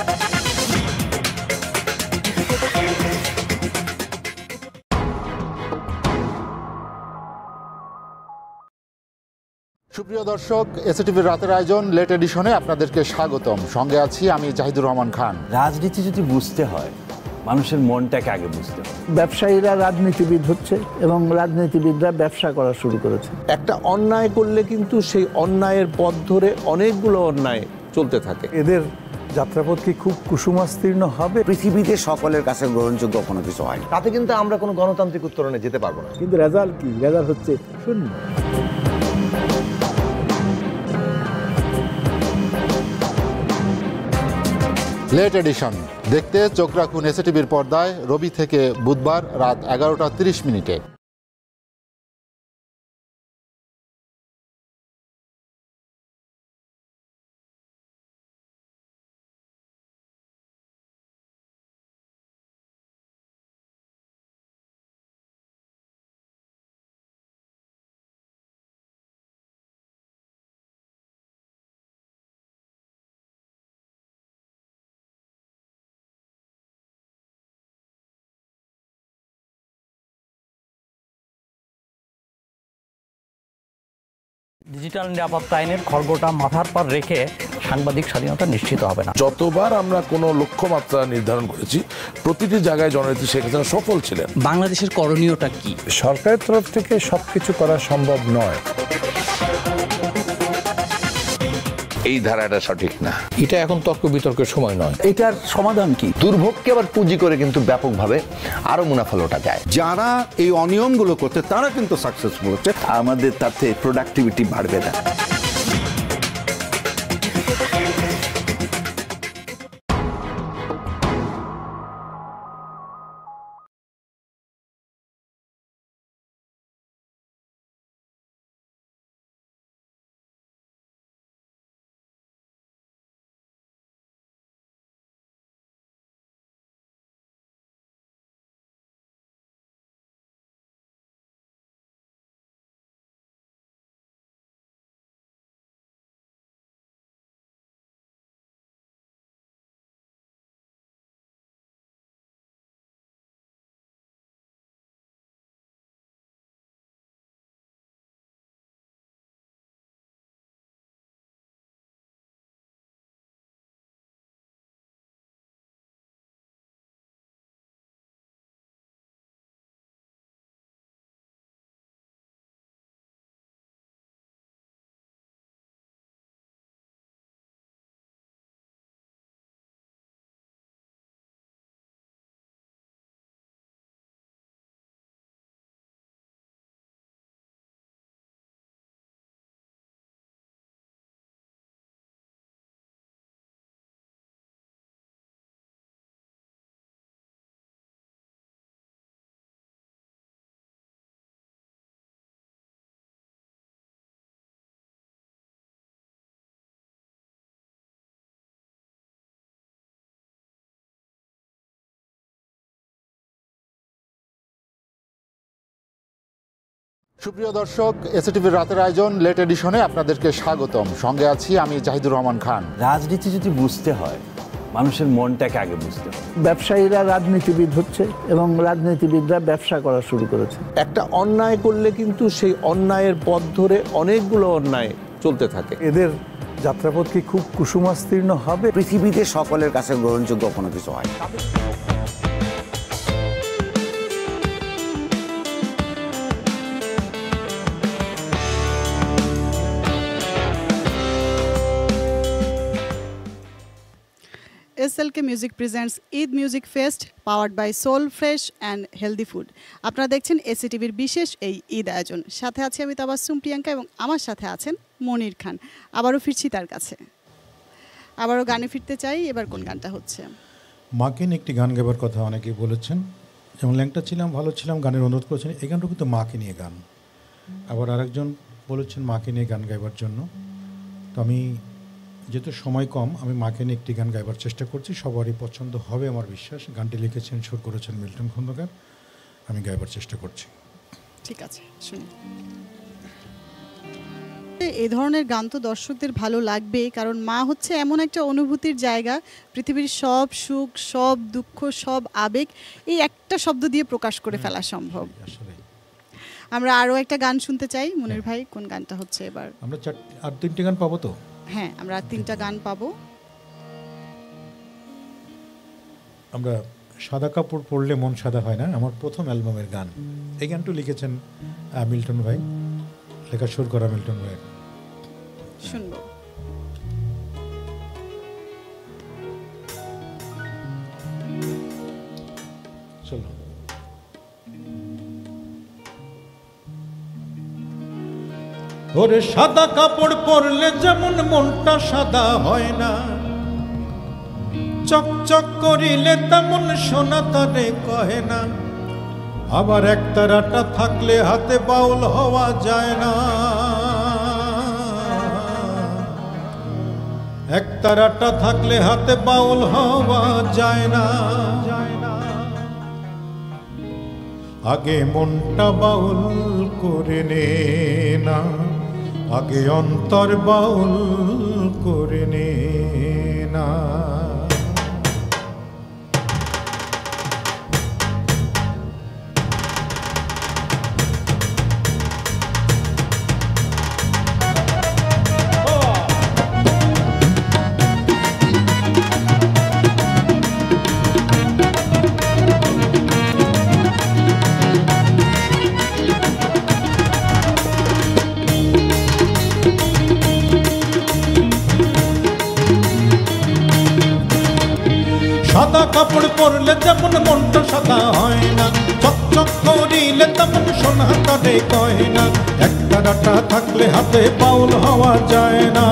সুপ্রিয় দর্শক, এসএ টিভির রাতের আয়োজন লেট এডিশনে আপনাদেরকে স্বাগতম। সঙ্গে আছি আমি জাহিদুর রহমান খান। রাজনীতি যদি বুঝতে হয়, মানুষের মনটাকে আগে বুঝতে হবে। ব্যবসায়ীরা রাজনীতিবিদ হচ্ছে এবং রাজনীতিবিদরা ব্যবসা করা শুরু করেছে। একটা অন্যায় করলে কিন্তু সেই অন্যায়ের পথ ধরে অনেকগুলো অন্যায় চলতে থাকে। এদের যাত্রাপথ কি খুব কুসুমাস্তীর্ণ হবে? পৃথিবীতে সকলের কাছে গ্রহণযোগ্য কোনো কিছু হয়, তাতে কিন্তু আমরা কোনো গণতান্ত্রিক উত্তরণে যেতে পারবো না। কিন্তু রেজাল্ট কি? রেজাল্ট হচ্ছে শূন্য। লেট এডিশন দেখতে চোখ রাখুন এসএ টিভির পর্দায় রবি থেকে বুধবার রাত এগারোটা তিরিশ মিনিটে। ডিজিটাল নিরাপত্তা আইনের খড়গোটা মাথার পর রেখে সাংবাদিক স্বাধীনতা নিশ্চিত হবে না। যতবার আমরা কোনো লক্ষ্যমাত্রা নির্ধারণ করেছি, প্রতিটি জায়গায় জননেত্রী শেখ হাসিনা সফল ছিলেন। বাংলাদেশের করণীয়টা কি? সরকারের তরফ থেকে সবকিছু করা সম্ভব নয়। এই ধারাটা সঠিক না। এটা এখন তর্ক বিতর্কের সময় নয়। এটার সমাধান কি? দুর্ভোগকে আবার পুঁজি করে কিন্তু ব্যাপকভাবে আরো মুনাফা লোটা যায়। যারা এই অনিয়মগুলো করছে তারা কিন্তু সাকসেসফুল হচ্ছে। আমাদের তাতে প্রোডাক্টিভিটি বাড়বে না। সুপ্রিয় দর্শক, এসএটিভির রাতের আয়োজন লেট এডিশনে আপনাদেরকে স্বাগতম। সঙ্গে আছি আমি জাহিদুর রহমান খান। রাজনীতি যদি বুঝতে হয় মানুষের মনটাকে আগে বুঝতে হবে। ব্যবসায়ীরা রাজনীতিবিদ হচ্ছে এবং রাজনীতিবিদরা ব্যবসা করা শুরু করেছে। একটা অন্যায় করলে কিন্তু সেই অন্যায়ের পথ ধরে অনেকগুলো অন্যায় চলতে থাকে। এদের যাত্রাপথ কি খুব কুসুমাস্তীর্ণ হবে? পৃথিবীতে সকলের কাছে গ্রহণযোগ্য কোনো কিছু হয়। SLK music presents Eid music fest powered by Soul Fresh and healthy food. আপনারা দেখছেন এসিটিভির বিশেষ এই ঈদ আয়োজন। সাথে আছি আমি তাবাসসুম প্রিয়াঙ্কা এবং আমার সাথে আছেন মনির খান। আবারও ফিরছি তার কাছে, আবারও গানে ফিরতে চাই। এবার কোন গানটা হচ্ছে? মাকে নিয়ে একটি গান গাবার কথা অনেকেই বলেছেন, যেমন ল্যাংটা ছিলাম ভালো ছিলাম গানের অনুরোধ করেছেন। এই গানটা কিন্তু মাকে নিয়ে গান। আবার আরেকজন বলেছেন মাকে নিয়ে গান গাইবার জন্য। তো আমি যেহেতু সময় কম, আমি মাকে নিয়ে একটি গান গাইবার চেষ্টা করছি। সবারই পছন্দ হবে আমার বিশ্বাস। গানটি লিখেছেন, সুর করেছেন মিল্টন খন্দকার। আমি গাইবার চেষ্টা করছি। ঠিক আছে, শুনি। এই ধরনের গান তো দর্শকদের ভালো লাগবে, কারণ মা হচ্ছে এমন একটা অনুভূতির জায়গা। পৃথিবীর সব সুখ, সব দুঃখ, সব আবেগ এই একটা শব্দ দিয়ে প্রকাশ করে ফেলা সম্ভব। আমরা আরও একটা গান শুনতে চাই। মনির ভাই, কোন গানটা হচ্ছে এবার? আমরা চার আর তিনটে গান পাবো তো? হ্যাঁ, আমরা তিনটা গান পাবো। আমরা সাদা কাপড় পরলে মন সাদা হয় না, আমার প্রথম অ্যালবামের গান। এই গানটা লিখেছেন মিল্টন ভাই, লেখা সুর করা মিল্টন ভাই। শুনবো। চলো। ওরে সাদা কাপড় পরলে যেমন মনটা সাদা হয় না, চকচক করিলে তেমন সোনা তারে কহে না। আবার একতারাটা থাকলে হাতে বাউল হওয়া যায় না, একতারাটা থাকলে হাতে বাউল হওয়া যায় না। আগে মনটা বাউল করে নে না, আগে অন্তর বাউল করে নে না। সাদা কাপড় পরলে যেমন মনটা সাদা হয় না, চকচক করিলে তেমন সোনা তারে কয় না। একতারাটা থাকলে হাতে বাউল হওয়া যায় না,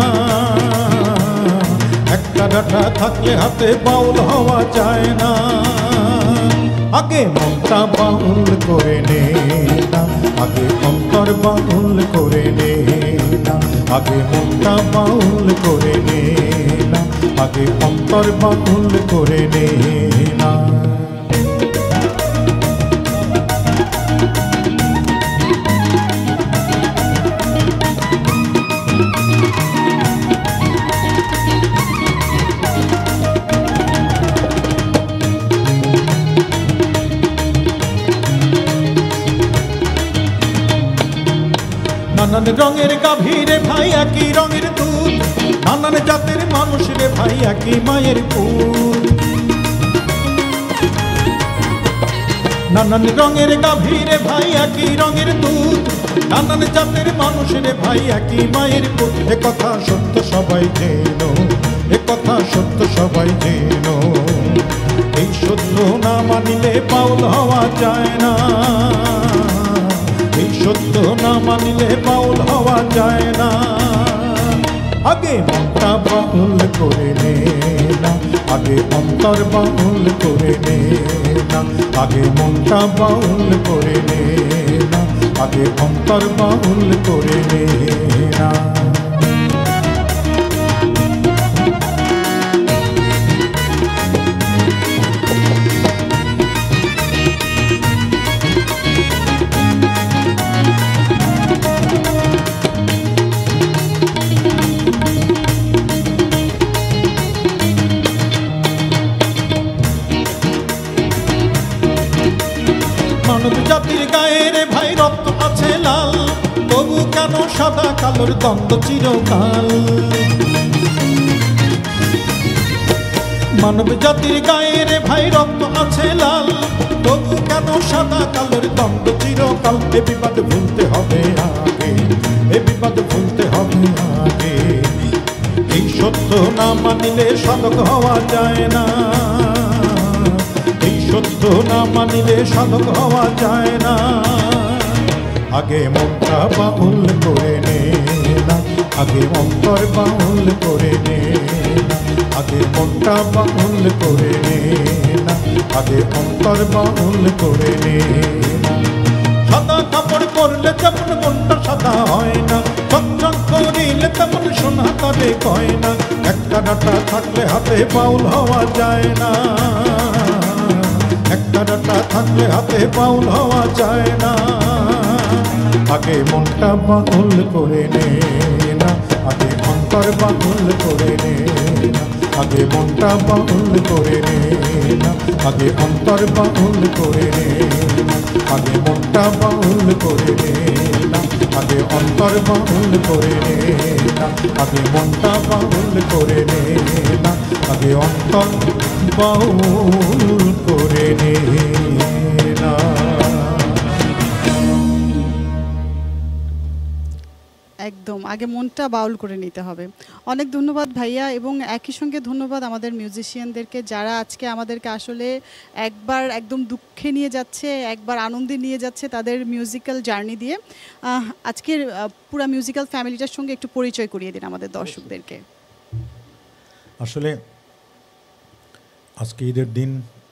একতারাটা থাকলে হাতে বাউল হওয়া যায় না। আগে মনটা বাউল করে নে না, আগে অন্তর বাউল করে নে না, আগে মনটা বাউল করে নে না, আগে অন্তর বাউল করে নে না। নানান রঙের গাভীরে ভাই একই রঙের দুধ, নানান জাতের মানুষ রে ভাই একই মায়ের পুত। নানান রঙের গাভীরে ভাই একই রঙের দুধ, নানান জাতের মানুষ রে ভাই একই মায়ের পুত। এ কথা সত্য সবাই জেনো, এ কথা সত্য সবাই জেনো। এই সত্য না মানিলে বাউল হওয়া যায় না, এই সত্য না মানিলে বাউল হওয়া যায় না। আগে মনটা বাউল করে নে না, আগে অন্তর বাউল করে নে না, আগে মনটা বাউল করে নে না, আগে অন্তর বাউল করে নে না। মানব জাতির গায়ে রে ভাই রক্ত আছে লাল, তবু কেন সাদা কালোর দ্বন্দ্ব চিরকাল। মানব জাতির গায়ে রে ভাই রক্ত আছে লাল, তবু কেন সাদা কালোর দ্বন্দ্ব চিরকাল। এ বিবাদ ভুলতে হবে আগে, এ বিবাদ ভুলতে হবে আগে। এই সত্য না মানিলে সাধক হওয়া যায় না, এই সত্য না মানিলে সাধক হওয়া যায় না। আগে মনটা বাউল করে নে না, আগে অন্তর বাউল করে নে না, আগে মনটা বাউল করে নে না, আগে অন্তর বাউল করে নে না। সাদা কাপড় পরলে যেমন মনটা সাদা হয় না, চকচক করিলে তেমন সোনা তবে কয় না। একটা ডাটা থাকলে হাতে বাউল হওয়া যায় না, একটা ডাটা থাকলে হাতে বাউল হওয়া যায় না। আগে মনটা বাউল করে নে না, আগে অন্তর বাউল করে নে না, আগে মনটা বাউল করে নে না, আগে অন্তর বাউল করে নে না, আগে মনটা বাউল করে নে না, আগে অন্তর বাউল করে নে না, আগে মনটা বাউল করে নে না, আগে অন্তর বাউল করে নে না। একদম আগে মনটা বাউল করে নিতে হবে। অনেক ধন্যবাদ ভাইয়া, এবং একই সঙ্গে ধন্যবাদ আমাদের মিউজিশিয়ানদেরকে যারা আজকে আমাদেরকে আসলে একবার একদম দুঃখে নিয়ে যাচ্ছে, একবার আনন্দে নিয়ে যাচ্ছে তাদের মিউজিক্যাল জার্নি দিয়ে। আজকের পুরা মিউজিক্যাল ফ্যামিলিটার সঙ্গে একটু পরিচয় করিয়ে দিন আমাদের দর্শকদেরকে। আসলে আজকে ঈদের দিন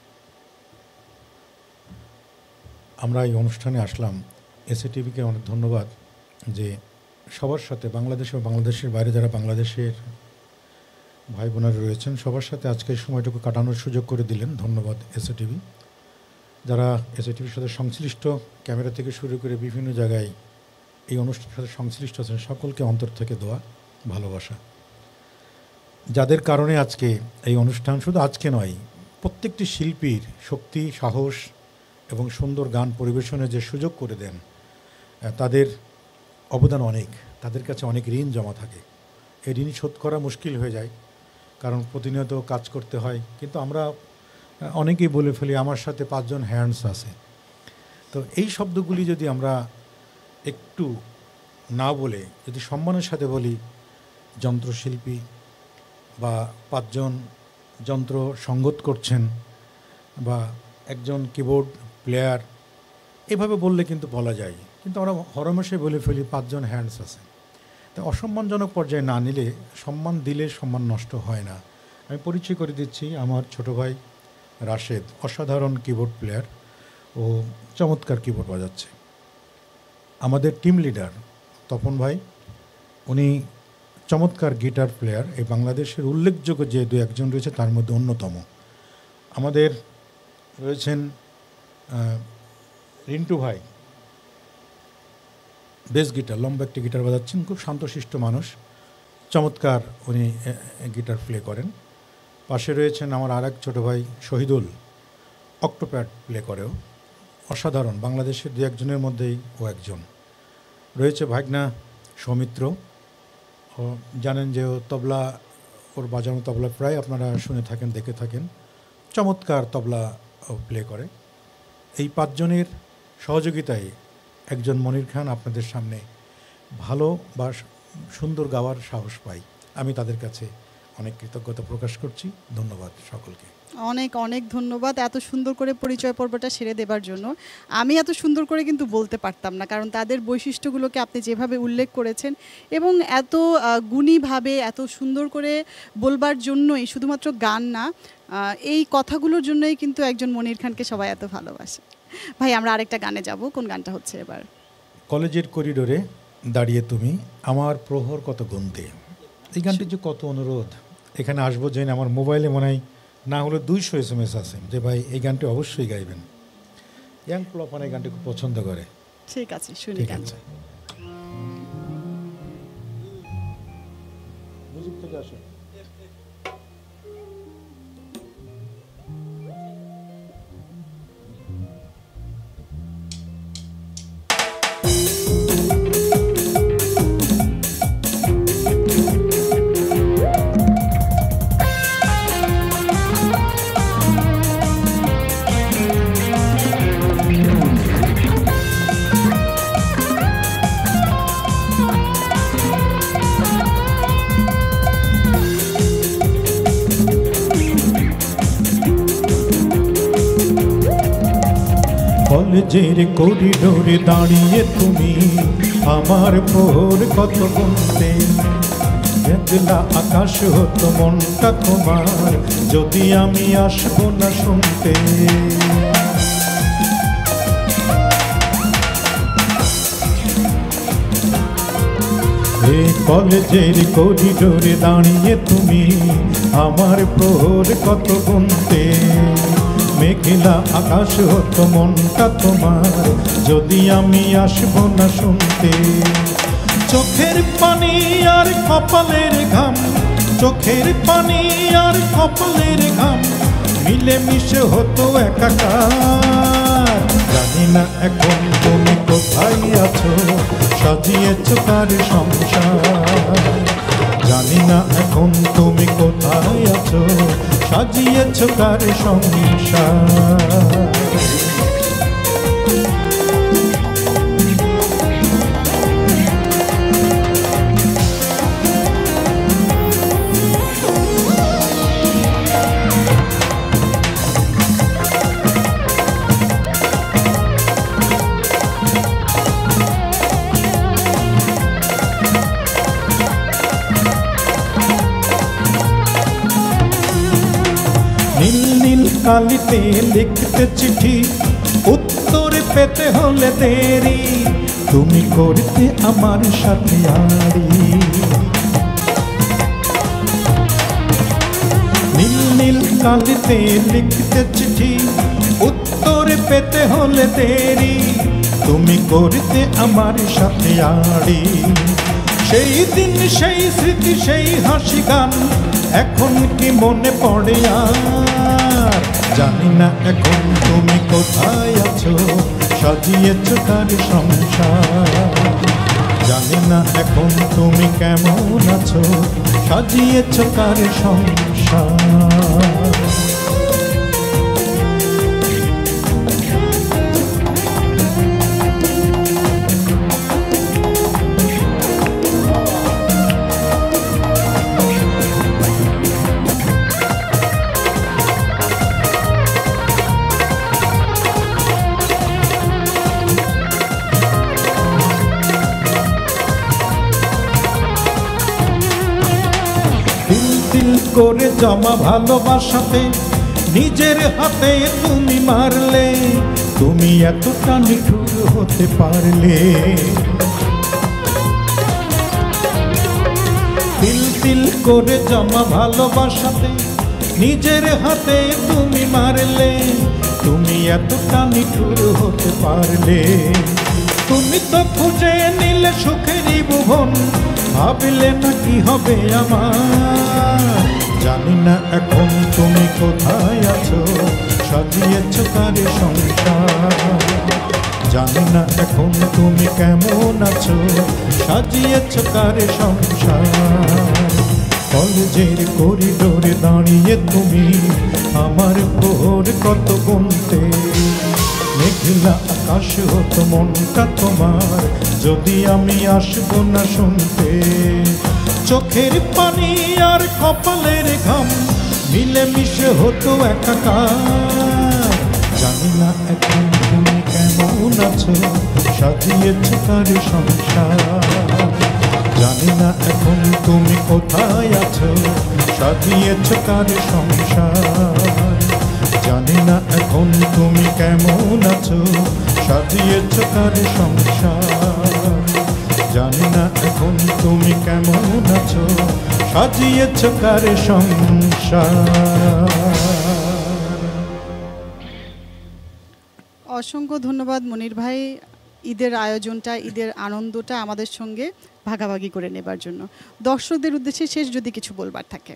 আমরা এই অনুষ্ঠানে আসলাম। এসএটিভিকে অনেক ধন্যবাদ যে সবার সাথে বাংলাদেশ ও বাংলাদেশের বাইরে যারা বাংলাদেশের ভাই বোনেরা রয়েছেন সবার সাথে আজকে এই সময়টুকু কাটানোর সুযোগ করে দিলেন। ধন্যবাদ এসএটিভি। যারা এসএটিভির সাথে সংশ্লিষ্ট, ক্যামেরা থেকে শুরু করে বিভিন্ন জায়গায় এই অনুষ্ঠানের সাথে সংশ্লিষ্ট আছেন, সকলকে অন্তর থেকে দোয়া, ভালোবাসা। যাদের কারণে আজকে এই অনুষ্ঠান, শুধু আজকে নয়, প্রত্যেকটি শিল্পীর শক্তি, সাহস এবং সুন্দর গান পরিবেশনের যে সুযোগ করে দেন, তাদের অবদান অনেক, তাদের কাছে অনেক ঋণ জমা থাকে। এই ঋণ শোধ করা মুশকিল হয়ে যায়, কারণ প্রতিনিয়ত কাজ করতে হয়। কিন্তু আমরা অনেকেই বলে ফেলি আমার সাথে পাঁচজন হ্যান্ডস আছে। তো এই শব্দগুলি যদি আমরা একটু না বলে যদি সম্মানের সাথে বলি, যন্ত্রশিল্পী বা পাঁচজন যন্ত্র সঙ্গত করছেন বা একজন কিবোর্ড প্লেয়ার, এভাবে বললে কিন্তু বলা যায়। কিন্তু আমরা হরমেশে বলে ফেলি পাঁচজন হ্যান্ডস আছে। তো অসম্মানজনক পর্যায়ে না নিলে, সম্মান দিলে সম্মান নষ্ট হয় না। আমি পরিচয় করে দিচ্ছি, আমার ছোট ভাই রাশেদ অসাধারণ কিবোর্ড প্লেয়ার ও চমৎকার কিবোর্ড বাজাচ্ছে। আমাদের টিম লিডার তপন ভাই, উনি চমৎকার গিটার প্লেয়ার, এই বাংলাদেশের উল্লেখযোগ্য যে দু একজন রয়েছে তার মধ্যে অন্যতম। আমাদের রয়েছেন রিন্টু ভাই, বেস গিটার, লম্বা একটি গিটার বাজাচ্ছেন, খুব শান্তশিষ্ট মানুষ, চমৎকার উনি গিটার প্লে করেন। পাশে রয়েছেন আমার আর এক ছোটো ভাই শহীদুল, অক্টোপ্যাড প্লে করেও অসাধারণ, বাংলাদেশের দু একজনের মধ্যেই ও একজন। রয়েছে ভাগনা সৌমিত্র, ও জানেন যে ও তবলা, ওর বাজানো তবলা প্রায় আপনারা শুনে থাকেন, দেখে থাকেন, চমৎকার তবলা প্লে করে। এই পাঁচজনের সহযোগিতায় একজন মনির খান আপনাদের সামনে ভালো বা সুন্দর গাওয়ার সাহস পাই। আমি তাদের কাছে অনেক কৃতজ্ঞতা প্রকাশ করছি। ধন্যবাদ সকলকে। অনেক অনেক ধন্যবাদ এত সুন্দর করে পরিচয় পর্বটা সেরে দেবার জন্য। আমি এত সুন্দর করে কিন্তু বলতে পারতাম না, কারণ তাদের বৈশিষ্ট্যগুলোকে আপনি যেভাবে উল্লেখ করেছেন এবং এত গুণীভাবে এত সুন্দর করে বলবার জন্যই, শুধুমাত্র গান না, এই কথাগুলোর জন্যই কিন্তু একজন মনির খানকে সবাই এত ভালোবাসে। ভাই আমরা আরেকটা গানে যাব, কোন গানটা হচ্ছে এবার? কলেজের করিডোরে দাঁড়িয়ে তুমি আমার প্রহর কত গুনতে। এই গানটির যে কত অনুরোধ, এখানে আসবো জেনে আমার মোবাইলে মনে হয় না হলে দুইশো এস এম এস আছে যে ভাই এই গানটি অবশ্যই গাইবেন। ইয়াং প্লপন এই গানটি খুব পছন্দ করে। ঠিক আছে, শুনি। ঠিক আছে, মিউজিক থেকে আসো। কলেজের করিডোরে দাঁড়িয়ে তুমি আমার প্রহর কত গুনতে, মেঘলা আকাশ হতো মনটা তোমার যদি আমি আসবো না শুনতে। এই কলেজের করিডোরে দাঁড়িয়ে তুমি আমার প্রহর কত গুনতে, মেঘলা আকাশ হতো মনটা তোমার যদি আমি আসবো না শুনতে। চোখের পানি আর কপালের ঘাম, চোখের পানি আর কপালের ঘাম মিলে মিশে হতো একাকার। জানি না এখন তুমি কোথায় আছো, সাজিয়েছো কার সংসার। জানি না এখন তুমি কোথায় আছো, সাজিয়েছো কার সংসার। কালিতে লিখতে চিঠি উত্তর পেতে হলে দেরি, তুমি করতে আমার সাথে আড়ি। নীল নীল কালিতে লিখতে চিঠি উত্তর পেতে হলে দেরি, তুমি করতে আমার সাথে আড়ি। সেই দিন সেই স্মৃতি সেই হাসি গান এখন কি মনে পড়ে আর? জানি না এখন তুমি কোথায় আছো, সাজিয়েছো কার সংসার। জানি না এখন তুমি কেমন আছো, সাজিয়েছো কার সংসার। করে জমা ভালোবাসাতে নিজের হাতে তুমি মারলে, তুমি এতটা নিঠুর হতে পারলে। তিল তিল করে জমা ভালোবাসাতে নিজের হাতে তুমি মারলে, তুমি এতটা নিঠুর হতে পারলে। তুমি তো খুঁজে নিলে সুখেরই ভুবন, ভাবলে না কি হবে আমার। জানি না এখন তুমি কোথায় আছো, সাজিয়েছো কার সংসার। জানি না এখন তুমি কেমন আছো, সাজিয়েছো কার সংসার। কলেজের করিডোরে দাঁড়িয়ে তুমি আমার প্রহর কত গুনতে, মেঘলা আকাশ হতো মনটা তোমার যদি আমি আসবো না শুনতে। চোখের পানি আর কপালের ঘাম মিলে মিশে হতো একাকার। জানি না এখন তুমি কেমন আছো, সাজিয়েছো কার সংসার। জানি না এখন তুমি কোথায় আছো, সাজিয়েছো কার সংসার। জানি না এখন তুমি কেমন আছো, সাজিয়েছো কার সংসার। জানি না এখন তুমি কেমন আছো, সাজিয়েছো কার সংসার। অসংখ্য ধন্যবাদ মনির ভাই, ঈদের আয়োজনটা ঈদের আনন্দটা আমাদের সঙ্গে ভাগাভাগি করে নেবার জন্য। দর্শকদের উদ্দেশ্যে শেষ যদি কিছু বলবার থাকে।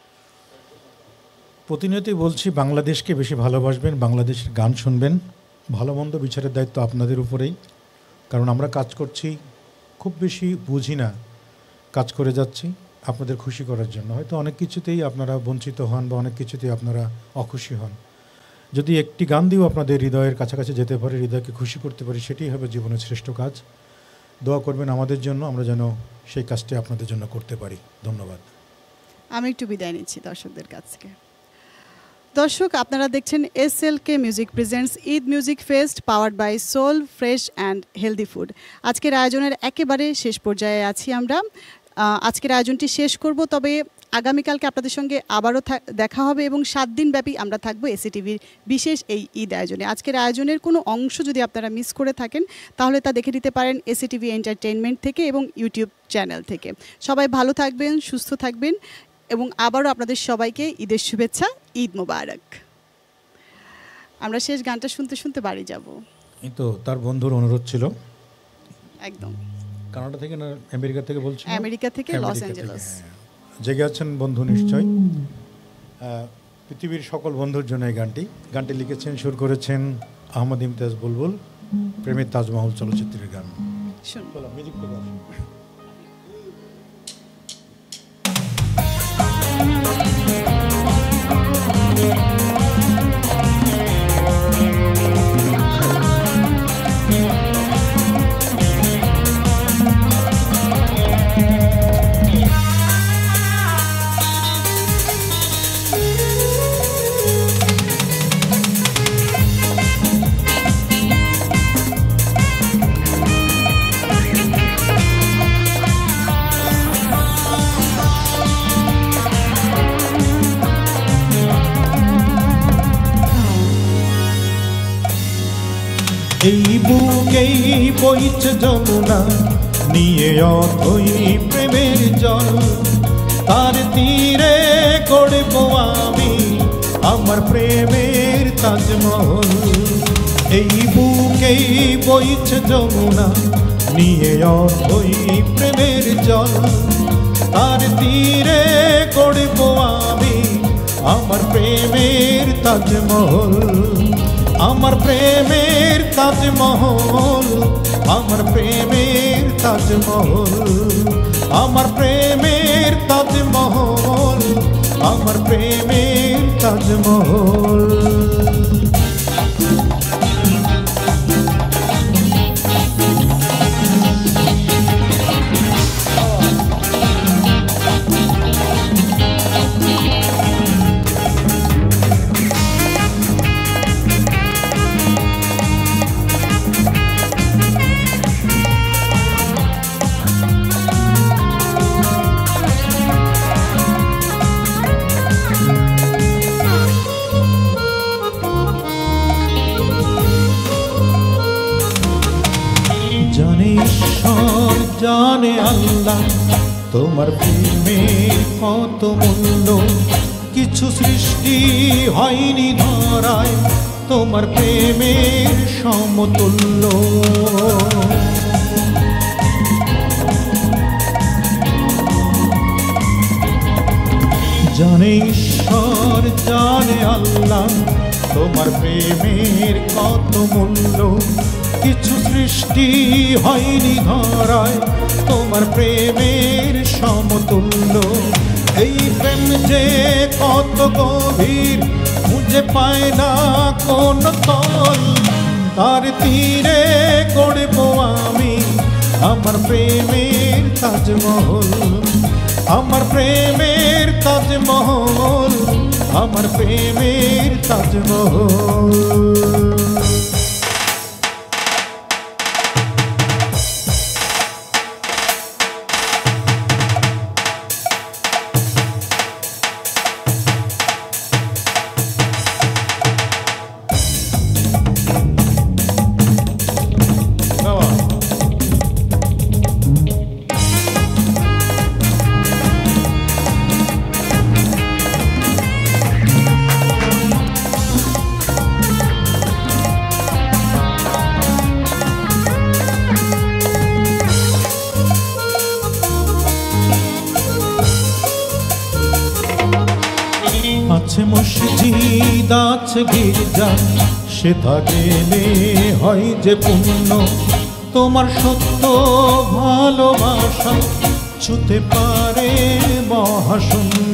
প্রতিনিয়তই বলছি বাংলাদেশকে বেশি ভালোবাসবেন, বাংলাদেশের গান শুনবেন। ভালো মন্দ বিচারের দায়িত্ব আপনাদের উপরেই, কারণ আমরা কাজ করছি খুব বেশি বুঝি না, কাজ করে যাচ্ছি আপনাদের খুশি করার জন্য। হয়তো অনেক কিছুতেই আপনারা বঞ্চিত হন বা অনেক কিছুতেই আপনারা অখুশি হন। যদি একটি গান দিয়েও আপনাদের হৃদয়ের কাছাকাছি যেতে পারে, হৃদয়কে খুশি করতে পারি, সেটাই হবে জীবনের শ্রেষ্ঠ কাজ। দোয়া করবেন আমাদের জন্য, আমরা যেন সেই কাজটি আপনাদের জন্য করতে পারি। ধন্যবাদ। আমি একটু বিদায় নিচ্ছি দর্শকদের কাছ থেকে। দর্শক, আপনারা দেখছেন S L K music presents Eid music fest powered by Soul Fresh and healthy food. আজকের আয়োজনের একেবারে শেষ পর্যায়ে আছি আমরা। আজকের আয়োজনটি শেষ করব, তবে আগামীকালকে আপনাদের সঙ্গে আবারও দেখা হবে এবং সাত দিন ব্যাপী আমরা থাকবো এসিটিভির বিশেষ এই ঈদ আয়োজনে। আজকের আয়োজনের কোনো অংশ যদি আপনারা মিস করে থাকেন তাহলে তা দেখে নিতে পারেন এসিটিভি এন্টারটেইনমেন্ট থেকে এবং ইউটিউব চ্যানেল থেকে। সবাই ভালো থাকবেন, সুস্থ থাকবেন এবং আবারও আপনাদের সবাইকে ঈদের শুভেচ্ছা, ঈদ মোবারক। আমরা শেষ গানটা শুনতে শুনতে বাড়ি যাব। এই তো তার বন্ধুর অনুরোধ ছিল। একদম কানাডা থেকে না আমেরিকা থেকে বলছি? আমেরিকা থেকে, লস অ্যাঞ্জেলস। জেগে আছেন বন্ধু নিশ্চয়। পৃথিবীর সকল বন্ধুর জন্য এই গানটি গানটি লিখেছেন, সুর করেছেন আহমদ ইমতিয়াজ বুলবুল। প্রেমের তাজমহল চলচ্চিত্রের গান। এই বুকেই বইছে যমুনা নিয়ে অথই প্রেমের জল, তার তীরে গড়ব আমি আমার প্রেমের তাজমহল। এই বুকেই বইছে যমুনা নিয়ে অথই প্রেমের জল, তার তীরে গড়ব আমি আমার প্রেমের তাজমহল। আমার প্রেমের তাজমহল, আমার প্রেমের তাজমহল, আমার প্রেমের তাজমহল, আমার প্রেমের তাজমহল। জানে আল্লাহ তোমার প্রেমের কত মূল্য, কিছু সৃষ্টি হয়নি ধরায় তোমার প্রেমের সমতুল্য। জানে ঈশ্বর, জানে আল্লাহ তোমার প্রেমের কত মূল্য, কিছু সৃষ্টি হয়নি ধরায় তোমার প্রেমের সমতুল্য। এই প্রেম যে কত গভীর খুঁজে পায় না কোন তল, তার তীরে গড়ব আমি আমার প্রেমের তাজমহল। আমার প্রেমের তাজমহল, আমার প্রেমের তাজমহল। আছে মসজিদ আছে গির্জা, সেথা গেলে হয় যে পুণ্য, তোমার সত্য ভালোবাসা ছুতে পারে মহাশূন্য।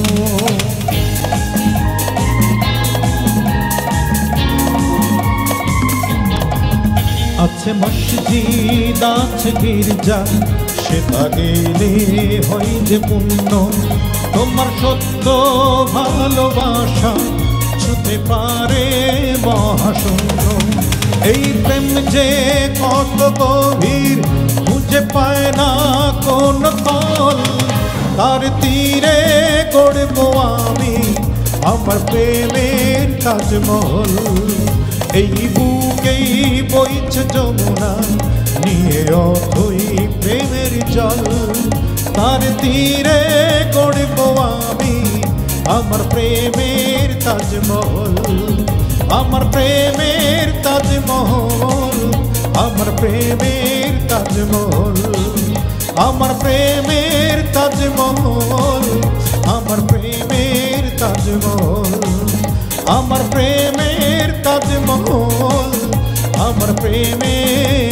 আছে মসজিদ আছে গির্জা, সেথা গেলে হয় যে পুণ্য, তোমার সত্য ভালোবাসা হতে পারে মহাশূন্য। এই প্রেম যে কত গভীর খুঁজে পায় না কোন ফল, তার তীরে গড়ব আমি আমার প্রেমের তাজমহল। এই বুকেই বইছে যমুনা নিয়ে অথই প্রেমের জল, তার তীরে গড়ব আমি আমার প্রেমের তাজমহল, আমার প্রেমের তাজমহল, আমার প্রেমের তাজমহল, আমার প্রেমের তাজমহল, আমার প্রেমের তাজমহল, আমার প্রেমের তাজমহল, আমার প্রেমের